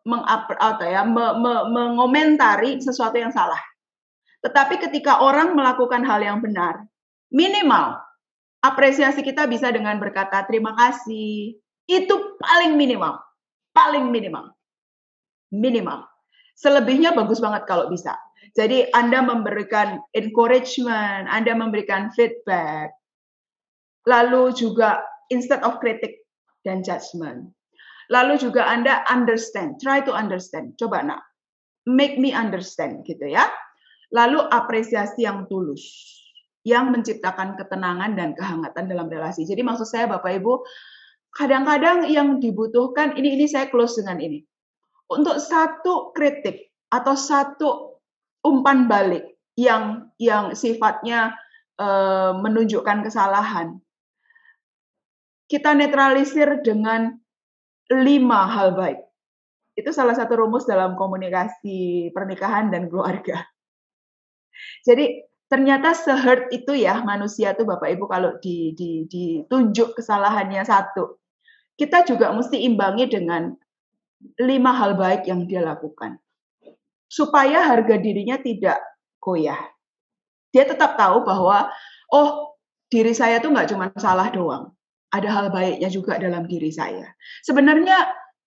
mengomentari sesuatu yang salah. Tetapi ketika orang melakukan hal yang benar, minimal apresiasi kita bisa dengan berkata terima kasih. Itu paling minimal. Paling minimal. Minimal. Selebihnya bagus banget kalau bisa. Jadi Anda memberikan encouragement, Anda memberikan feedback. Lalu juga instead of kritik dan judgment. Lalu juga Anda understand, try to understand. Coba nak, make me understand gitu ya. Lalu apresiasi yang tulus, yang menciptakan ketenangan dan kehangatan dalam relasi. Jadi maksud saya Bapak Ibu, kadang-kadang yang dibutuhkan, ini saya close dengan ini. Untuk satu kritik atau satu umpan balik yang sifatnya menunjukkan kesalahan, kita netralisir dengan 5 hal baik. Itu salah satu rumus dalam komunikasi pernikahan dan keluarga. Jadi ternyata se-hurt itu ya manusia tuh Bapak Ibu kalau ditunjuk kesalahannya satu. Kita juga mesti imbangi dengan 5 hal baik yang dia lakukan. Supaya harga dirinya tidak goyah. Dia tetap tahu bahwa, oh diri saya tuh nggak cuma salah doang. Ada hal baiknya juga dalam diri saya. Sebenarnya,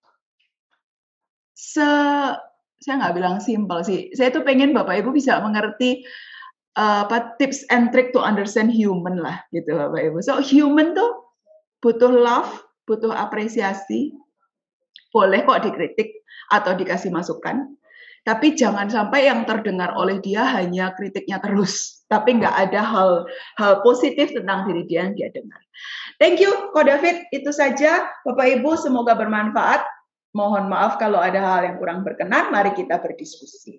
saya nggak bilang simpel sih. Saya tuh pengen Bapak Ibu bisa mengerti tips and trick to understand human lah gitu Bapak Ibu. So human tuh butuh love, butuh apresiasi, boleh kok dikritik atau dikasih masukan, tapi jangan sampai yang terdengar oleh dia hanya kritiknya terus, tapi nggak ada hal positif tentang diri dia yang dia dengar. Thank you, Ko David. Itu saja Bapak Ibu, semoga bermanfaat. Mohon maaf kalau ada hal yang kurang berkenan, mari kita berdiskusi.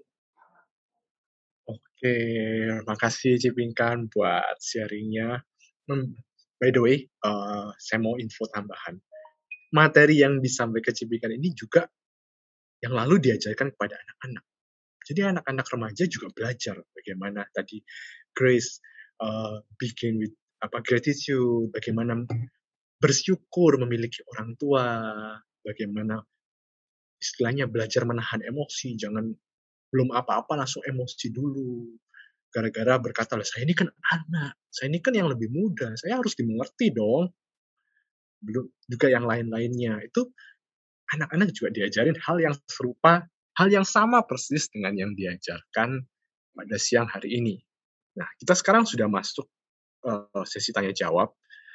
Oke, makasih Cipingkan buat sharingnya. By the way, saya mau info tambahan. Materi yang disampaikan Cipingkan ini juga yang lalu diajarkan kepada anak-anak. Jadi anak-anak remaja juga belajar bagaimana tadi grace, begin with gratitude, bagaimana bersyukur memiliki orang tua, bagaimana istilahnya belajar menahan emosi, jangan belum apa-apa langsung emosi dulu. gara-gara berkata, saya ini kan anak, saya ini kan yang lebih muda, saya harus dimengerti dong. Belum juga yang lain-lainnya. Itu anak-anak juga diajarin hal yang serupa, hal yang sama persis dengan yang diajarkan pada siang hari ini. Nah, kita sekarang sudah masuk sesi tanya jawab.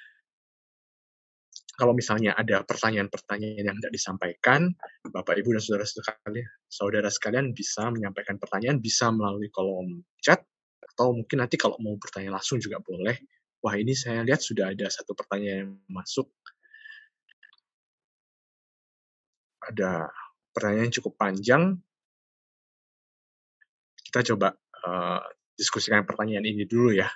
Kalau misalnya ada pertanyaan-pertanyaan yang tidak disampaikan, Bapak, Ibu, dan saudara sekalian bisa menyampaikan pertanyaan, bisa melalui kolom chat, atau mungkin nanti kalau mau bertanya langsung juga boleh. Wah, ini saya lihat sudah ada satu pertanyaan yang masuk. Ada pertanyaan yang cukup panjang. Kita coba diskusikan pertanyaan ini dulu ya.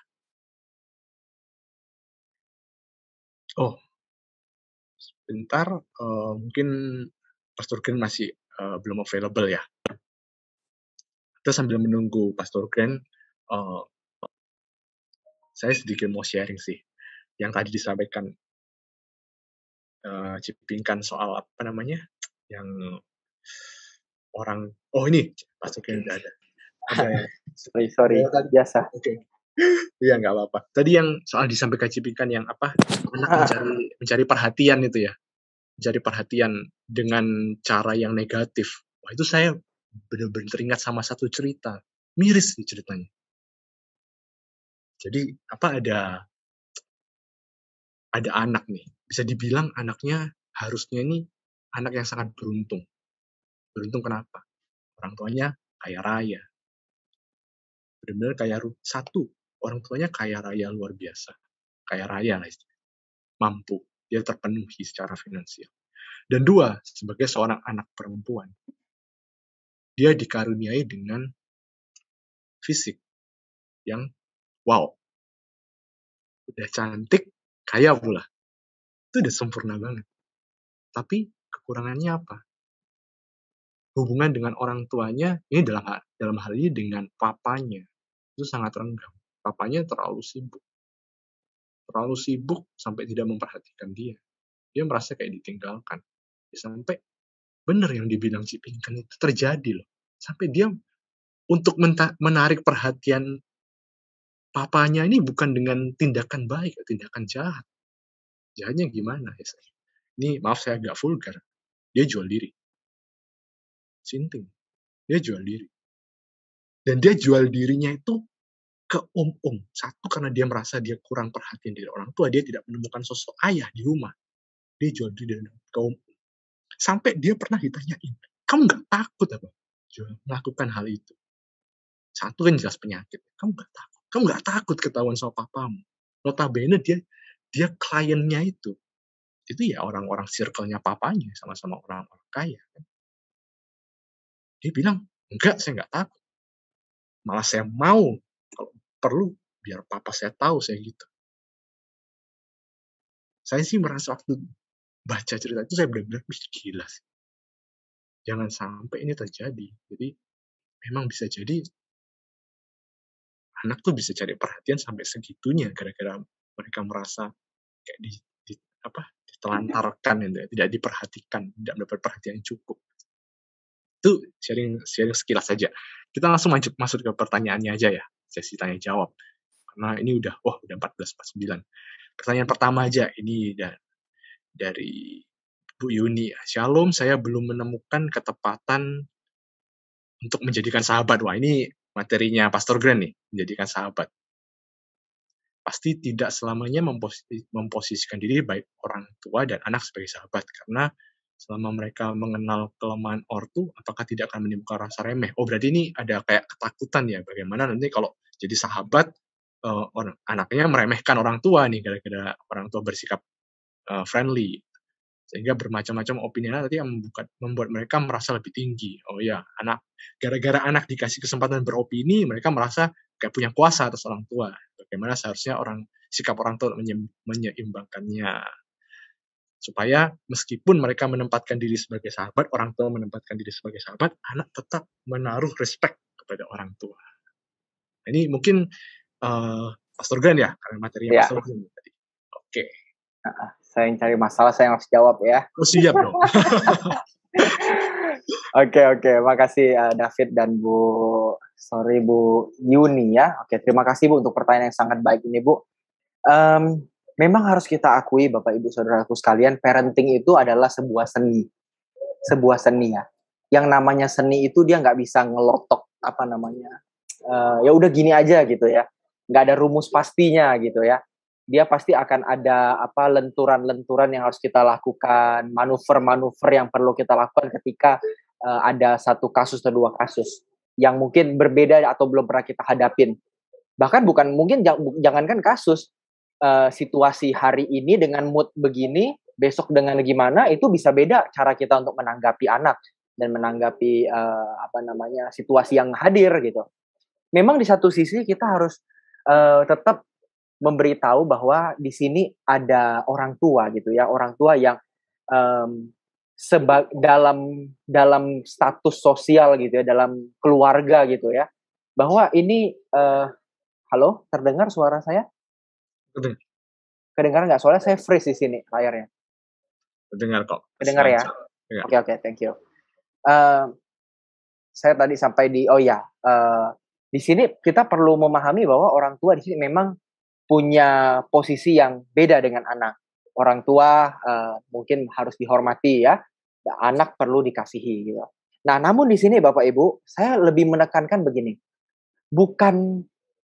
Oh, sebentar, mungkin Pastor Glenn masih belum available ya. Kita sambil menunggu Pastor Glenn, saya sedikit mau sharing sih. Yang tadi disampaikan Cipingkan soal apa namanya, yang orang, ini Pastor Glenn udah ada. Sorry, biasa. Oke. Iya, nggak apa-apa. Tadi yang soal disampaikan Cipingkan yang apa, anak mencari perhatian itu ya. Mencari perhatian dengan cara yang negatif. Wah, itu saya benar-benar teringat sama satu cerita. Miris sih ceritanya. Jadi, ada anak nih. Bisa dibilang anaknya harusnya ini anak yang sangat beruntung. Beruntung kenapa? Orang tuanya kaya raya. Benar-benar kaya satu. Orang tuanya kaya raya luar biasa. Kaya raya lah istilahnya. Mampu. Dia terpenuhi secara finansial. Dan dua, sebagai seorang anak perempuan, dia dikaruniai dengan fisik yang wow. Udah cantik, kaya pula. Itu udah sempurna banget. Tapi kekurangannya apa? Hubungan dengan orang tuanya, ini dalam hal ini dengan papanya, itu sangat renggang. Papanya terlalu sibuk. Terlalu sibuk sampai tidak memperhatikan dia. Dia merasa kayak ditinggalkan. Sampai benar yang dibilang Cipingkan itu terjadi loh. Sampai dia untuk menarik perhatian papanya ini bukan dengan tindakan baik, tindakan jahat. Jahatnya gimana ya? Ini maaf saya agak vulgar. Dia jual diri. Sinting. Dia jual diri. Dan dia jual dirinya itu ke om-om. Satu, karena dia merasa dia kurang perhatian dari orang tua. Dia tidak menemukan sosok ayah di rumah. Dia jual diri ke om-om. Sampai dia pernah ditanyain, kamu gak takut apa? Melakukan hal itu. Satu kan jelas penyakit. Kamu gak takut. Kamu gak takut ketahuan sama papamu. Notabene dia kliennya itu ya orang-orang circle-nya papanya. Sama-sama orang-orang kaya. Dia bilang, enggak, saya gak takut. Malah saya mau, kalau perlu, biar papa saya tahu saya gitu. Saya sih merasa waktu baca cerita itu, saya benar-benar gila sih. Jangan sampai ini terjadi. Jadi, memang bisa jadi, anak tuh bisa cari perhatian sampai segitunya, gara-gara mereka merasa kayak ditelantarkan, tidak diperhatikan, tidak mendapat perhatian yang cukup. Itu sharing sekilas saja. Kita langsung masuk ke pertanyaannya aja ya, sesi tanya jawab. Karena ini udah 14:49. Pertanyaan pertama aja, ini dari Bu Yuni. Shalom, saya belum menemukan ketepatan untuk menjadikan sahabat. Wah, ini materinya Pastor Glenn nih, menjadikan sahabat. Pasti tidak selamanya memposisikan diri baik orang tua dan anak sebagai sahabat. Karena selama mereka mengenal kelemahan ortu, apakah tidak akan menimbulkan rasa remeh? Oh, berarti ini ada kayak ketakutan ya, bagaimana nanti kalau jadi sahabat, anaknya meremehkan orang tua nih, gara-gara orang tua bersikap friendly. Sehingga bermacam-macam opini nanti yang membuat mereka merasa lebih tinggi. Oh ya, gara-gara anak dikasih kesempatan beropini, mereka merasa kayak punya kuasa atas orang tua. Bagaimana seharusnya sikap orang tua menyeimbangkannya. Supaya meskipun mereka menempatkan diri sebagai sahabat, orang tua menempatkan diri sebagai sahabat, anak tetap menaruh respect kepada orang tua. Ini mungkin Pastor Glenn ya, karena materinya Pastor Glenn tadi. Oke. Saya yang cari masalah, saya yang harus jawab ya. Oh, siap dong. Oke. Makasih David dan Bu sorry Bu Yuni ya. Oke, terima kasih Bu untuk pertanyaan yang sangat baik ini Bu. Memang harus kita akui Bapak Ibu Saudaraku sekalian, parenting itu adalah sebuah seni. Sebuah seni ya. Yang namanya seni itu dia nggak bisa ngelotok apa namanya. Ya udah gini aja gitu ya. Nggak ada rumus pastinya gitu ya. Dia pasti akan ada apa lenturan-lenturan yang harus kita lakukan, manuver-manuver yang perlu kita lakukan ketika ada satu kasus atau dua kasus yang mungkin berbeda atau belum pernah kita hadapin. Bahkan bukan mungkin jangankan kasus, situasi hari ini dengan mood begini, besok dengan gimana itu bisa beda cara kita untuk menanggapi anak dan menanggapi apa namanya situasi yang hadir gitu. Memang di satu sisi kita harus tetap memberitahu bahwa di sini ada orang tua gitu ya, orang tua yang dalam status sosial gitu ya, dalam keluarga gitu ya, bahwa ini halo, terdengar suara saya? Kedengar nggak? Soalnya saya freeze di sini layarnya. Dengar kok. Kedengar ya? Oke, thank you. Saya tadi sampai di di sini kita perlu memahami bahwa orang tua di sini memang punya posisi yang beda dengan anak. Orang tua mungkin harus dihormati ya, anak perlu dikasihi gitu. Nah, namun di sini Bapak Ibu, saya lebih menekankan begini, bukan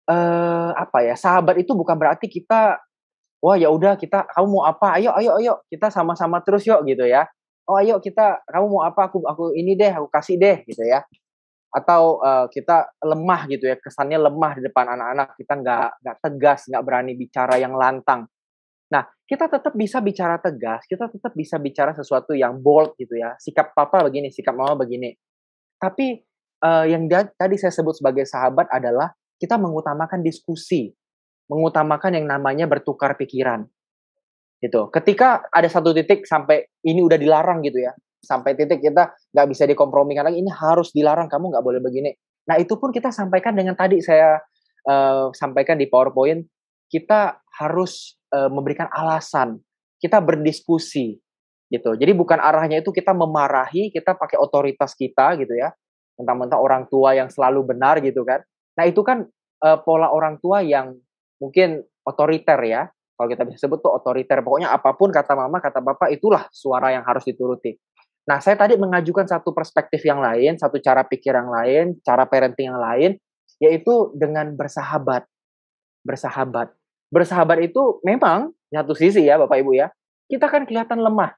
sahabat itu bukan berarti kita, wah ya udah kita, kamu mau apa, ayo kita sama-sama terus yuk gitu ya. Oh ayo kamu mau apa, aku ini deh, aku kasih deh gitu ya. Atau kita lemah gitu ya, kesannya lemah di depan anak-anak, kita nggak tegas, nggak berani bicara yang lantang. Nah, kita tetap bisa bicara tegas, kita tetap bisa bicara sesuatu yang bold gitu ya, sikap papa begini, sikap mama begini. Tapi yang tadi saya sebut sebagai sahabat adalah kita mengutamakan diskusi, mengutamakan yang namanya bertukar pikiran gitu. Ketika ada satu titik sampai ini udah dilarang gitu ya, sampai titik kita nggak bisa dikompromikan lagi, ini harus dilarang, kamu nggak boleh begini. Nah itu pun kita sampaikan dengan tadi saya sampaikan di PowerPoint, kita harus memberikan alasan, kita berdiskusi gitu. Jadi bukan arahnya itu kita memarahi, kita pakai otoritas kita gitu ya, mentang-mentang orang tua yang selalu benar gitu kan. Nah itu kan pola orang tua yang mungkin otoriter ya, kalau kita bisa sebut tuh otoriter. Pokoknya apapun kata mama, kata bapak, itulah suara yang harus dituruti. Nah, saya tadi mengajukan satu perspektif yang lain, satu cara pikir yang lain, cara parenting yang lain, yaitu dengan bersahabat. Bersahabat. Bersahabat itu memang, di satu sisi ya Bapak Ibu ya, kita kan kelihatan lemah.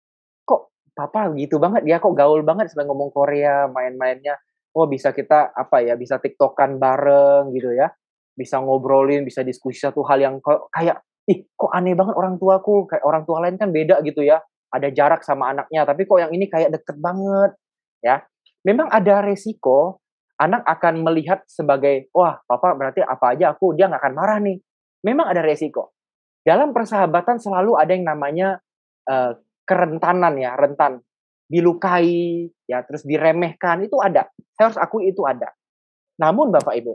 Kok papa gitu banget, dia kok gaul banget sampai ngomong Korea, main-mainnya. Oh bisa kita, bisa tiktokan bareng gitu ya. Bisa ngobrolin, bisa diskusi satu hal yang kayak, kok aneh banget orang tuaku, kayak orang tua lain kan beda gitu ya, ada jarak sama anaknya, tapi kok yang ini kayak deket banget, ya. Memang ada resiko, anak akan melihat sebagai, wah papa berarti apa aja dia nggak akan marah nih. Memang ada resiko. Dalam persahabatan selalu ada yang namanya kerentanan ya, rentan. Dilukai, ya terus diremehkan, itu ada. Saya harus akui itu ada. Namun Bapak Ibu,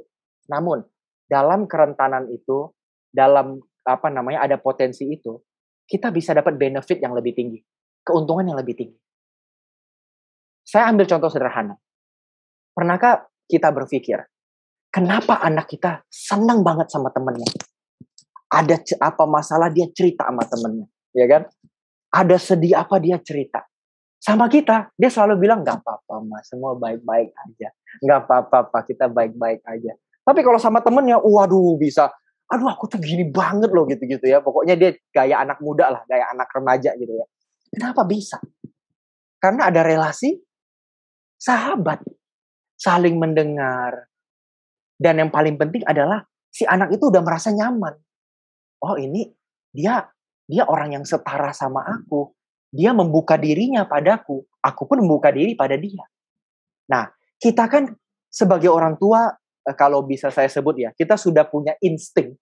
dalam kerentanan itu, dalam ada potensi itu, kita bisa dapat benefit yang lebih tinggi, keuntungan yang lebih tinggi. Saya ambil contoh sederhana. Pernahkah kita berpikir, kenapa anak kita senang banget sama temennya? Ada apa masalah dia cerita sama temennya, ya kan? Ada sedih apa dia cerita. Sama kita, dia selalu bilang, nggak apa-apa mas, semua baik-baik aja. Nggak apa-apa, kita baik-baik aja. Tapi kalau sama temennya, waduh bisa, aduh aku tuh gini banget loh gitu-gitu ya. Pokoknya dia gaya anak muda lah, gaya anak remaja gitu ya. Kenapa bisa? Karena ada relasi sahabat, saling mendengar. Dan yang paling penting adalah si anak itu udah merasa nyaman. Oh ini dia orang yang setara sama aku. Dia membuka dirinya padaku, aku pun membuka diri pada dia. Nah, kita kan sebagai orang tua, kalau bisa saya sebut ya, kita sudah punya insting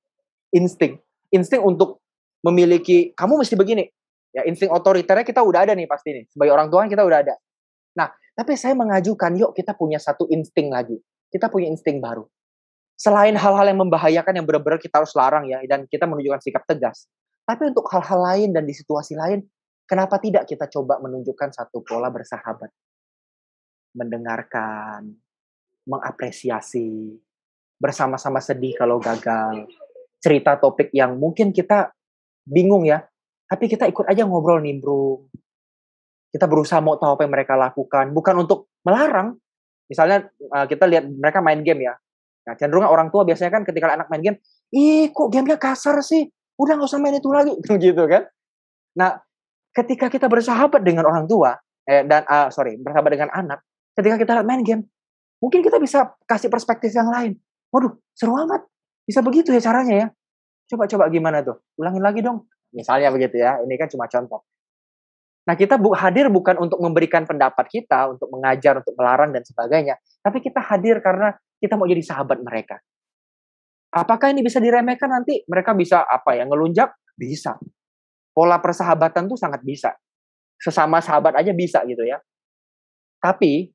untuk memiliki, kamu mesti begini. Ya, insting otoriternya kita udah ada nih pasti nih. Sebagai orang tua kita udah ada. Nah, tapi saya mengajukan, yuk kita punya satu insting lagi. Kita punya insting baru. Selain hal-hal yang membahayakan yang benar-benar kita harus larang ya, dan kita menunjukkan sikap tegas. Tapi untuk hal-hal lain dan di situasi lain, kenapa tidak kita coba menunjukkan satu pola bersahabat? Mendengarkan, mengapresiasi, bersama-sama sedih kalau gagal, cerita topik yang mungkin kita bingung ya, tapi kita ikut aja ngobrol nimbrung. Kita berusaha mau tahu apa yang mereka lakukan, bukan untuk melarang. Misalnya kita lihat mereka main game ya. Nah, cenderung orang tua biasanya kan ketika anak main game, ih kok gamenya kasar sih? Udah nggak usah main itu lagi, gitu kan? Nah, ketika kita bersahabat dengan orang tua, bersahabat dengan anak, ketika kita main game, mungkin kita bisa kasih perspektif yang lain. Waduh, seru amat. Bisa begitu ya caranya ya. Coba gimana tuh? Ulangin lagi dong. Misalnya begitu ya. Ini kan cuma contoh. Nah, kita hadir bukan untuk memberikan pendapat kita, untuk mengajar, untuk melarang, dan sebagainya. Tapi kita hadir karena kita mau jadi sahabat mereka. Apakah ini bisa diremehkan nanti? Mereka bisa ngelunjak? Bisa. Pola persahabatan tuh sangat bisa. Sesama sahabat aja bisa gitu ya. Tapi,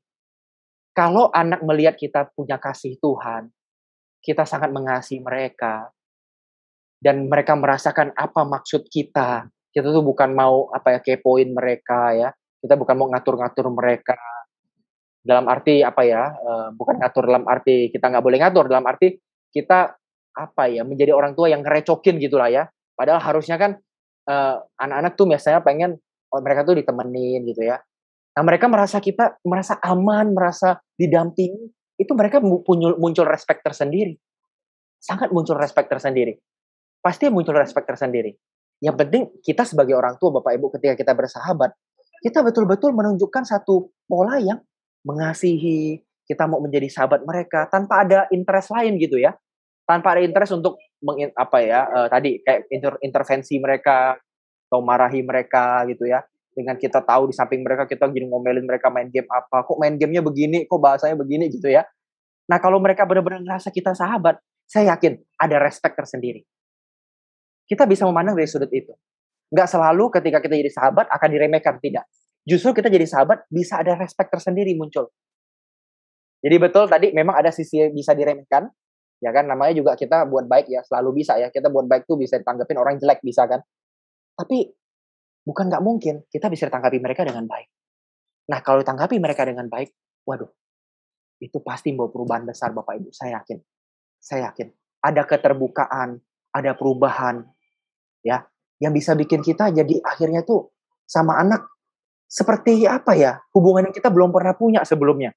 kalau anak melihat kita punya kasih Tuhan, kita sangat mengasihi mereka, dan mereka merasakan apa maksud kita. Kita tuh bukan mau kepoin mereka ya. Kita bukan mau ngatur-ngatur mereka. Dalam arti bukan ngatur dalam arti kita nggak boleh ngatur, dalam arti kita menjadi orang tua yang ngerecokin gitulah ya. Padahal harusnya kan anak-anak tuh biasanya pengen mereka tuh ditemenin gitu ya. Nah, mereka merasa aman, merasa didampingi, itu mereka muncul respect tersendiri. Sangat muncul respect tersendiri. Pasti muncul respect tersendiri. Yang penting kita sebagai orang tua, Bapak Ibu, ketika kita bersahabat, kita betul-betul menunjukkan satu pola yang mengasihi, kita mau menjadi sahabat mereka tanpa ada interest lain gitu ya. Tanpa ada interest untuk tadi kayak intervensi mereka atau marahi mereka gitu ya. Dengan kita tahu di samping mereka kita jadi ngomelin mereka main game apa, kok main gamenya begini, kok bahasanya begini gitu ya. Nah, kalau mereka benar-benar ngerasa kita sahabat, saya yakin ada respect tersendiri. Kita bisa memandang dari sudut itu. Nggak selalu ketika kita jadi sahabat akan diremehkan, tidak. Justru kita jadi sahabat bisa ada respect tersendiri muncul. Jadi betul tadi memang ada sisi yang bisa diremehkan, ya kan, namanya juga kita buat baik ya, selalu bisa ya, kita buat baik tuh bisa ditanggapin orang jelek, bisa kan. Tapi bukan nggak mungkin, kita bisa ditanggapi mereka dengan baik. Nah, kalau ditanggapi mereka dengan baik, waduh, itu pasti membawa perubahan besar, Bapak Ibu. Saya yakin. Ada keterbukaan, ada perubahan, ya, yang bisa bikin kita jadi akhirnya tuh sama anak seperti hubungan yang kita belum pernah punya sebelumnya.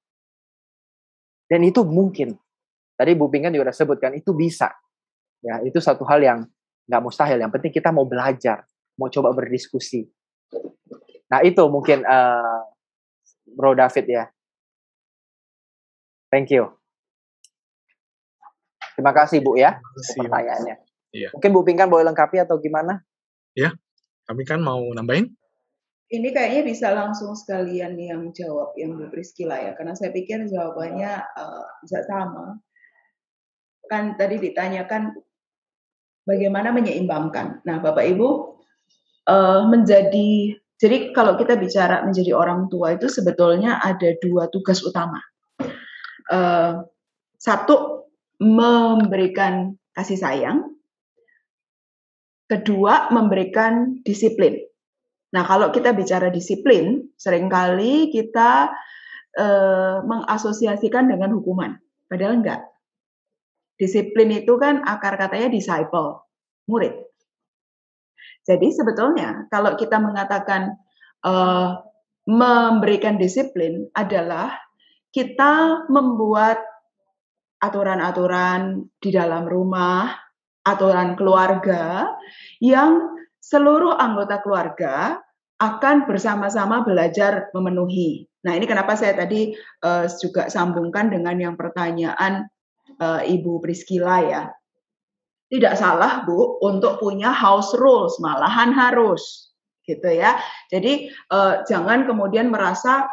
Dan itu mungkin. Tadi Bu Pinkan juga udah sebutkan, itu bisa. Ya, itu satu hal yang nggak mustahil. Yang penting kita mau belajar, mau coba berdiskusi. Nah, itu mungkin Bro David ya. Thank you. Terima kasih Bu ya pertanyaannya. Iya. Mungkin Bu Pinkan boleh lengkapi atau gimana? Ya, kami kan mau nambahin. Ini kayaknya bisa langsung sekalian yang jawab yang Bu Priscilla ya, karena saya pikir jawabannya bisa sama. Kan tadi ditanyakan bagaimana menyeimbangkan. Nah, Bapak Ibu, jadi kalau kita bicara menjadi orang tua itu sebetulnya ada dua tugas utama. Satu, memberikan kasih sayang. Kedua, memberikan disiplin. Nah, kalau kita bicara disiplin, seringkali kita mengasosiasikan dengan hukuman. Padahal enggak. Disiplin itu kan akar katanya disciple, murid. Jadi sebetulnya kalau kita mengatakan memberikan disiplin adalah kita membuat aturan-aturan di dalam rumah, aturan keluarga yang seluruh anggota keluarga akan bersama-sama belajar memenuhi. Nah, ini kenapa saya tadi juga sambungkan dengan yang pertanyaan Ibu Priscilla ya. Tidak salah Bu untuk punya house rules, malahan harus gitu ya. Jadi jangan kemudian merasa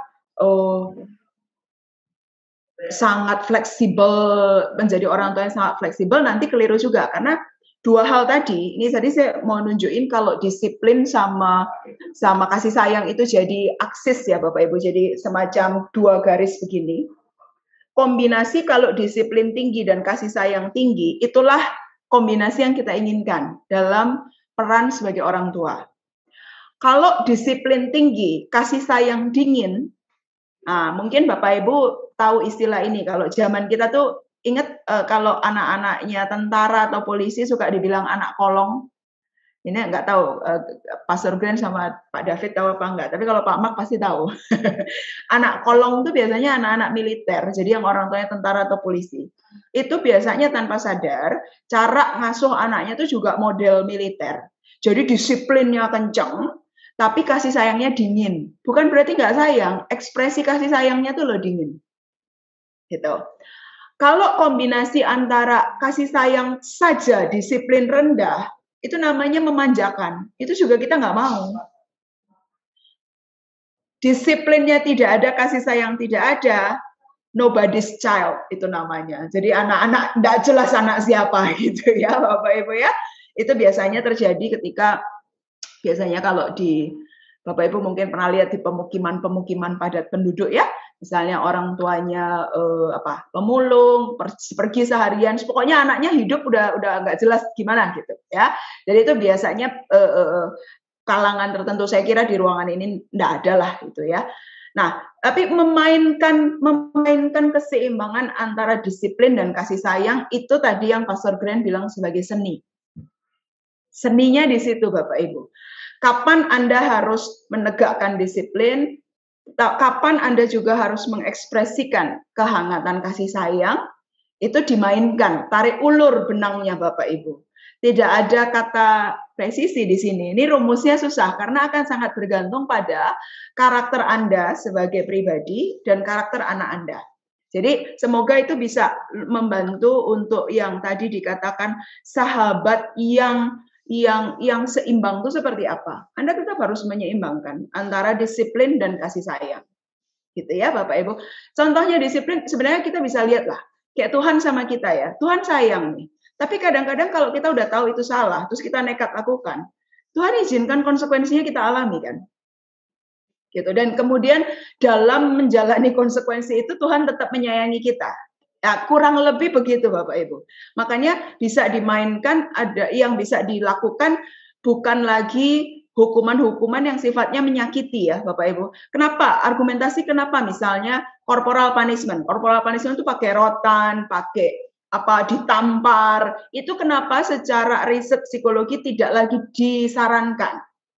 sangat fleksibel, menjadi orang tua yang sangat fleksibel, nanti keliru juga. Karena dua hal tadi, ini tadi saya mau nunjukin kalau disiplin sama kasih sayang itu jadi aksis ya Bapak Ibu, jadi semacam dua garis begini. Kombinasi kalau disiplin tinggi dan kasih sayang tinggi, itulah kombinasi yang kita inginkan dalam peran sebagai orang tua. Kalau disiplin tinggi, kasih sayang dingin, Nah, mungkin Bapak Ibu tahu istilah ini. Kalau zaman kita tuh ingat kalau anak-anaknya tentara atau polisi suka dibilang anak kolong. Ini nggak tahu Pastor Glenn sama Pak David tahu apa enggak. Tapi kalau Pak Mark pasti tahu. Anak kolong itu biasanya anak-anak militer. Jadi yang orang tuanya tentara atau polisi. Itu biasanya tanpa sadar cara ngasuh anaknya itu juga model militer. Jadi disiplinnya kenceng, tapi kasih sayangnya dingin. Bukan berarti nggak sayang, ekspresi kasih sayangnya tuh loh dingin. Gitu. Kalau kombinasi antara kasih sayang saja, disiplin rendah, itu namanya memanjakan. Itu juga kita nggak mau. Disiplinnya tidak ada, kasih sayang tidak ada, nobody's child itu namanya. Jadi anak-anak nggak jelas anak siapa gitu ya Bapak Ibu ya. Itu biasanya terjadi ketika biasanya kalau di Bapak Ibu mungkin pernah lihat di pemukiman padat penduduk ya. Misalnya orang tuanya pemulung, pergi seharian, pokoknya anaknya hidup udah nggak jelas gimana gitu ya. Jadi itu biasanya kalangan tertentu, saya kira di ruangan ini nggak ada lah gitu ya. Nah, tapi memainkan keseimbangan antara disiplin dan kasih sayang itu tadi yang Pastor Glenn bilang sebagai seni. Seninya di situ Bapak Ibu. Kapan Anda harus menegakkan disiplin, kapan Anda juga harus mengekspresikan kehangatan kasih sayang, itu dimainkan, tarik ulur benangnya Bapak Ibu. Tidak ada kata presisi di sini. Ini rumusnya susah karena akan sangat bergantung pada karakter Anda sebagai pribadi dan karakter anak Anda. Jadi semoga itu bisa membantu untuk yang tadi dikatakan sahabat yang seimbang itu seperti apa? Anda tetap harus menyeimbangkan antara disiplin dan kasih sayang. Gitu ya Bapak Ibu. Contohnya disiplin sebenarnya kita bisa lihat lah. Kayak Tuhan sama kita ya. Tuhan sayang nih. Tapi kadang-kadang kalau kita udah tahu itu salah, terus kita nekat lakukan, Tuhan izinkan konsekuensinya kita alami kan. Gitu. Dan kemudian dalam menjalani konsekuensi itu Tuhan tetap menyayangi kita. Ya, kurang lebih begitu Bapak Ibu. Makanya bisa dimainkan, ada yang bisa dilakukan bukan lagi hukuman-hukuman yang sifatnya menyakiti ya Bapak Ibu. Kenapa? Argumentasi kenapa misalnya corporal punishment. Corporal punishment itu pakai rotan, pakai ditampar. Itu kenapa secara riset psikologi tidak lagi disarankan.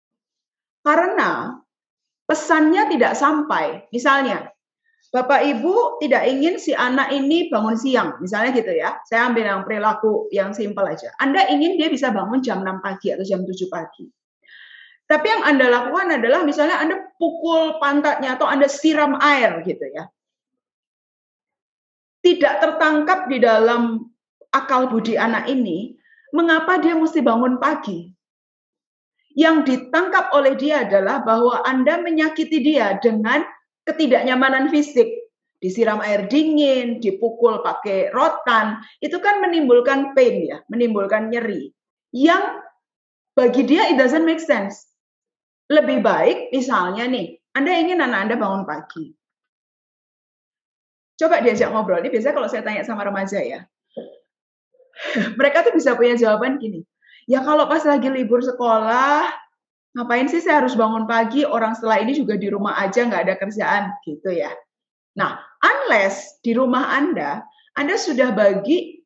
Karena pesannya tidak sampai. Misalnya Bapak Ibu tidak ingin si anak ini bangun siang, misalnya gitu ya. Saya ambil yang perilaku yang simpel aja. Anda ingin dia bisa bangun jam 6 pagi atau jam 7 pagi. Tapi yang Anda lakukan adalah misalnya Anda pukul pantatnya atau Anda siram air gitu ya. Tidak tertangkap di dalam akal budi anak ini, mengapa dia mesti bangun pagi. Yang ditangkap oleh dia adalah bahwa Anda menyakiti dia dengan ketidaknyamanan fisik, disiram air dingin, dipukul pakai rotan, itu kan menimbulkan pain ya, menimbulkan nyeri. Yang bagi dia it doesn't make sense. Lebih baik misalnya nih, Anda ingin anak Anda bangun pagi. Coba diajak ngobrol, ini biasanya kalau saya tanya sama remaja ya, mereka tuh bisa punya jawaban gini, ya kalau pas lagi libur sekolah, ngapain sih saya harus bangun pagi, orang setelah ini juga di rumah aja nggak ada kerjaan, gitu ya. Nah, unless di rumah Anda sudah bagi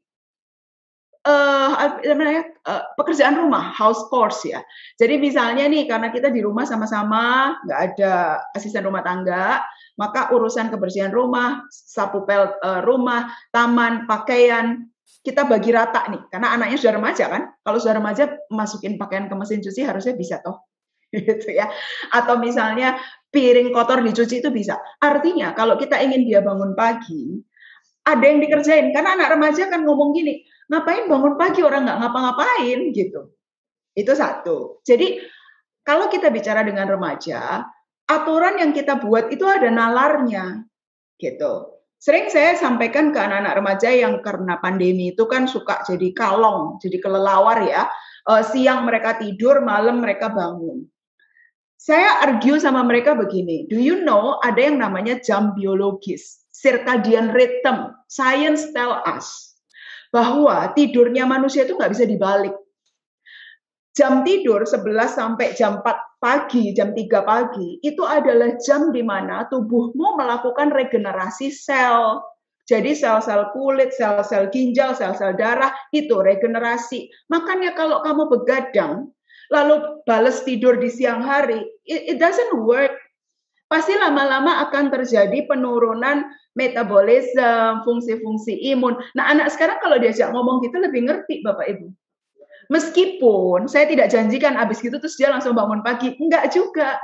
pekerjaan rumah, house chores ya. Jadi misalnya nih, karena kita di rumah sama-sama, nggak ada asisten rumah tangga, maka urusan kebersihan rumah, sapu pel rumah, taman, pakaian, kita bagi rata nih. Karena anaknya sudah remaja kan, kalau sudah remaja, masukin pakaian ke mesin cuci harusnya bisa toh. Gitu ya. Atau misalnya piring kotor dicuci itu bisa. Artinya kalau kita ingin dia bangun pagi, ada yang dikerjain. Karena anak remaja kan ngomong gini, ngapain bangun pagi orang nggak ngapa-ngapain gitu. Itu satu. Jadi kalau kita bicara dengan remaja, aturan yang kita buat itu ada nalarnya gitu. Sering saya sampaikan ke anak-anak remaja yang karena pandemi itu kan suka jadi kalong, jadi kelelawar ya. Siang mereka tidur, malam mereka bangun. Saya argue sama mereka begini, do you know ada yang namanya jam biologis, circadian rhythm, science tell us, bahwa tidurnya manusia itu nggak bisa dibalik. jam tidur 11 sampai jam 4 pagi, jam 3 pagi, itu adalah jam di mana tubuhmu melakukan regenerasi sel. Jadi sel-sel kulit, sel-sel ginjal, sel-sel darah, itu regenerasi. Makanya kalau kamu begadang, lalu balas tidur di siang hari, it doesn't work. Pasti lama-lama akan terjadi penurunan metabolisme, fungsi-fungsi imun. Nah, anak sekarang kalau diajak ngomong gitu lebih ngerti, Bapak Ibu. Meskipun saya tidak janjikan abis gitu terus dia langsung bangun pagi. Enggak juga.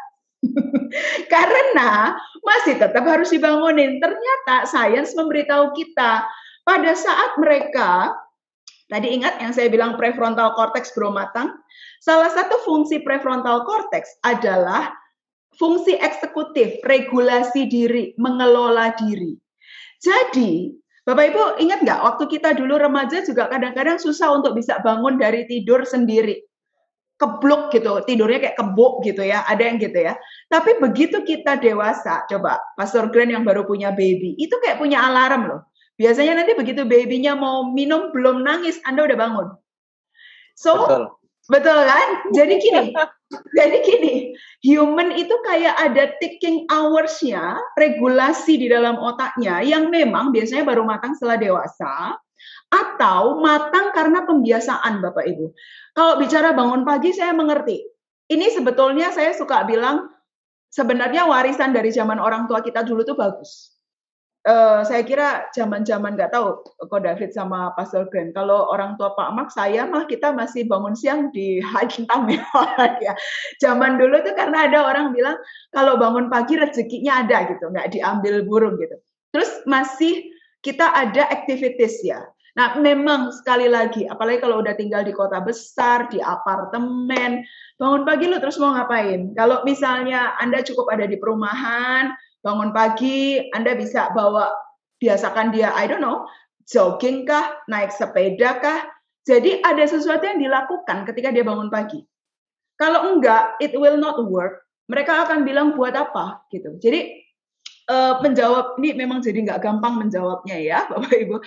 Karena masih tetap harus dibangunin. Ternyata sains memberitahu kita, pada saat mereka, tadi ingat yang saya bilang prefrontal cortex belum matang, salah satu fungsi prefrontal cortex adalah fungsi eksekutif, regulasi diri, mengelola diri. Jadi, Bapak Ibu ingat nggak, waktu kita dulu remaja juga kadang-kadang susah untuk bisa bangun dari tidur sendiri. Keblok gitu, tidurnya kayak kebok gitu ya, ada yang gitu ya. Tapi begitu kita dewasa, coba Pastor Glenn yang baru punya baby, itu kayak punya alarm loh. Biasanya nanti begitu babynya mau minum, belum nangis, Anda udah bangun. So, betul kan? Jadi gini, human itu kayak ada ticking hours-nya, regulasi di dalam otaknya yang memang biasanya baru matang setelah dewasa atau matang karena pembiasaan, Bapak Ibu. Kalau bicara bangun pagi saya mengerti. Ini sebetulnya saya suka bilang sebenarnya warisan dari zaman orang tua kita dulu tuh bagus. Saya kira zaman-zaman nggak tahu kok David sama Pastor Glenn. Kalau orang tua Pak Mak, saya mah kita masih bangun siang di Hagintam ya. Zaman dulu tuh karena ada orang bilang kalau bangun pagi rezekinya ada gitu, nggak diambil burung gitu. Terus masih kita ada activities ya. Nah memang sekali lagi, apalagi kalau udah tinggal di kota besar, di apartemen, bangun pagi lu terus mau ngapain? Kalau misalnya Anda cukup ada di perumahan, bangun pagi, Anda bisa biasakan dia, I don't know, jogging kah, naik sepeda kah. Jadi ada sesuatu yang dilakukan ketika dia bangun pagi. Kalau enggak, it will not work. Mereka akan bilang buat apa gitu. Jadi menjawab ini memang jadi nggak gampang menjawabnya ya, Bapak Ibu.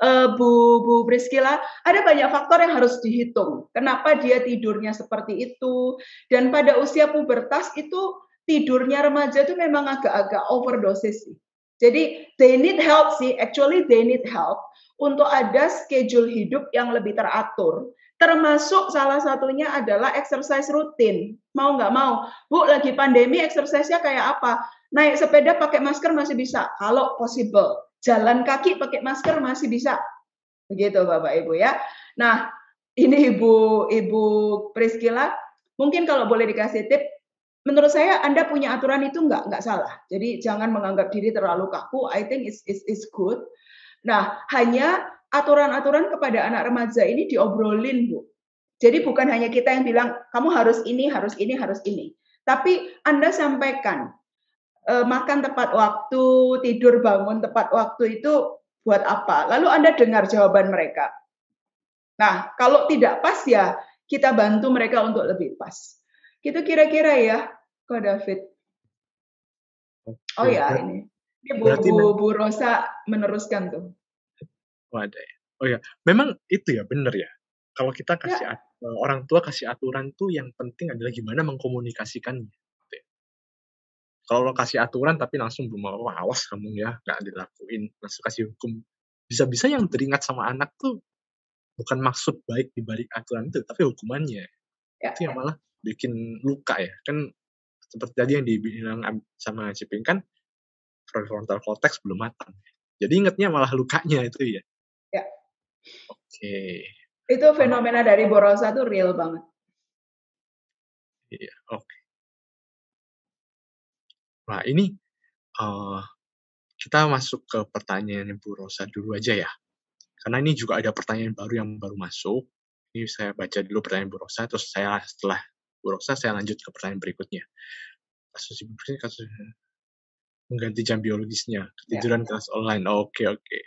Bu Priscilla, ada banyak faktor yang harus dihitung. Kenapa dia tidurnya seperti itu? Dan pada usia pubertas itu tidurnya remaja itu memang agak-agak overdosis sih. Jadi they need help sih, actually they need help untuk ada schedule hidup yang lebih teratur. Termasuk salah satunya adalah exercise rutin. Mau nggak mau, Bu, lagi pandemi exercise-nya kayak apa? Naik sepeda pakai masker masih bisa, kalau possible. Jalan kaki pakai masker masih bisa. Begitu Bapak Ibu ya. Nah, ini Ibu Priscilla, mungkin kalau boleh dikasih tip, menurut saya Anda punya aturan itu nggak salah. Jadi jangan menganggap diri terlalu kaku. I think it's good. Nah, hanya aturan-aturan kepada anak remaja ini diobrolin, Bu. Jadi bukan hanya kita yang bilang kamu harus ini, harus ini, harus ini. Tapi Anda sampaikan makan tepat waktu, tidur bangun tepat waktu itu buat apa? Lalu Anda dengar jawaban mereka. Nah, kalau tidak pas ya kita bantu mereka untuk lebih pas. Gitu kira-kira ya, Kak David. Oh ya, ini Bu Rosa meneruskan tuh. Wadah ya. Oh ya, memang itu ya benar ya. Kalau kita kasih orang tua kasih aturan tuh yang penting adalah gimana mengkomunikasikannya. Kalau lo kasih aturan tapi langsung belum mau, awas kamu ya, nggak dilakuin, langsung kasih hukum. Bisa-bisa yang teringat sama anak tuh bukan maksud baik di balik aturan itu, tapi hukumannya. Ya. Itu yang malah bikin luka ya. Kan seperti tadi yang dibilang sama Ciping kan, prefrontal cortex belum matang. Jadi ingatnya malah lukanya itu ya. Ya. Oke. Itu fenomena dari Borosa tuh real banget. Iya, oke. Nah ini kita masuk ke pertanyaan Bu Rosa dulu aja ya. Karena ini juga ada pertanyaan baru yang baru masuk. Ini saya baca dulu pertanyaan Bu Rosa, terus setelah Bu Rosa saya lanjut ke pertanyaan berikutnya. Kasus mengganti jam biologisnya, ketiduran kelas online. Oke.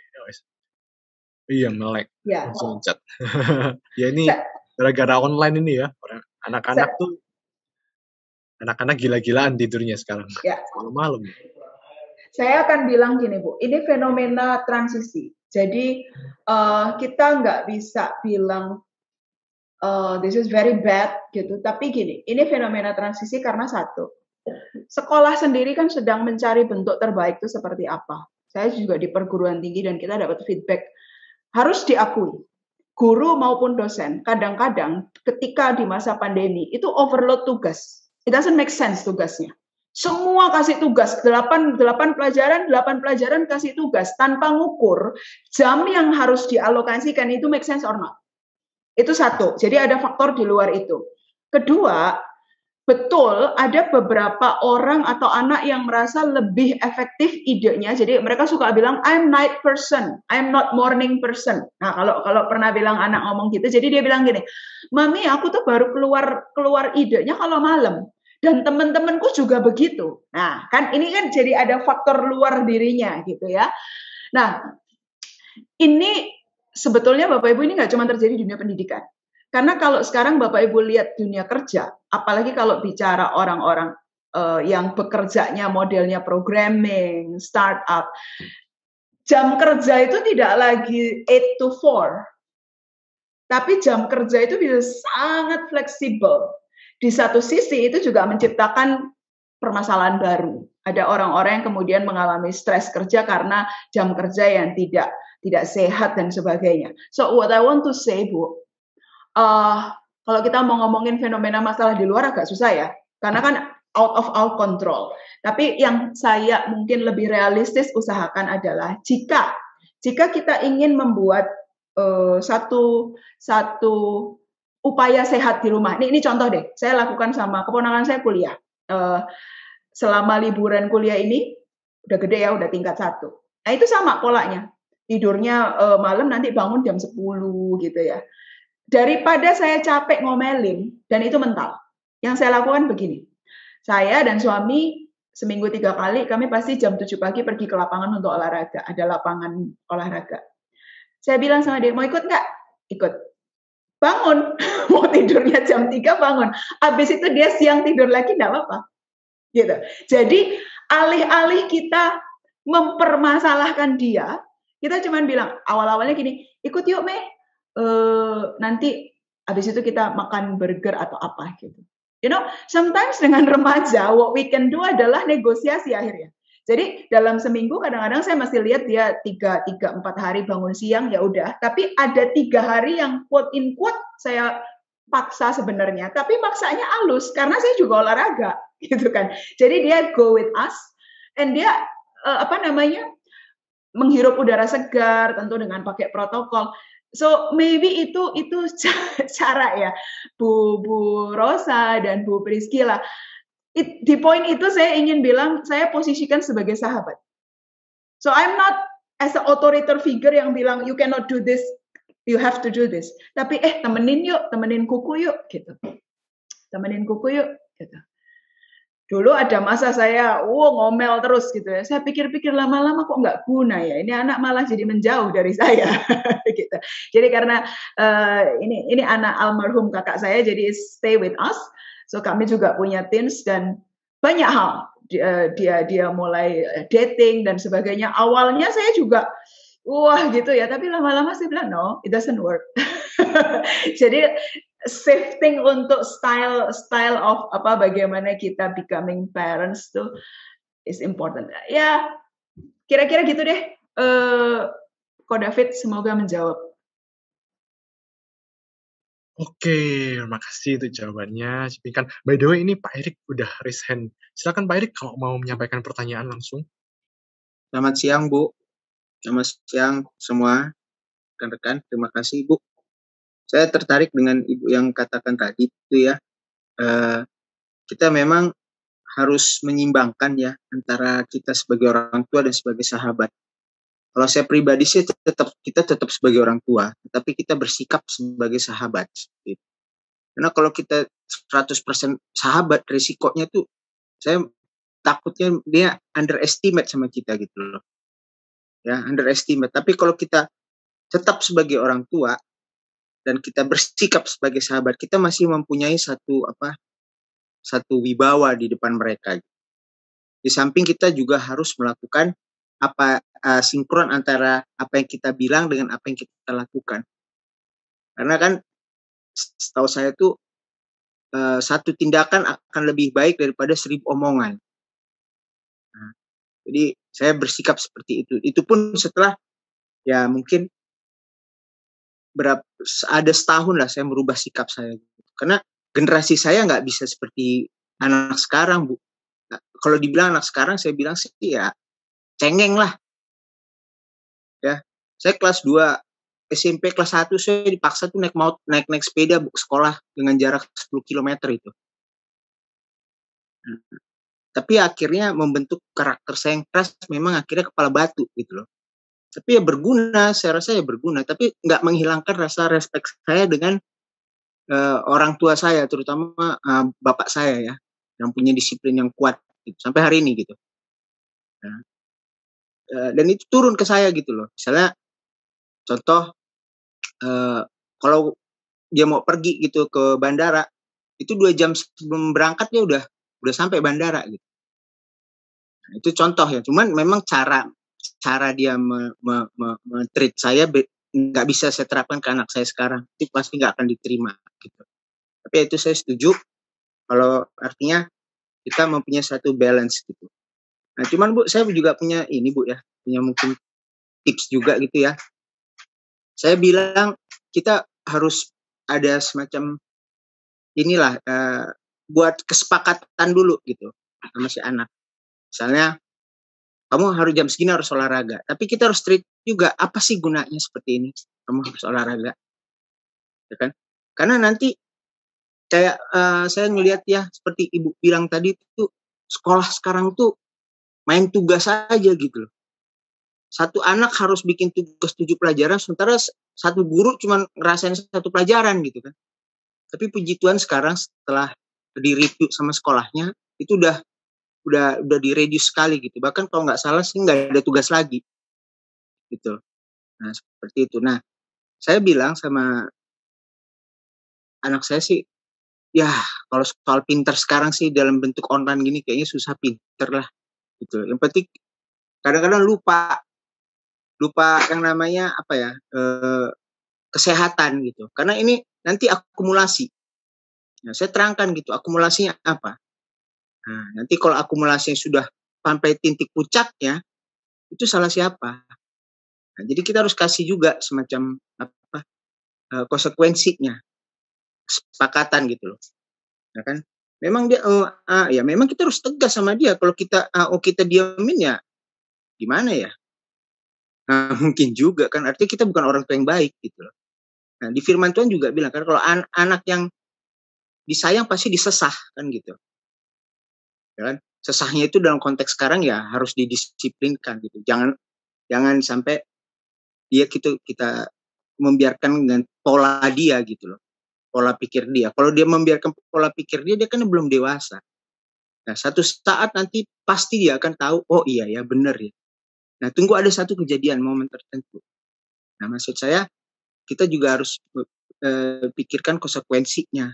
Iya, melek. Ya. Langsung chat. Ya ini gara-gara online ini ya, anak-anak tuh anak-anak gila-gilaan tidurnya sekarang. Ya. Malam. Saya akan bilang gini Bu, ini fenomena transisi. Jadi kita nggak bisa bilang this is very bad gitu. Tapi gini, ini fenomena transisi karena satu, sekolah sendiri kan sedang mencari bentuk terbaik itu seperti apa. Saya juga di perguruan tinggi dan kita dapat feedback, harus diakui, guru maupun dosen kadang-kadang ketika di masa pandemi itu overload tugas. It doesn't make sense tugasnya. Semua kasih tugas, 8 pelajaran kasih tugas tanpa ngukur jam yang harus dialokasikan itu make sense or not. Itu satu, jadi ada faktor di luar itu. Kedua, betul ada beberapa orang atau anak yang merasa lebih efektif idenya, jadi mereka suka bilang, I'm night person, I'm not morning person. Nah, kalau pernah bilang anak ngomong gitu, jadi dia bilang gini, Mami aku tuh baru keluar idenya kalau malam. Dan teman-temanku juga begitu. Nah, kan ini kan jadi ada faktor luar dirinya gitu ya. Nah, ini sebetulnya Bapak Ibu ini nggak cuma terjadi di dunia pendidikan. Karena kalau sekarang Bapak Ibu lihat dunia kerja, apalagi kalau bicara orang-orang yang bekerjanya modelnya programming, startup, jam kerja itu tidak lagi 8 to 4. Tapi jam kerja itu bisa sangat fleksibel. Di satu sisi itu juga menciptakan permasalahan baru. Ada orang-orang yang kemudian mengalami stres kerja karena jam kerja yang tidak sehat dan sebagainya. So what I want to say, Bu, kalau kita mau ngomongin fenomena masalah di luar agak susah ya, karena kan out of our control. Tapi yang saya mungkin lebih realistis usahakan adalah jika kita ingin membuat satu upaya sehat di rumah. Ini contoh deh, saya lakukan sama keponakan saya kuliah. Selama liburan kuliah ini, udah gede ya, udah tingkat 1. Nah itu sama polanya. Tidurnya malam nanti bangun jam 10 gitu ya. Daripada saya capek ngomelin, dan itu mental. Yang saya lakukan begini, saya dan suami seminggu 3 kali, kami pasti jam 7 pagi pergi ke lapangan untuk olahraga. Ada lapangan olahraga. Saya bilang sama dia, mau ikut nggak? Ikut. Bangun, mau tidurnya jam 3 bangun. Habis itu dia siang tidur lagi, enggak apa-apa. Gitu. Jadi alih-alih kita mempermasalahkan dia, kita cuma bilang awal-awalnya gini, ikut yuk Mei, nanti habis itu kita makan burger atau apa gitu. You know, sometimes dengan remaja, what we can do adalah negosiasi akhirnya. Jadi dalam seminggu kadang-kadang saya masih lihat dia 3-4 hari bangun siang ya udah. Tapi ada 3 hari yang quote in quote saya paksa sebenarnya. Tapi maksanya halus karena saya juga olahraga gitu kan. Jadi dia go with us and dia menghirup udara segar tentu dengan pakai protokol. So maybe itu cara ya Bu Rosa dan Bu Priscilla. Di poin itu saya ingin bilang, saya posisikan sebagai sahabat. So I'm not as an authoritative figure yang bilang, you cannot do this, you have to do this. Tapi temenin yuk, temenin kuku yuk, gitu. Temenin kuku yuk, gitu. Dulu ada masa saya, ngomel terus gitu ya. Saya pikir-pikir lama-lama kok nggak guna ya. Ini anak malah jadi menjauh dari saya, gitu. Jadi karena ini anak almarhum kakak saya, jadi stay with us. So kami juga punya teens dan banyak hal dia mulai dating dan sebagainya. Awalnya saya juga gitu ya, tapi lama-lama saya bilang no, it doesn't work. Jadi shifting untuk style of bagaimana kita becoming parents tuh is important. Ya kira-kira gitu deh. Ko David semoga menjawab. Oke, makasih itu jawabannya. Kan, by the way, ini Pak Erik udah raise hand. Silakan Pak Erik kalau mau menyampaikan pertanyaan langsung. Selamat siang, Bu. Selamat siang semua rekan-rekan. Terima kasih, Bu. Saya tertarik dengan Ibu yang katakan tadi itu ya. Kita memang harus menyimbangkan ya antara kita sebagai orang tua dan sebagai sahabat. Kalau saya pribadi sih kita tetap sebagai orang tua, tapi kita bersikap sebagai sahabat. Gitu. Karena kalau kita 100% sahabat, risikonya tuh saya takutnya dia underestimate sama kita gitu loh. Ya, underestimate. Tapi kalau kita tetap sebagai orang tua dan kita bersikap sebagai sahabat, kita masih mempunyai satu wibawa di depan mereka. Di samping kita juga harus melakukan sinkron antara apa yang kita bilang dengan apa yang kita lakukan. Karena kan setahu saya tuh satu tindakan akan lebih baik daripada 1000 omongan. Nah, jadi saya bersikap seperti itu. Itu pun setelah ya mungkin ada setahun lah saya merubah sikap saya. Karena generasi saya nggak bisa seperti anak sekarang, Bu. Nah, kalau dibilang anak sekarang, saya bilang sih ya cengeng lah. Ya, saya kelas 2 SMP kelas 1 saya dipaksa tuh naik sepeda Bu, sekolah dengan jarak 10 km itu. Tapi akhirnya membentuk karakter saya yang keras, memang akhirnya kepala batu gitu loh. Tapi ya berguna, saya rasa ya berguna. Tapi nggak menghilangkan rasa respect saya dengan orang tua saya, terutama bapak saya ya, yang punya disiplin yang kuat gitu, sampai hari ini gitu. Nah, dan itu turun ke saya gitu loh. Misalnya contoh kalau dia mau pergi gitu ke bandara, itu 2 jam sebelum berangkat dia udah sampai bandara gitu. Nah, itu contoh ya. Cuman memang cara dia treat saya nggak bisa saya terapkan ke anak saya sekarang. Itu pasti nggak akan diterima gitu. Tapi itu saya setuju kalau artinya kita mempunyai satu balance gitu. Nah, cuman Bu, saya juga punya ini Bu ya, punya mungkin tips juga gitu ya. Saya bilang kita harus ada semacam inilah buat kesepakatan dulu gitu sama si anak. Misalnya kamu harus jam segini harus olahraga, tapi kita harus treat juga apa sih gunanya seperti ini kamu harus olahraga, ya kan? Karena nanti kayak saya ngelihat ya seperti Ibu bilang tadi tuh sekolah sekarang tuh main tugas aja gitu loh. Satu anak harus bikin tugas 7 pelajaran, sementara satu guru cuma ngerasain 1 pelajaran gitu kan. Tapi puji Tuhan sekarang setelah di-review sama sekolahnya, itu udah di-reduce sekali gitu. Bahkan kalau nggak salah sih nggak ada tugas lagi gitu. Nah seperti itu. Nah saya bilang sama anak saya sih, ya kalau soal pinter sekarang sih dalam bentuk online gini kayaknya susah pinter lah gitu. Yang penting kadang-kadang lupa yang namanya apa ya, kesehatan gitu. Karena ini nanti akumulasi. Nah, saya terangkan gitu, akumulasinya apa. Nah, nanti kalau akumulasinya sudah sampai titik puncaknya, itu salah siapa? Nah, jadi kita harus kasih juga semacam apa, konsekuensinya, kesepakatan gitu loh. Ya kan? Memang dia ya memang kita harus tegas sama dia. Kalau kita kita diamin ya gimana ya? Nah, mungkin juga kan artinya kita bukan orang tua yang baik gitu loh. Nah, di firman Tuhan juga bilang kan kalau anak yang disayang pasti disesah kan gitu. Ya kan? Sesahnya itu dalam konteks sekarang ya harus didisiplinkan gitu. Jangan sampai kita membiarkan dengan pola dia gitu loh. Pola pikir dia. Kalau dia membiarkan pola pikir dia kan belum dewasa. Nah, satu saat nanti pasti dia akan tahu, oh iya ya benar ya. Nah, tunggu ada satu kejadian momen tertentu. Nah, maksud saya kita juga harus pikirkan konsekuensinya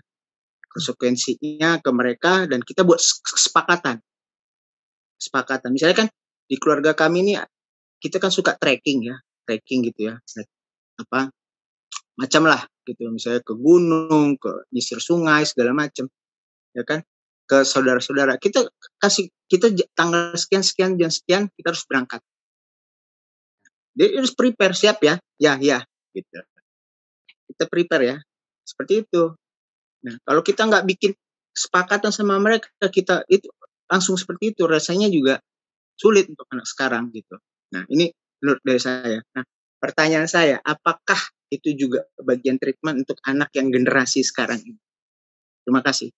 ke mereka dan kita buat kesepakatan. Misalnya kan di keluarga kami ini kita kan suka trekking gitu ya, apa macam lah gitu, misalnya ke gunung, ke nyisir sungai segala macam, ya kan, ke saudara-saudara kita tanggal sekian jam sekian kita harus berangkat. Jadi harus prepare, siap ya gitu. Kita prepare ya, seperti itu. Nah, kalau kita nggak bikin kesepakatan sama mereka, kita itu langsung seperti itu, rasanya juga sulit untuk anak sekarang gitu. Nah, ini menurut dari saya. Nah, pertanyaan saya, apakah itu juga bagian treatment untuk anak yang generasi sekarang ini? Terima kasih.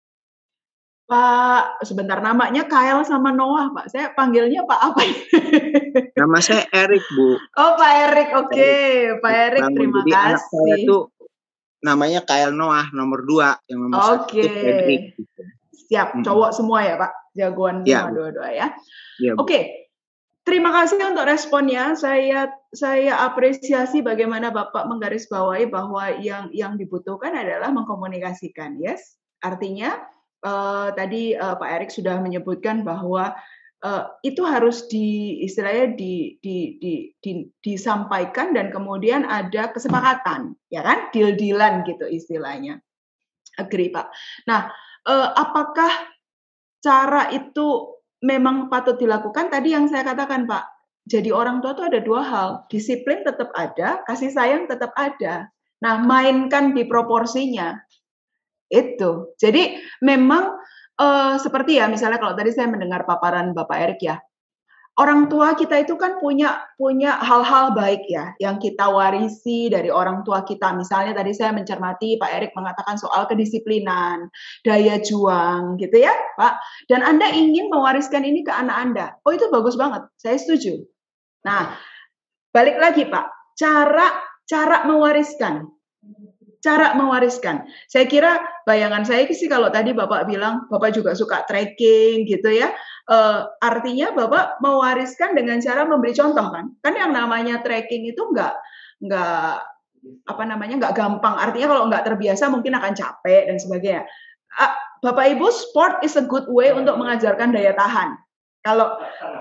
Pak, sebentar, namanya Kyle sama Noah, Pak. Saya panggilnya Pak apa? Nama saya Erik, Bu. Oh, Pak Erik, oke. Pak Erik, terima Jadi kasih. anak saya itu namanya Kyle Noah, nomor 2, yang nomor 1 itu Frederick. Gitu. Siap, cowok semua ya Pak? Jagoan semua dua-dua ya? Oke. Terima kasih untuk responnya. Saya apresiasi bagaimana Bapak menggarisbawahi bahwa yang dibutuhkan adalah mengkomunikasikan, yes. Artinya tadi Pak Erik sudah menyebutkan bahwa itu harus istilahnya disampaikan dan kemudian ada kesepakatan, ya kan, deal-dealan gitu istilahnya. Agree, Pak. Nah, apakah cara itu memang patut dilakukan? Tadi yang saya katakan, Pak, jadi orang tua itu ada dua hal, disiplin tetap ada, kasih sayang tetap ada. Nah, mainkan di proporsinya. Itu. Jadi memang seperti ya, misalnya kalau tadi saya mendengar paparan Bapak Erik ya, orang tua kita itu kan punya hal-hal baik ya, yang kita warisi dari orang tua kita. Misalnya tadi saya mencermati Pak Erik mengatakan soal kedisiplinan, daya juang gitu ya, Pak. Dan Anda ingin mewariskan ini ke anak Anda. Oh, itu bagus banget, saya setuju. Nah, balik lagi Pak, cara mewariskan. Cara mewariskan. Saya kira bayangan saya sih kalau tadi Bapak bilang Bapak juga suka trekking gitu ya. Artinya Bapak mewariskan dengan cara memberi contoh kan. Kan yang namanya trekking itu nggak gampang. Artinya kalau nggak terbiasa mungkin akan capek dan sebagainya. Bapak Ibu, sport is a good way untuk mengajarkan daya tahan. Kalau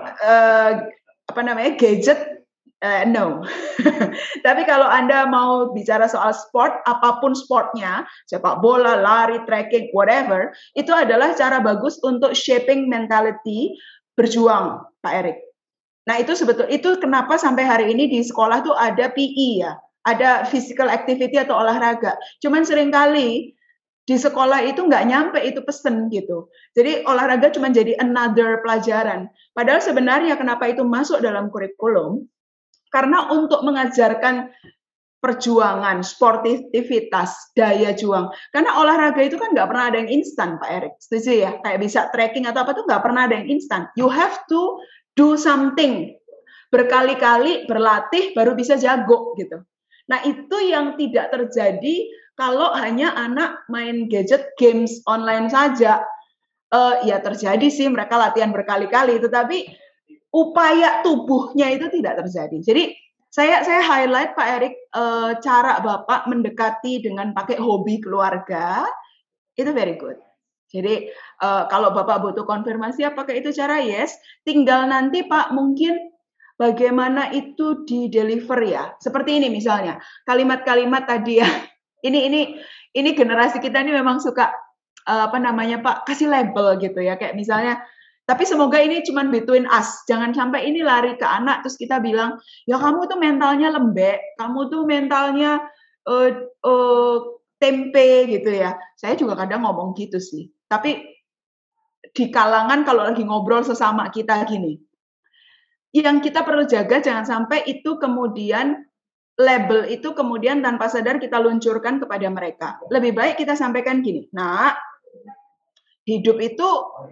gadget no. Tapi kalau Anda mau bicara soal sport, apapun sportnya, sepak bola, lari, trekking, whatever, itu adalah cara bagus untuk shaping mentality berjuang, Pak Erik. Nah, itu kenapa sampai hari ini di sekolah tuh ada PE ya, ada physical activity atau olahraga. Cuman seringkali di sekolah itu nggak nyampe itu pesen gitu. Jadi olahraga cuma jadi another pelajaran. Padahal sebenarnya kenapa itu masuk dalam kurikulum? Karena untuk mengajarkan perjuangan, sportivitas, daya juang. Karena olahraga itu kan nggak pernah ada yang instan, Pak Erik. Setuju ya? Kayak bisa trekking atau apa tuh nggak pernah ada yang instan. You have to do something. Berkali-kali berlatih baru bisa jago gitu. Nah, itu yang tidak terjadi kalau hanya anak main gadget, games online saja. Ya terjadi sih mereka latihan berkali-kali, tetapi upaya tubuhnya itu tidak terjadi. Jadi saya highlight Pak Erik cara Bapak mendekati dengan pakai hobi keluarga itu very good. Jadi kalau Bapak butuh konfirmasi apakah itu cara, yes, tinggal nanti Pak mungkin bagaimana itu di deliver ya. Seperti ini misalnya kalimat-kalimat tadi ya. Ini generasi kita ini memang suka Pak kasih label gitu ya, kayak misalnya. Tapi semoga ini cuma between us. Jangan sampai ini lari ke anak terus kita bilang, ya kamu tuh mentalnya lembek, kamu tuh mentalnya tempe gitu ya. Saya juga kadang ngomong gitu sih. Tapi di kalangan kalau lagi ngobrol sesama kita gini, yang kita perlu jaga jangan sampai itu kemudian label itu kemudian tanpa sadar kita luncurkan kepada mereka. Lebih baik kita sampaikan gini, nah hidup itu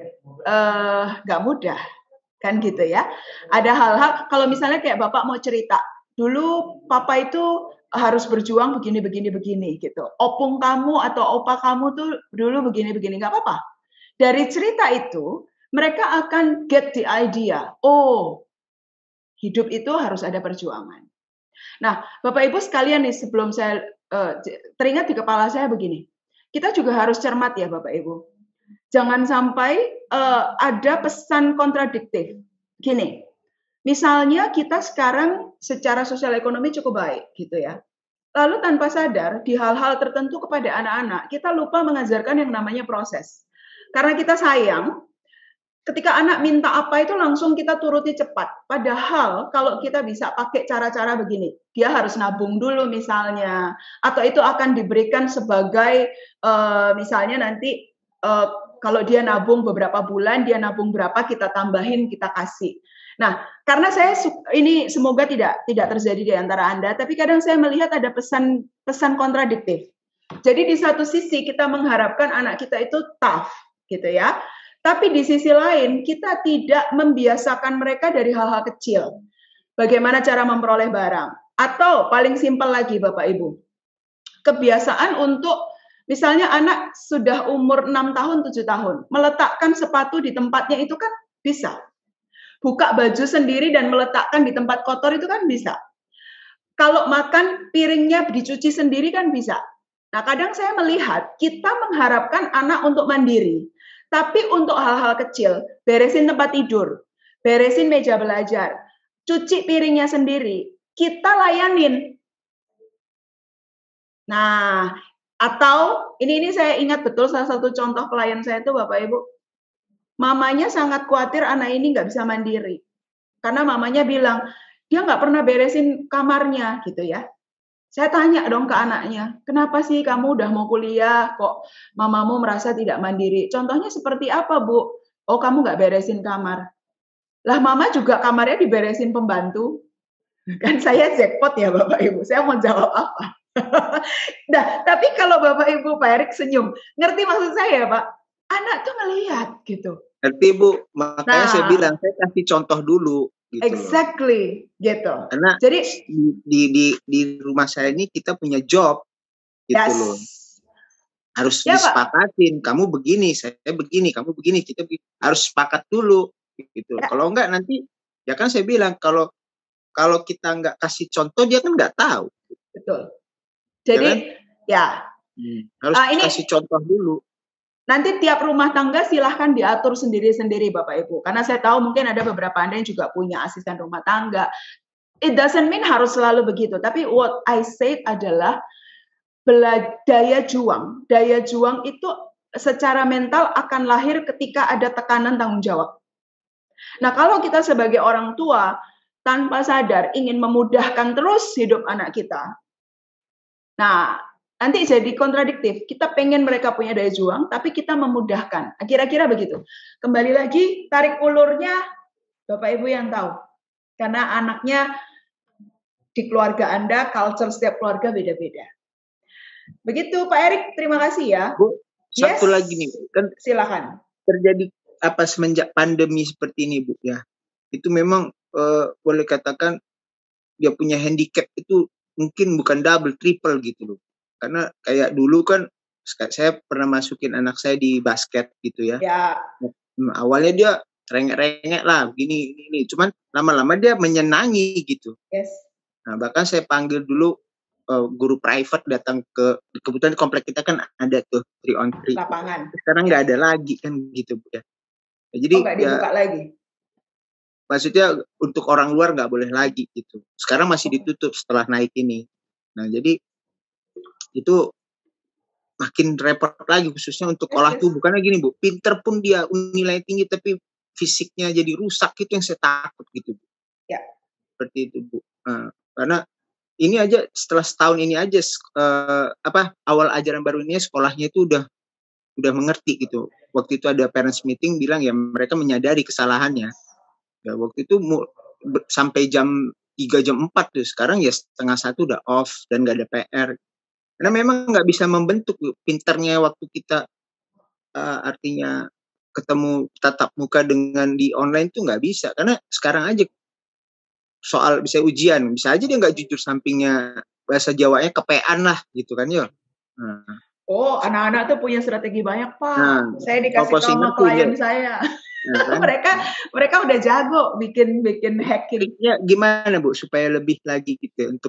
nggak mudah, kan gitu ya. Ada hal-hal, kalau misalnya kayak Bapak mau cerita, dulu Papa itu harus berjuang begini gitu. Opung kamu atau opa kamu tuh dulu begini, nggak apa-apa. Dari cerita itu, mereka akan get the idea, oh hidup itu harus ada perjuangan. Nah, Bapak Ibu sekalian nih, sebelum saya teringat di kepala saya begini, kita juga harus cermat ya Bapak Ibu. Jangan sampai ada pesan kontradiktif. Gini, misalnya kita sekarang secara sosial ekonomi cukup baik gitu ya. Lalu tanpa sadar di hal-hal tertentu kepada anak-anak, kita lupa mengajarkan yang namanya proses. Karena kita sayang, ketika anak minta apa itu langsung kita turuti cepat. Padahal kalau kita bisa pakai cara-cara begini, dia harus nabung dulu misalnya, atau itu akan diberikan sebagai misalnya nanti kalau dia nabung beberapa bulan, dia nabung berapa, kita tambahin, kita kasih. Nah, karena saya ini semoga tidak terjadi di antara Anda, tapi kadang saya melihat ada pesan kontradiktif. Jadi di satu sisi kita mengharapkan anak kita itu tough, gitu ya. Tapi di sisi lain kita tidak membiasakan mereka dari hal-hal kecil. Bagaimana cara memperoleh barang? Atau paling simpel lagi Bapak Ibu, kebiasaan untuk misalnya anak sudah umur 6 tahun, 7 tahun, meletakkan sepatu di tempatnya itu kan bisa. Buka baju sendiri dan meletakkan di tempat kotor itu kan bisa. Kalau makan, piringnya dicuci sendiri kan bisa. Nah, kadang saya melihat kita mengharapkan anak untuk mandiri. Tapi untuk hal-hal kecil, beresin tempat tidur. beresin meja belajar, cuci piringnya sendiri, kita layanin. Nah, atau ini saya ingat betul salah satu contoh klien saya itu Bapak Ibu, mamanya sangat khawatir anak ini nggak bisa mandiri. Karena mamanya bilang, dia nggak pernah beresin kamarnya gitu ya. Saya tanya dong ke anaknya, kenapa sih kamu udah mau kuliah, kok mamamu merasa tidak mandiri? Contohnya seperti apa, Bu? Oh, kamu nggak beresin kamar. Lah, mama juga kamarnya diberesin pembantu. Kan saya jackpot ya, Bapak Ibu. Saya mau jawab apa? Nah, tapi kalau Bapak Ibu Pak Erik senyum, ngerti maksud saya, Pak? Anak tuh ngelihat gitu. Ngerti, Bu. Makanya saya bilang, saya kasih contoh dulu. Gitu exactly, gitu. Karena jadi di rumah saya ini kita punya job, gitu loh. Harus disepakatin. Pak. Kamu begini, saya begini, kamu begini, kita begini. Harus sepakat dulu, gitu. Ya. Kalau enggak nanti, ya kan saya bilang kalau kita nggak kasih contoh dia kan nggak tahu. Betul. Jadi harus kasih contoh dulu. Nanti tiap rumah tangga silahkan diatur sendiri-sendiri Bapak Ibu. Karena saya tahu mungkin ada beberapa Anda yang juga punya asisten rumah tangga. It doesn't mean harus selalu begitu. Tapi what I said adalah daya juang. Daya juang itu secara mental akan lahir ketika ada tekanan tanggung jawab. Nah, kalau kita sebagai orang tua tanpa sadar ingin memudahkan terus hidup anak kita. Nah, nanti jadi kontradiktif. Kita pengen mereka punya daya juang, tapi kita memudahkan. Kira-kira begitu. Kembali lagi, tarik ulurnya Bapak Ibu yang tahu. Karena anaknya di keluarga Anda, culture setiap keluarga beda-beda. Begitu Pak Erik, terima kasih ya. Bu, satu lagi nih. Kan silakan. Terjadi semenjak pandemi seperti ini, Bu, ya. Itu memang boleh katakan dia punya handicap itu mungkin bukan double, triple gitu loh. Karena kayak dulu kan saya pernah masukin anak saya di basket gitu ya. Awalnya dia rengek-rengek lah, gini. Cuman lama-lama dia menyenangi gitu. Yes. Nah, bahkan saya panggil dulu guru private datang kebetulan komplek kita kan ada tuh 3-on-3. Lapangan. Sekarang nggak ada lagi kan gitu ya. Nah, jadi nggak dibuka lagi. Maksudnya untuk orang luar nggak boleh lagi gitu. Sekarang masih ditutup setelah naik ini. Nah, jadi itu makin repot lagi khususnya untuk olah tubuh. Karena gini Bu, pinter pun dia nilai tinggi tapi fisiknya jadi rusak, itu yang saya takut gitu Bu. Ya. Seperti itu Bu. Karena ini aja setelah setahun ini aja awal ajaran baru ini sekolahnya itu udah mengerti gitu. Waktu itu ada parents meeting bilang ya mereka menyadari kesalahannya. Ya waktu itu sampai jam 3 jam 4 tuh. Sekarang ya 12:30 udah off dan nggak ada PR. Karena memang nggak bisa membentuk pinternya waktu kita artinya ketemu tatap muka dengan di online tuh nggak bisa. Karena sekarang aja soal bisa ujian, bisa aja dia nggak jujur sampingnya bahasa Jawanya kepean lah gitu kan ya. Oh, anak-anak tuh punya strategi banyak Pak. Saya dikasih tahu sama klien saya. Kan? mereka udah jago bikin hacking. Ya gimana Bu supaya lebih lagi gitu untuk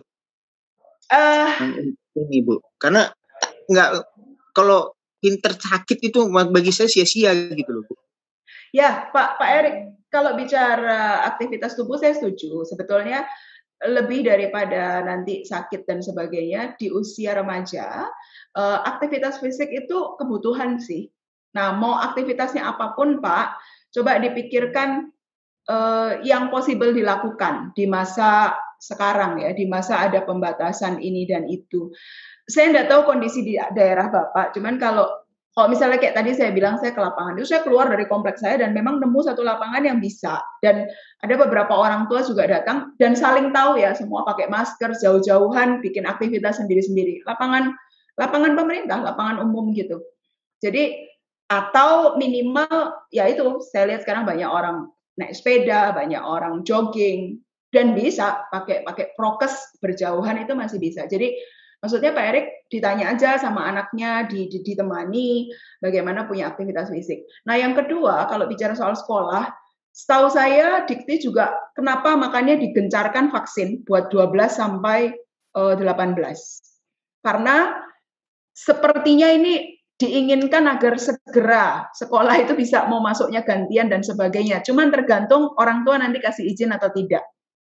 ini Bu, karena nggak, kalau pinter sakit itu bagi saya sia-sia gitu loh Bu. Ya Pak Erik, kalau bicara aktivitas tubuh saya setuju. Sebetulnya lebih daripada nanti sakit dan sebagainya di usia remaja, aktivitas fisik itu kebutuhan sih. Nah, mau aktivitasnya apapun Pak, coba dipikirkan yang possible dilakukan di masa sekarang ya, di masa ada pembatasan ini dan itu. Saya tidak tahu kondisi di daerah Bapak, cuman kalau misalnya kayak tadi saya bilang saya ke lapangan, itu saya keluar dari kompleks saya dan memang nemu satu lapangan yang bisa. Dan ada beberapa orang tua juga datang dan saling tahu ya, semua pakai masker, jauh-jauhan, bikin aktivitas sendiri-sendiri. Lapangan pemerintah, lapangan umum gitu. Jadi, atau minimal, ya itu, saya lihat sekarang banyak orang naik sepeda, banyak orang jogging, dan bisa pakai prokes berjauhan itu masih bisa. Jadi maksudnya Pak Erik ditanya aja sama anaknya, ditemani bagaimana punya aktivitas fisik. Nah yang kedua kalau bicara soal sekolah, setahu saya Dikti juga kenapa makanya digencarkan vaksin buat 12 sampai 18. Karena sepertinya ini diinginkan agar segera sekolah itu bisa mau masuknya gantian dan sebagainya. Cuman tergantung orang tua nanti kasih izin atau tidak.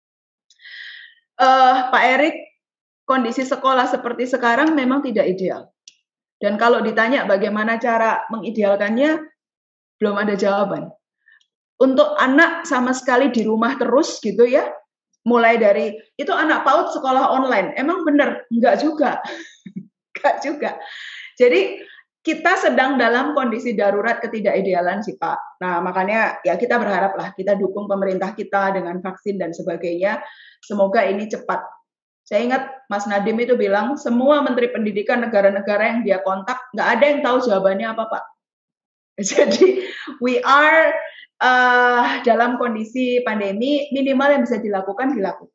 Pak Erik, kondisi sekolah seperti sekarang memang tidak ideal. Dan kalau ditanya bagaimana cara mengidealkannya, belum ada jawaban. Untuk anak sama sekali di rumah terus gitu ya, mulai dari itu anak PAUD sekolah online, emang benar? Enggak juga. Enggak juga. Jadi kita sedang dalam kondisi darurat ketidakidealan sih Pak. Nah makanya ya kita berharap lah, kita dukung pemerintah kita dengan vaksin dan sebagainya. Semoga ini cepat. Saya ingat Mas Nadiem itu bilang, semua menteri pendidikan negara-negara yang dia kontak, nggak ada yang tahu jawabannya apa Pak. Jadi we are dalam kondisi pandemi, minimal yang bisa dilakukan.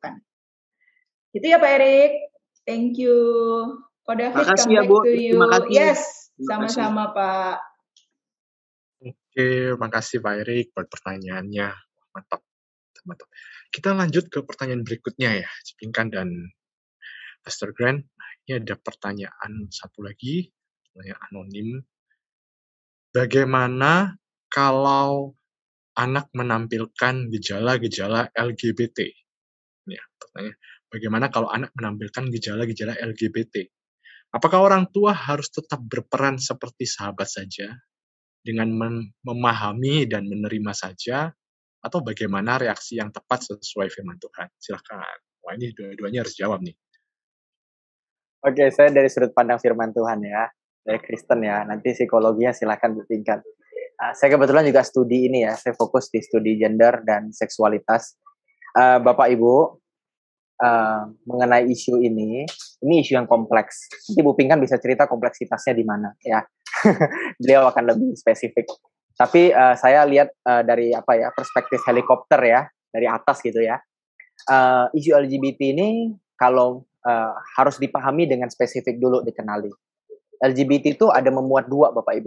Itu ya Pak Erik. Thank you. Ko David, Makasih come ya, back Bu. to you. Terima kasih. Yes, Terima kasih. sama-sama Pak. Oke, makasih Pak Erik buat pertanyaannya. Mantap. Mantap. Kita lanjut ke pertanyaan berikutnya ya, Cipingkan dan Pastor Grant. Ini ada pertanyaan satu lagi, pertanyaan anonim. Bagaimana kalau anak menampilkan gejala-gejala LGBT? Ya, pertanyaan. Bagaimana kalau anak menampilkan gejala-gejala LGBT? Apakah orang tua harus tetap berperan seperti sahabat saja dengan memahami dan menerima saja, atau bagaimana reaksi yang tepat sesuai firman Tuhan? Silakan. Wah, ini dua-duanya harus jawab nih. Oke, saya dari sudut pandang firman Tuhan ya, dari Kristen ya. Nanti psikologinya silakan ditingkat. Saya kebetulan juga studi ini ya, saya fokus di studi gender dan seksualitas. Bapak Ibu, mengenai isu ini isu yang kompleks. Nanti Bu Pinkan bisa cerita kompleksitasnya di mana ya. Beliau akan lebih spesifik. Tapi saya lihat dari perspektif helikopter ya, dari atas gitu ya. Isu LGBT ini kalau harus dipahami dengan spesifik dulu, dikenali. LGBT itu ada memuat dua Bapak Ibu.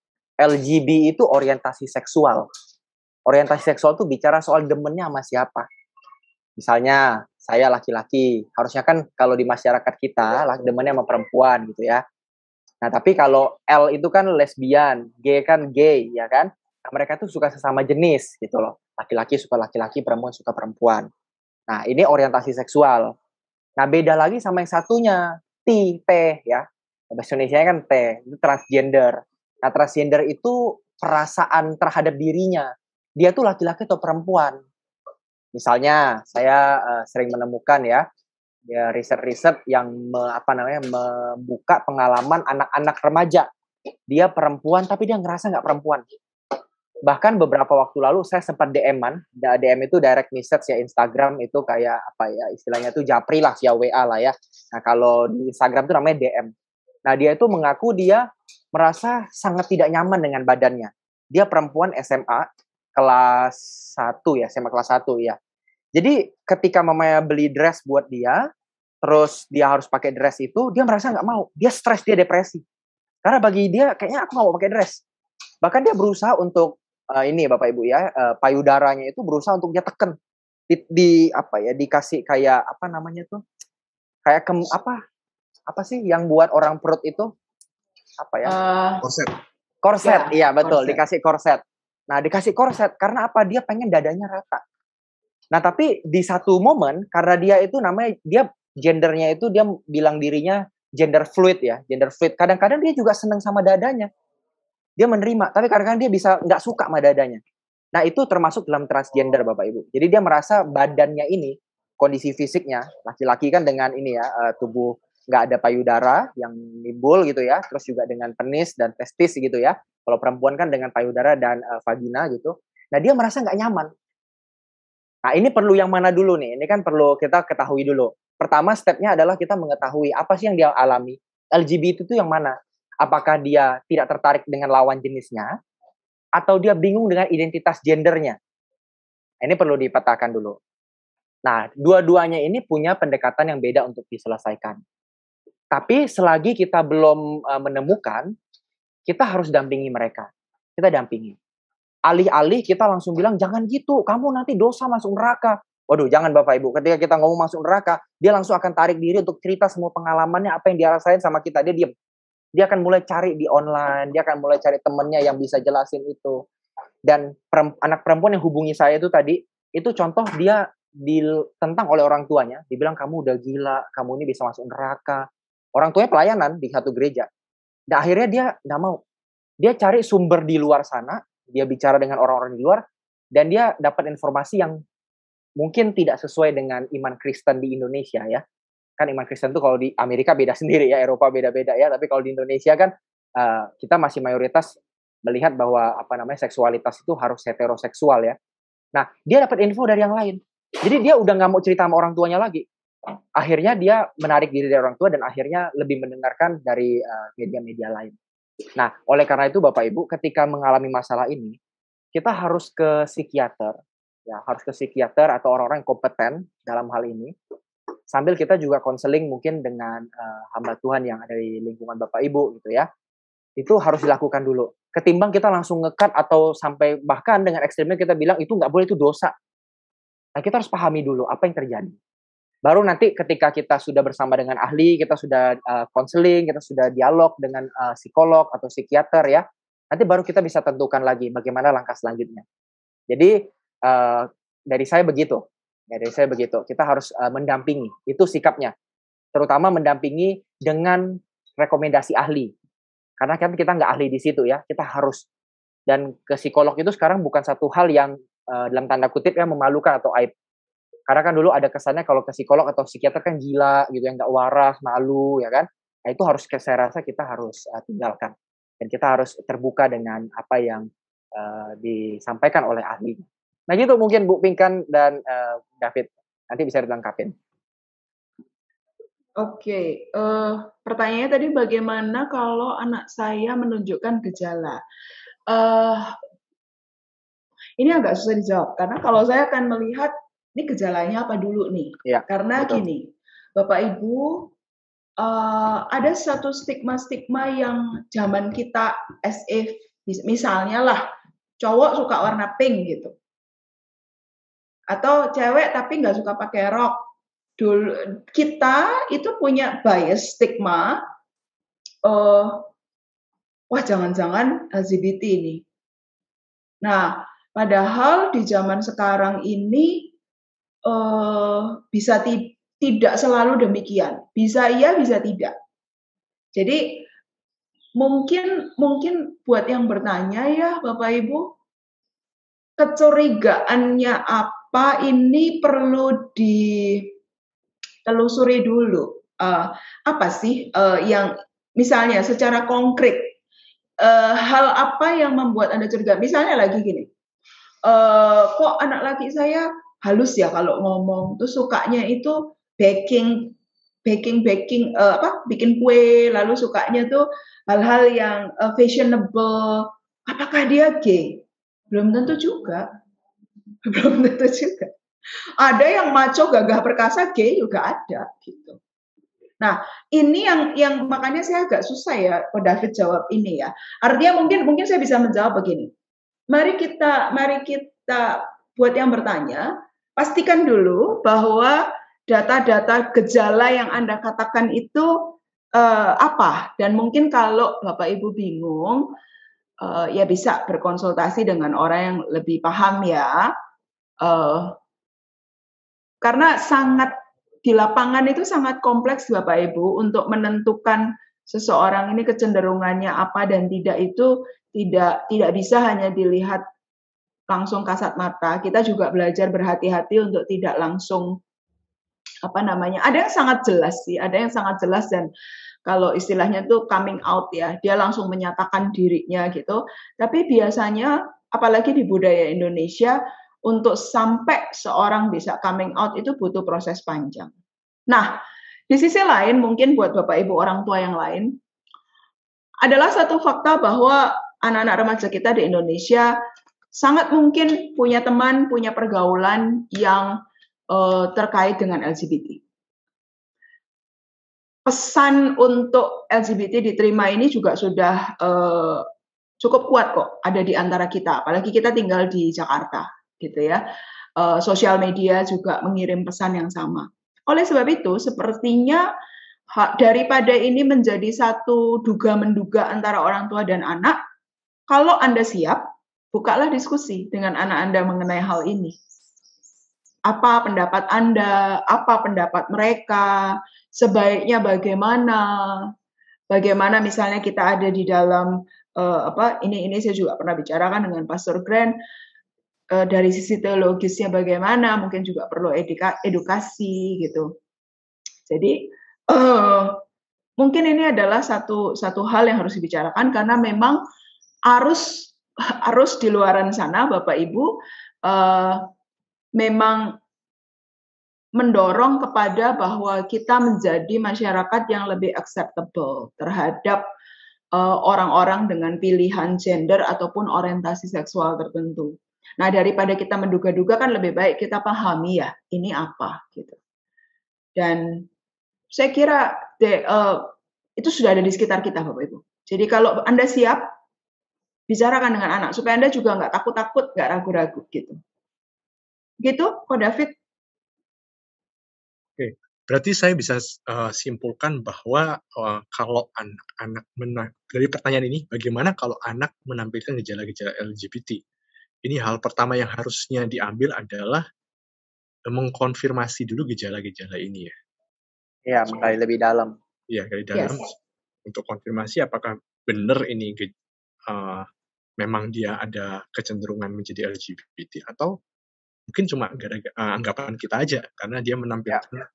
LGB itu orientasi seksual. Orientasi seksual itu bicara soal demennya sama siapa. Misalnya saya laki-laki, harusnya kan kalau di masyarakat kita demennya sama perempuan gitu ya. Nah tapi kalau L itu kan lesbian, G kan gay ya kan. Nah, mereka tuh suka sesama jenis gitu loh. Laki-laki suka laki-laki, perempuan suka perempuan. Nah ini orientasi seksual. Nah beda lagi sama yang satunya, T ya. Bahasa Indonesia kan T, itu transgender. Nah transgender itu perasaan terhadap dirinya. Dia tuh laki-laki atau perempuan. Misalnya saya sering menemukan ya riset-riset yang membuka pengalaman anak-anak remaja. Dia perempuan tapi dia ngerasa nggak perempuan. Bahkan beberapa waktu lalu saya sempat DM-an. DM itu direct message ya, Instagram itu kayak istilahnya itu japri lah via WA lah ya. Nah kalau di Instagram itu namanya DM. Nah dia itu mengaku dia merasa sangat tidak nyaman dengan badannya. Dia perempuan SMA kelas 1 ya, SMA kelas 1 ya. Jadi ketika mamanya beli dress buat dia, terus dia harus pakai dress itu, dia merasa nggak mau. Dia stres, dia depresi. Karena bagi dia kayaknya aku nggak mau pakai dress. Bahkan dia berusaha untuk ini Bapak Ibu ya, payudaranya itu berusaha untuk dia tekan. Dikasih kayak kayak apa sih yang buat orang perut itu? Korset. Iya betul, korset. Dikasih korset. Nah, dikasih korset karena apa? Dia pengen dadanya rata. Nah, tapi di satu momen karena dia itu dia gendernya itu dia bilang dirinya gender fluid ya, gender fluid. Kadang-kadang dia juga seneng sama dadanya. Dia menerima, tapi kadang-kadang dia bisa nggak suka sama dadanya. Nah, itu termasuk dalam transgender Bapak Ibu. Jadi dia merasa badannya ini, kondisi fisiknya, laki-laki kan dengan ini ya, tubuh nggak ada payudara yang nimbul gitu ya, terus juga dengan penis dan testis gitu ya. Kalau perempuan kan dengan payudara dan vagina gitu. Nah dia merasa nggak nyaman. Nah ini perlu yang mana dulu nih? Ini kan perlu kita ketahui dulu. Pertama stepnya adalah kita mengetahui apa sih yang dia alami. LGBT itu yang mana? Apakah dia tidak tertarik dengan lawan jenisnya? Atau dia bingung dengan identitas gendernya? Ini perlu dipetakan dulu. Nah dua-duanya ini punya pendekatan yang beda untuk diselesaikan. Tapi selagi kita belum menemukan, kita harus dampingi mereka. Kita dampingi. Alih-alih kita langsung bilang, jangan gitu, kamu nanti dosa masuk neraka. Waduh, jangan Bapak Ibu. Ketika kita ngomong masuk neraka, dia langsung akan tarik diri untuk cerita semua pengalamannya, apa yang dia rasain sama kita. Dia diam. Dia akan mulai cari di online, dia akan mulai cari temennya yang bisa jelasin itu. Dan anak perempuan yang hubungi saya itu tadi, itu contoh dia ditentang oleh orang tuanya, dibilang kamu udah gila, kamu ini bisa masuk neraka. Orang tuanya pelayanan di satu gereja. Dan akhirnya dia nggak mau. Dia cari sumber di luar sana, dia bicara dengan orang-orang di luar, dan dia dapat informasi yang mungkin tidak sesuai dengan iman Kristen di Indonesia ya. Kan iman Kristen tuh kalau di Amerika beda sendiri ya, Eropa beda-beda ya, tapi kalau di Indonesia kan kita masih mayoritas melihat bahwa seksualitas itu harus heteroseksual ya. Nah, dia dapat info dari yang lain. Jadi dia udah nggak mau cerita sama orang tuanya lagi. Akhirnya dia menarik diri dari orang tua dan akhirnya lebih mendengarkan dari media-media lain. Nah, oleh karena itu Bapak Ibu, ketika mengalami masalah ini, kita harus ke psikiater, ya, harus ke psikiater atau orang-orang yang kompeten dalam hal ini. Sambil kita juga konseling mungkin dengan hamba Tuhan yang ada di lingkungan Bapak Ibu gitu ya. Itu harus dilakukan dulu. Ketimbang kita langsung nge-cut atau sampai bahkan dengan ekstrimnya kita bilang itu nggak boleh, itu dosa. Nah, kita harus pahami dulu apa yang terjadi. Baru nanti ketika kita sudah bersama dengan ahli, kita sudah konseling, kita sudah dialog dengan psikolog atau psikiater ya, nanti baru kita bisa tentukan lagi bagaimana langkah selanjutnya. Jadi dari saya begitu. Kita harus mendampingi, itu sikapnya. Terutama mendampingi dengan rekomendasi ahli. Karena kan kita nggak ahli di situ ya, kita harus. Dan ke psikolog itu sekarang bukan satu hal yang dalam tanda kutip ya memalukan atau aib. Karena kan dulu ada kesannya kalau ke psikolog atau psikiater kan gila gitu, yang nggak waras, malu ya kan. Nah itu harus, saya rasa kita harus tinggalkan. Dan kita harus terbuka dengan apa yang disampaikan oleh ahli. Nah gitu mungkin Bu Pinkan dan David, nanti bisa dilengkapin. Oke, pertanyaannya tadi bagaimana kalau anak saya menunjukkan gejala? Ini agak susah dijawab, karena kalau saya akan melihat ini gejalanya apa dulu nih. Ya, karena betul. Gini, Bapak Ibu, ada satu stigma-stigma yang zaman kita SF, misalnya lah, cowok suka warna pink gitu. Atau cewek tapi nggak suka pakai rok. Dulu kita itu punya bias stigma, wah jangan-jangan LGBT ini. Nah, padahal di zaman sekarang ini bisa tidak selalu demikian. Bisa iya, bisa tidak. Jadi mungkin buat yang bertanya ya Bapak Ibu, kecurigaannya apa ini perlu ditelusuri dulu. Apa sih yang misalnya secara konkret, hal apa yang membuat Anda curiga? Misalnya lagi gini, kok anak laki saya halus ya kalau ngomong, terus sukanya itu bikin kue, lalu sukanya tuh hal-hal yang fashionable. Apakah dia gay? Belum tentu juga. Ada yang maco gagah perkasa gay juga ada gitu. Nah, ini yang makanya saya agak susah ya Pak David jawab ini ya. Artinya mungkin saya bisa menjawab begini. Mari kita buat yang bertanya, pastikan dulu bahwa data-data gejala yang Anda katakan itu apa, dan mungkin kalau Bapak Ibu bingung, ya bisa berkonsultasi dengan orang yang lebih paham ya, karena sangat di lapangan itu sangat kompleks Bapak Ibu untuk menentukan seseorang ini kecenderungannya apa dan tidak, itu tidak bisa hanya dilihat langsung kasat mata. Kita juga belajar berhati-hati untuk tidak langsung ada yang sangat jelas sih, ada yang sangat jelas dan kalau istilahnya tuh coming out ya, dia langsung menyatakan dirinya gitu. Tapi biasanya apalagi di budaya Indonesia, untuk sampai seorang bisa coming out itu butuh proses panjang. Nah, di sisi lain mungkin buat Bapak Ibu orang tua yang lain, adalah satu fakta bahwa anak-anak remaja kita di Indonesia sangat mungkin punya teman, punya pergaulan yang terkait dengan LGBT. Pesan untuk LGBT diterima ini juga sudah cukup kuat kok, ada di antara kita, apalagi kita tinggal di Jakarta, gitu ya. Sosial media juga mengirim pesan yang sama. Oleh sebab itu, sepertinya daripada ini menjadi satu duga-menduga antara orang tua dan anak, kalau Anda siap, bukalah diskusi dengan anak Anda mengenai hal ini. Apa pendapat Anda? Apa pendapat mereka? Sebaiknya bagaimana? Bagaimana misalnya kita ada di dalam ini saya juga pernah bicarakan dengan Pastor Grant dari sisi teologisnya bagaimana, mungkin juga perlu edukasi gitu. Jadi mungkin ini adalah satu hal yang harus dibicarakan karena memang arus di luaran sana Bapak Ibu memang mendorong kepada bahwa kita menjadi masyarakat yang lebih acceptable terhadap orang-orang dengan pilihan gender ataupun orientasi seksual tertentu. Nah, daripada kita menduga-duga kan lebih baik kita pahami ya, ini apa gitu. Dan saya kira itu sudah ada di sekitar kita Bapak Ibu. Jadi kalau Anda siap, bicarakan dengan anak supaya Anda juga nggak takut-takut, nggak ragu-ragu gitu. Gitu, Ko David? Oke, berarti saya bisa simpulkan bahwa kalau anak-anak dari pertanyaan ini, bagaimana kalau anak menampilkan gejala-gejala LGBT? Ini hal pertama yang harusnya diambil adalah mengkonfirmasi dulu gejala-gejala ini ya. Ya, menggali lebih dalam. Iya, dari dalam untuk konfirmasi apakah benar ini memang dia ada kecenderungan menjadi LGBT atau mungkin cuma anggapan kita aja karena dia menampilkan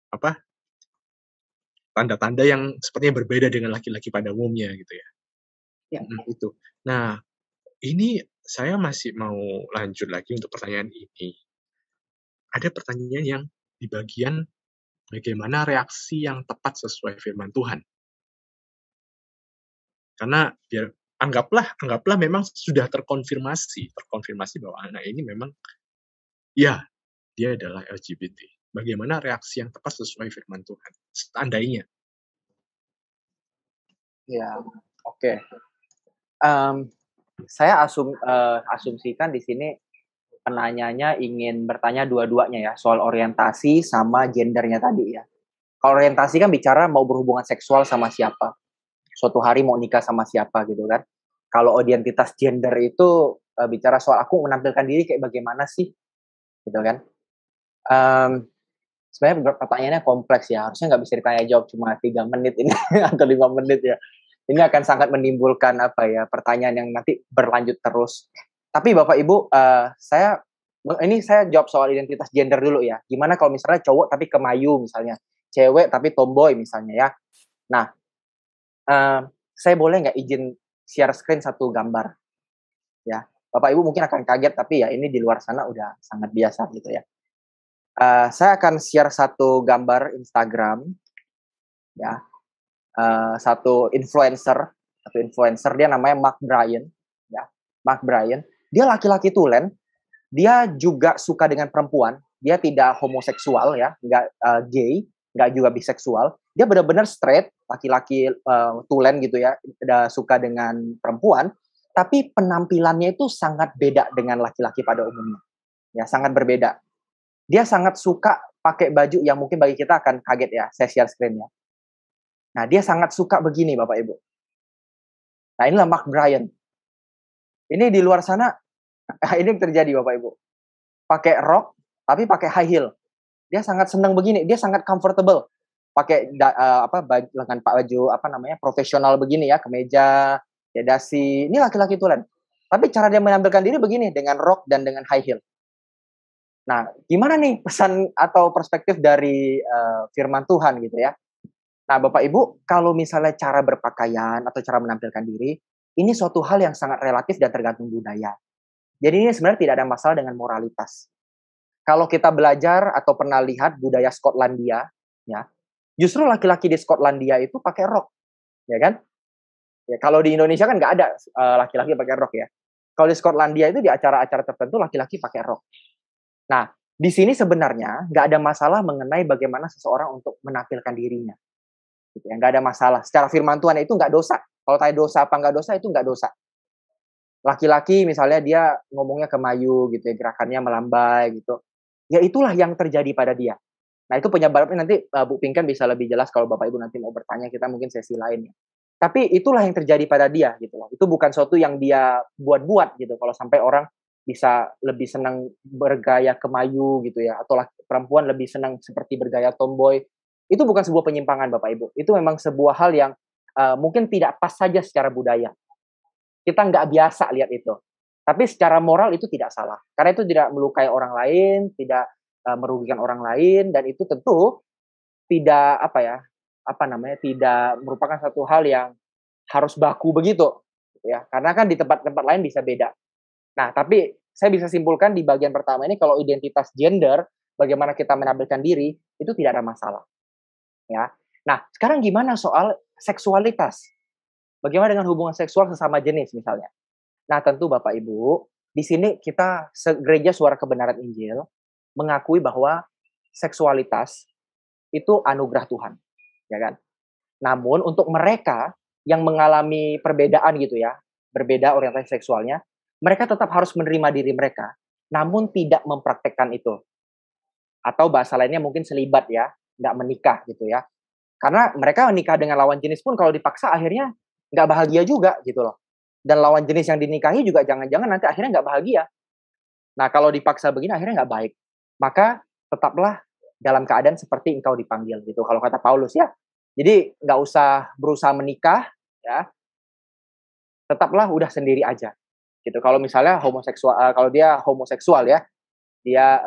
tanda-tanda yang sepertinya berbeda dengan laki-laki pada umumnya gitu ya. Itu. Nah, ini saya masih mau lanjut lagi untuk pertanyaan ini. Ada pertanyaan yang di bagian bagaimana reaksi yang tepat sesuai firman Tuhan. Karena biar anggaplah memang sudah terkonfirmasi bahwa anak ini memang ya dia adalah LGBT. Bagaimana reaksi yang tepat sesuai firman Tuhan? Seandainya. Ya, oke. Saya asumsikan di sini penanyanya ingin bertanya dua-duanya ya, soal orientasi sama gendernya tadi ya. Kalau orientasi kan bicara mau berhubungan seksual sama siapa, suatu hari mau nikah sama siapa gitu kan. Kalau identitas gender itu bicara soal aku menampilkan diri kayak bagaimana sih, gitu kan. Sebenarnya pertanyaannya kompleks ya, harusnya nggak bisa ditanya jawab cuma 3 menit ini atau 5 menit ya. Ini akan sangat menimbulkan pertanyaan yang nanti berlanjut terus. Tapi Bapak Ibu, saya jawab soal identitas gender dulu ya. Gimana kalau misalnya cowok tapi kemayu misalnya, cewek tapi tomboy misalnya ya. Nah, saya boleh nggak izin share screen satu gambar? Ya, Bapak Ibu mungkin akan kaget tapi ya ini di luar sana udah sangat biasa gitu ya. Saya akan share satu gambar Instagram ya. Satu influencer dia namanya Mark Bryan ya. Mark Bryan, dia laki-laki tulen, dia juga suka dengan perempuan, dia tidak homoseksual ya, nggak gay, nggak juga biseksual, dia benar-benar straight, laki-laki tulen gitu ya, suka dengan perempuan, tapi penampilannya itu sangat beda dengan laki-laki pada umumnya ya, sangat berbeda. Dia sangat suka pakai baju yang mungkin bagi kita akan kaget ya, saya share screen ya. Nah, dia sangat suka begini, Bapak Ibu. Nah, inilah Mark Bryan. Ini di luar sana, ini yang terjadi, Bapak Ibu. Pakai rok, tapi pakai high heel. Dia sangat senang begini, dia sangat comfortable. Pakai lengan baju profesional begini ya, kemeja, ya dasi. Ini laki-laki tulen. Tapi cara dia menampilkan diri begini, dengan rok dan dengan high heel. Nah, gimana nih pesan atau perspektif dari firman Tuhan gitu ya? Nah, Bapak Ibu, kalau misalnya cara berpakaian atau cara menampilkan diri, ini suatu hal yang sangat relatif dan tergantung budaya. Jadi ini sebenarnya tidak ada masalah dengan moralitas. Kalau kita belajar atau pernah lihat budaya Skotlandia, ya, justru laki-laki di Skotlandia itu pakai rok, ya kan? Ya, kalau di Indonesia kan nggak ada laki-laki pakai rok ya. Kalau di Skotlandia itu di acara-acara tertentu laki-laki pakai rok. Nah, di sini sebenarnya nggak ada masalah mengenai bagaimana seseorang untuk menampilkan dirinya. Gitu ya, nggak ada masalah. Secara firman Tuhan itu nggak dosa. Kalau tanya dosa apa nggak dosa, itu nggak dosa. Laki-laki misalnya dia ngomongnya kemayu gitu ya, gerakannya melambai gitu. Ya itulah yang terjadi pada dia. Nah, itu penyebabnya nanti Bu Pinkan bisa lebih jelas kalau Bapak Ibu nanti mau bertanya, kita mungkin sesi lain ya. Tapi itulah yang terjadi pada dia gitu loh. Itu bukan sesuatu yang dia buat-buat gitu. Kalau sampai orang bisa lebih senang bergaya kemayu gitu ya, atau perempuan lebih senang seperti bergaya tomboy, itu bukan sebuah penyimpangan Bapak Ibu. Itu memang sebuah hal yang mungkin tidak pas saja secara budaya. Kita nggak biasa lihat itu. Tapi secara moral itu tidak salah. Karena itu tidak melukai orang lain, tidak merugikan orang lain, dan itu tentu tidak tidak merupakan satu hal yang harus baku begitu, gitu ya. Karena kan di tempat-tempat lain bisa beda. Nah, tapi saya bisa simpulkan di bagian pertama ini kalau identitas gender, bagaimana kita menampilkan diri, itu tidak ada masalah. Ya. Nah, sekarang gimana soal seksualitas? Bagaimana dengan hubungan seksual sesama jenis misalnya? Nah, tentu Bapak Ibu, di sini kita Gereja Suara Kebenaran Injil mengakui bahwa seksualitas itu anugerah Tuhan, ya kan? Namun untuk mereka yang mengalami perbedaan gitu ya, berbeda orientasi seksualnya, mereka tetap harus menerima diri mereka, namun tidak mempraktekkan itu. Atau bahasa lainnya mungkin selibat ya, nggak menikah gitu ya. Karena mereka menikah dengan lawan jenis pun kalau dipaksa akhirnya nggak bahagia juga gitu loh. Dan lawan jenis yang dinikahi juga jangan-jangan nanti akhirnya nggak bahagia. Nah, kalau dipaksa begini akhirnya nggak baik. Maka tetaplah dalam keadaan seperti engkau dipanggil gitu. Kalau kata Paulus ya. Jadi nggak usah berusaha menikah ya. Tetaplah udah sendiri aja. Gitu. Kalau misalnya kalau dia homoseksual ya, dia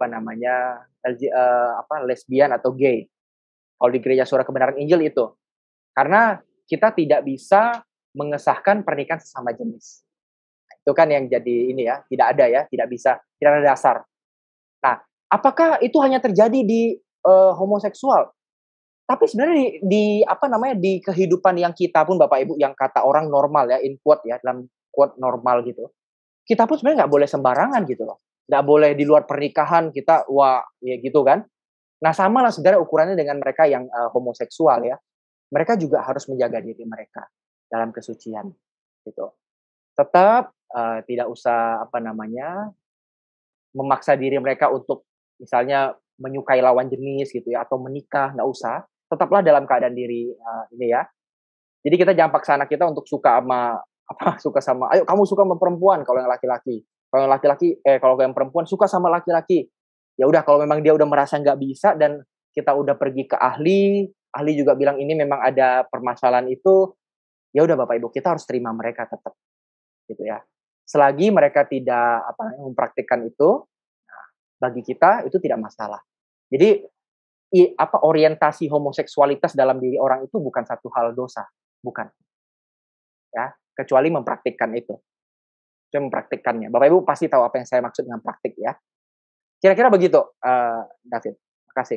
lesbian atau gay. Kalau di Gereja Suara Kebenaran Injil itu. Karena kita tidak bisa mengesahkan pernikahan sesama jenis. Itu kan yang jadi ini ya, tidak ada ya, tidak ada dasar. Nah, apakah itu hanya terjadi di homoseksual? Tapi sebenarnya di kehidupan yang kita pun Bapak Ibu, yang kata orang normal ya, in quote ya, dalam quote normal gitu. Kita pun sebenarnya nggak boleh sembarangan gitu loh. Nggak boleh di luar pernikahan kita, wah ya gitu kan. Nah, sama lah sebenarnya ukurannya dengan mereka yang homoseksual ya. Mereka juga harus menjaga diri mereka dalam kesucian gitu. Tetap tidak usah memaksa diri mereka untuk misalnya menyukai lawan jenis gitu ya, atau menikah, nggak usah. Tetaplah dalam keadaan diri ini ya. Jadi kita jangan paksa anak kita untuk suka sama ayo kamu suka sama perempuan kalau yang laki-laki. Kalau yang perempuan suka sama laki-laki. Ya udah, kalau memang dia udah merasa nggak bisa dan kita udah pergi ke ahli juga bilang ini memang ada permasalahan itu, ya udah Bapak Ibu, kita harus terima mereka tetap. Gitu ya. Selagi mereka tidak mempraktikkan itu, nah, bagi kita itu tidak masalah. Jadi orientasi homoseksualitas dalam diri orang itu bukan satu hal dosa, bukan. Ya, kecuali mempraktikkan itu. Saya mempraktikkannya. Bapak Ibu pasti tahu apa yang saya maksud dengan praktik ya. Kira-kira begitu, David. Terima kasih.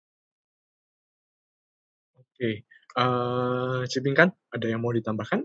Oke, Cipinkan, ada yang mau ditambahkan?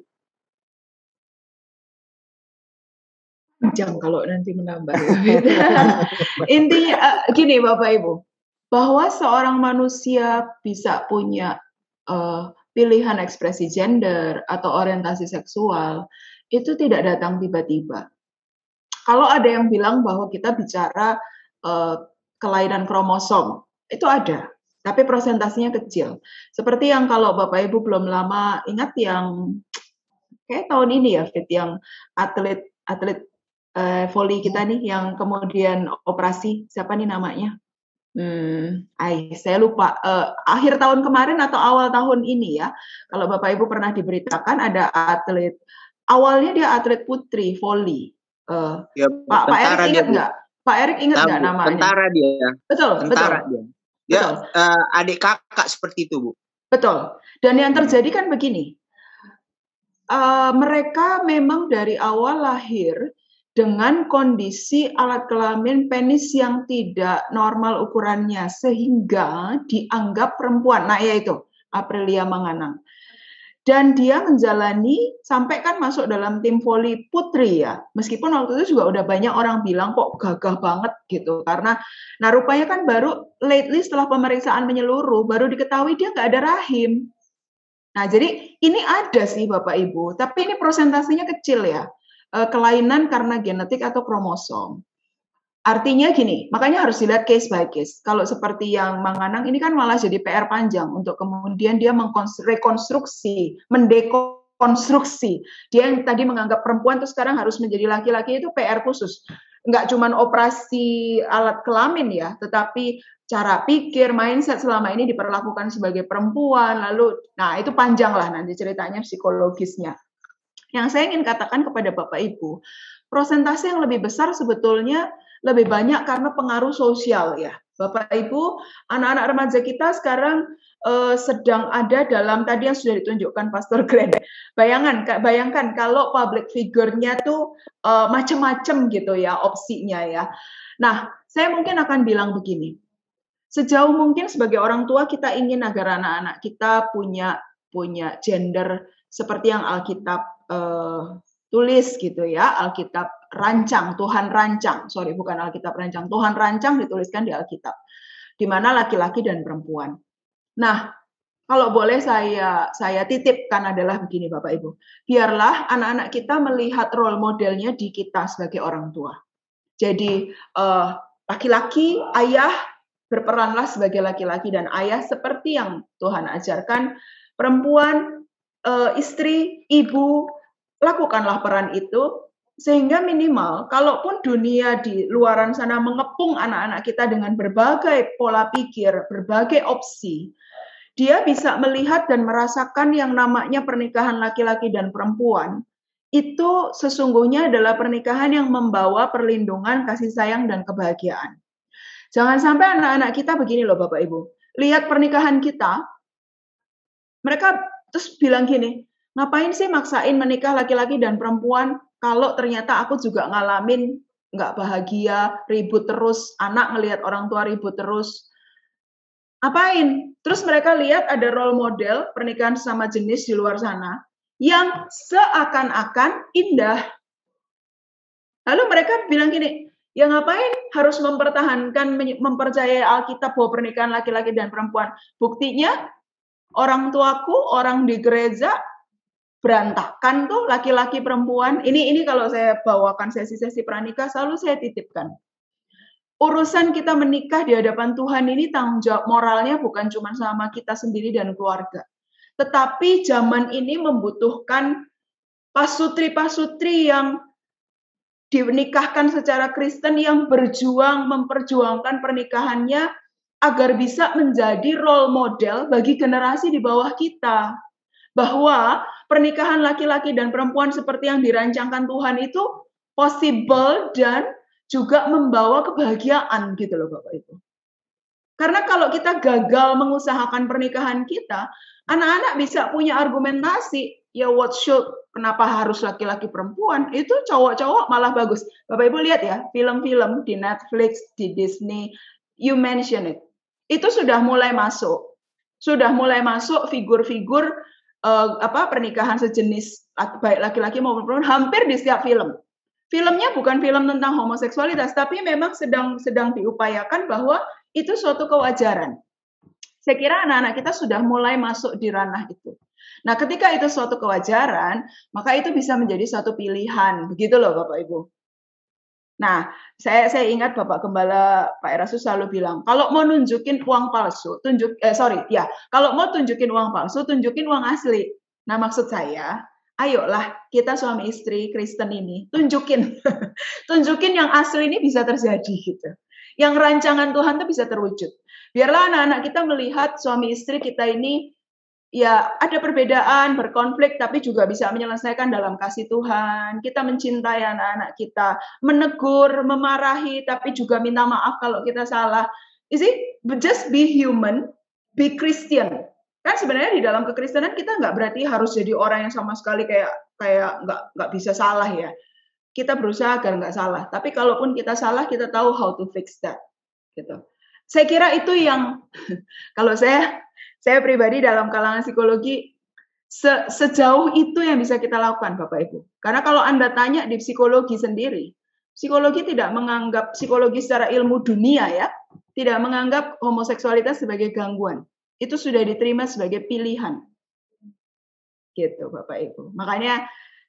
Jam kalau nanti menambah ya. Intinya gini Bapak Ibu, bahwa seorang manusia bisa punya pilihan ekspresi gender atau orientasi seksual itu tidak datang tiba-tiba. Kalau ada yang bilang bahwa kita bicara kelainan kromosom, itu ada, tapi persentasenya kecil. Seperti yang kalau Bapak Ibu belum lama ingat yang kayak tahun ini ya, Fit, yang atlet volley kita nih yang kemudian operasi, siapa nih namanya? Saya lupa. Akhir tahun kemarin atau awal tahun ini ya, kalau Bapak Ibu pernah diberitakan ada atlet, awalnya dia atlet putri volley. Ya, Pak Erik ingat nggak? Pak Erik ingat nggak namanya? Tentara dia. Betul, tentara betul. Dia. Adik kakak seperti itu, Bu. Betul. Dan yang terjadi kan begini, mereka memang dari awal lahir dengan kondisi alat kelamin penis yang tidak normal ukurannya, sehingga dianggap perempuan. Nah, yaitu Aprilia Manganang. Dan dia menjalani sampai kan masuk dalam tim voli putri ya. Meskipun waktu itu juga udah banyak orang bilang kok gagah banget gitu. Karena, nah rupanya kan baru lately setelah pemeriksaan menyeluruh, baru diketahui dia nggak ada rahim. Nah, jadi ini ada sih Bapak Ibu, tapi ini persentasenya kecil ya. Kelainan karena genetik atau kromosom. Artinya gini, makanya harus dilihat case by case. Kalau seperti yang Mang Anang ini kan malah jadi PR panjang untuk kemudian dia rekonstruksi, mendekonstruksi. Dia yang tadi menganggap perempuan terus sekarang harus menjadi laki-laki, itu PR khusus. Nggak cuma operasi alat kelamin ya, tetapi cara pikir, mindset selama ini diperlakukan sebagai perempuan, lalu, nah itu panjang lah nanti ceritanya psikologisnya. Yang saya ingin katakan kepada Bapak Ibu, prosentase yang lebih besar sebetulnya lebih banyak karena pengaruh sosial ya. Bapak Ibu, anak-anak remaja kita sekarang sedang ada dalam tadi yang sudah ditunjukkan Pastor Glenn. Bayangkan kalau public figure-nya tuh macam-macam gitu ya opsinya ya. Nah, saya mungkin akan bilang begini. Sejauh mungkin sebagai orang tua kita ingin agar anak-anak kita punya gender seperti yang Alkitab tulis gitu ya, Alkitab rancang, Tuhan rancang, bukan Alkitab rancang, Tuhan rancang dituliskan di Alkitab, di mana laki-laki dan perempuan. Nah, kalau boleh saya titipkan adalah begini Bapak Ibu, biarlah anak-anak kita melihat role modelnya di kita sebagai orang tua. Jadi laki-laki, ayah berperanlah sebagai laki-laki dan ayah seperti yang Tuhan ajarkan, perempuan, istri, ibu, lakukanlah peran itu, sehingga minimal kalaupun dunia di luaran sana mengepung anak-anak kita dengan berbagai pola pikir, berbagai opsi, dia bisa melihat dan merasakan yang namanya pernikahan laki-laki dan perempuan, itu sesungguhnya adalah pernikahan yang membawa perlindungan, kasih sayang, dan kebahagiaan. Jangan sampai anak-anak kita begini loh Bapak Ibu, lihat pernikahan kita, mereka terus bilang gini, ngapain sih maksain menikah laki-laki dan perempuan kalau ternyata aku juga ngalamin nggak bahagia, ribut terus, anak ngelihat orang tua ribut terus. Apain? Terus mereka lihat ada role model pernikahan sesama jenis di luar sana yang seakan-akan indah. Lalu mereka bilang gini, ya ngapain harus mempercayai Alkitab bahwa pernikahan laki-laki dan perempuan? Buktinya orang tuaku, orang di gereja, berantakan tuh laki-laki perempuan. Ini kalau saya bawakan sesi-sesi pranikah selalu saya titipkan. Urusan kita menikah di hadapan Tuhan ini tanggung jawab moralnya bukan cuma sama kita sendiri dan keluarga. Tetapi zaman ini membutuhkan pasutri-pasutri yang dinikahkan secara Kristen yang memperjuangkan pernikahannya agar bisa menjadi role model bagi generasi di bawah kita. Bahwa pernikahan laki-laki dan perempuan seperti yang dirancangkan Tuhan itu possible dan juga membawa kebahagiaan gitu loh Bapak Ibu. Karena kalau kita gagal mengusahakan pernikahan kita, anak-anak bisa punya argumentasi, ya kenapa harus laki-laki perempuan? Itu cowok-cowok malah bagus. Bapak Ibu lihat ya, film-film di Netflix, di Disney, you mention it. Itu sudah mulai masuk. Sudah mulai masuk figur-figur pernikahan sejenis baik laki-laki maupun perempuan hampir di setiap film. Filmnya bukan film tentang homoseksualitas, tapi memang sedang diupayakan bahwa itu suatu kewajaran. Saya kira anak-anak kita sudah mulai masuk di ranah itu. Nah, ketika itu suatu kewajaran, maka itu bisa menjadi suatu pilihan. Begitu loh Bapak Ibu. Nah, saya ingat Bapak Gembala Pak Erasus selalu bilang, kalau mau nunjukin uang palsu, kalau mau tunjukin uang palsu, tunjukin uang asli. Nah, maksud saya, ayolah kita suami istri Kristen ini, tunjukin yang asli ini bisa terjadi gitu. Yang rancangan Tuhan itu bisa terwujud. Biarlah anak-anak kita melihat suami istri kita ini ya ada perbedaan, berkonflik, tapi juga bisa menyelesaikan dalam kasih Tuhan. Kita mencintai anak-anak kita, menegur, memarahi, tapi juga minta maaf kalau kita salah. Just be human, be Christian. Kan sebenarnya di dalam kekristenan kita nggak berarti harus jadi orang yang sama sekali kayak nggak bisa salah ya. Kita berusaha agar nggak salah. Tapi kalaupun kita salah, kita tahu how to fix that. Gitu. Saya kira itu yang kalau saya pribadi dalam kalangan psikologi sejauh itu yang bisa kita lakukan Bapak Ibu. Karena kalau Anda tanya di psikologi sendiri, psikologi tidak menganggap psikologi secara ilmu dunia ya, tidak menganggap homoseksualitas sebagai gangguan. Itu sudah diterima sebagai pilihan. Gitu Bapak Ibu. Makanya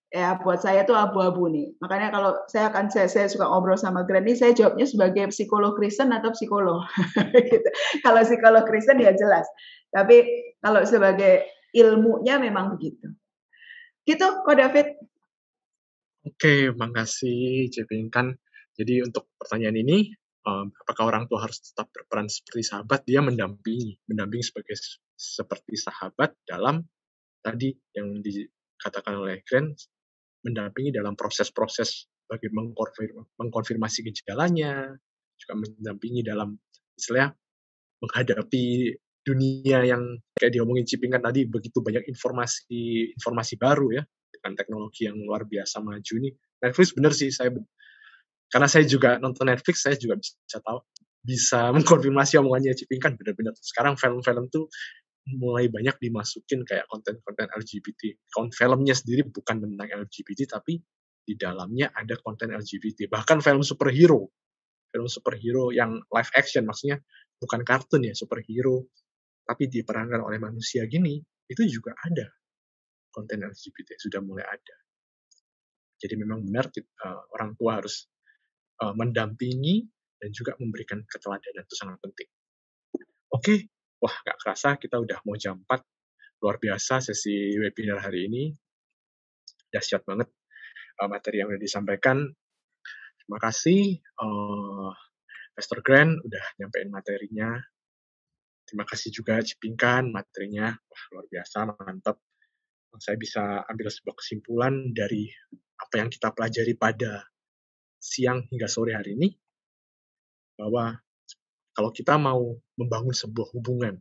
ya buat saya tuh abu-abu nih. Makanya kalau saya suka ngobrol sama Glenn ini, saya jawabnya sebagai psikolog Kristen atau psikolog. Gitu. Kalau psikolog Kristen ya jelas. Tapi kalau sebagai ilmunya memang begitu. Gitu, Ko David. Oke, makasih Cepingkan. Jadi untuk pertanyaan ini, apakah orang tua harus tetap berperan seperti sahabat? Dia mendampingi seperti sahabat dalam tadi yang dikatakan oleh Glenn, mendampingi dalam proses-proses bagi mengkonfirmasi gejalanya, juga mendampingi dalam istilahnya menghadapi dunia yang kayak diomongin Cipingan tadi, begitu banyak informasi baru ya, dengan teknologi yang luar biasa maju ini. Netflix bener sih, karena saya juga nonton Netflix, saya juga bisa mengkonfirmasi omongannya Cipingan, bener-bener. Sekarang film-film tuh mulai banyak dimasukin kayak konten-konten LGBT. Filmnya sendiri bukan tentang LGBT, tapi di dalamnya ada konten LGBT. Bahkan film superhero yang live action, maksudnya bukan kartun ya, superhero, tapi diperankan oleh manusia gini, itu juga ada konten LGBT, sudah mulai ada. Jadi memang benar orang tua harus mendampingi dan juga memberikan keteladanan, itu sangat penting. Oke, wah gak kerasa kita udah mau jam 4. Luar biasa sesi webinar hari ini. Dahsyat banget materi yang udah disampaikan. Terima kasih Pastor Glenn udah nyampein materinya. Terima kasih juga Cipingkan materinya. Wah, luar biasa, mantap. Saya bisa ambil sebuah kesimpulan dari apa yang kita pelajari pada siang hingga sore hari ini, bahwa kalau kita mau membangun sebuah hubungan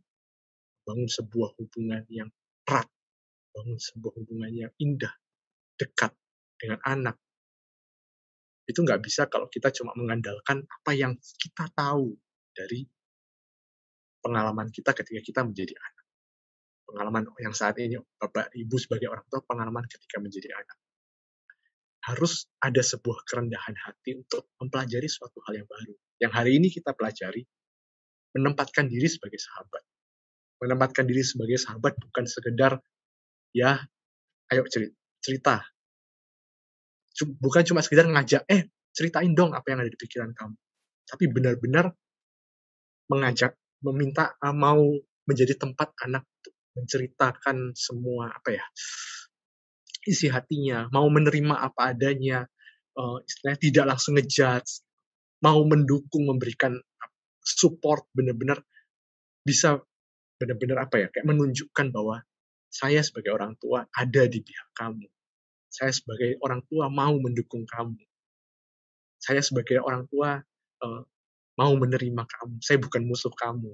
yang erat, bangun sebuah hubungan yang indah, dekat dengan anak, itu nggak bisa kalau kita cuma mengandalkan apa yang kita tahu dari pengalaman kita ketika kita menjadi anak. Pengalaman yang saat ini Bapak Ibu sebagai orang tua, pengalaman ketika menjadi anak. Harus ada sebuah kerendahan hati untuk mempelajari suatu hal yang baru. Yang hari ini kita pelajari, menempatkan diri sebagai sahabat. Menempatkan diri sebagai sahabat bukan sekedar, ya, ayo cerita. Bukan cuma sekedar ngajak, ceritain dong apa yang ada di pikiran kamu. Tapi benar-benar mengajak, meminta, mau menjadi tempat anak menceritakan semua isi hatinya, mau menerima apa adanya, istilahnya tidak langsung ngejudge, mau mendukung, memberikan support, benar-benar bisa benar-benar kayak menunjukkan bahwa saya sebagai orang tua ada di pihak kamu. Saya sebagai orang tua mau mendukung kamu. Saya sebagai orang tua mau menerima kamu. Saya bukan musuh kamu.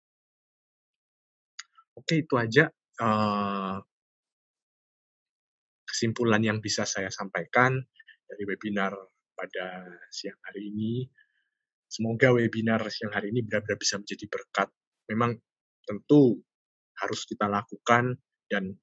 Oke, itu aja kesimpulan yang bisa saya sampaikan dari webinar pada siang hari ini. Semoga webinar siang hari ini benar-benar bisa menjadi berkat. Memang tentu harus kita lakukan, dan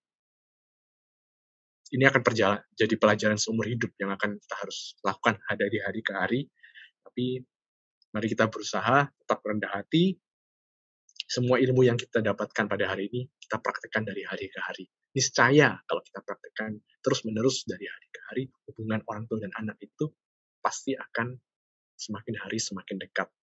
ini akan jadi pelajaran seumur hidup yang akan kita harus lakukan dari hari ke hari. Tapi mari kita berusaha tetap rendah hati. Semua ilmu yang kita dapatkan pada hari ini, kita praktekkan dari hari ke hari. Niscaya kalau kita praktekkan terus-menerus dari hari ke hari, hubungan orang tua dan anak itu pasti akan semakin hari semakin dekat.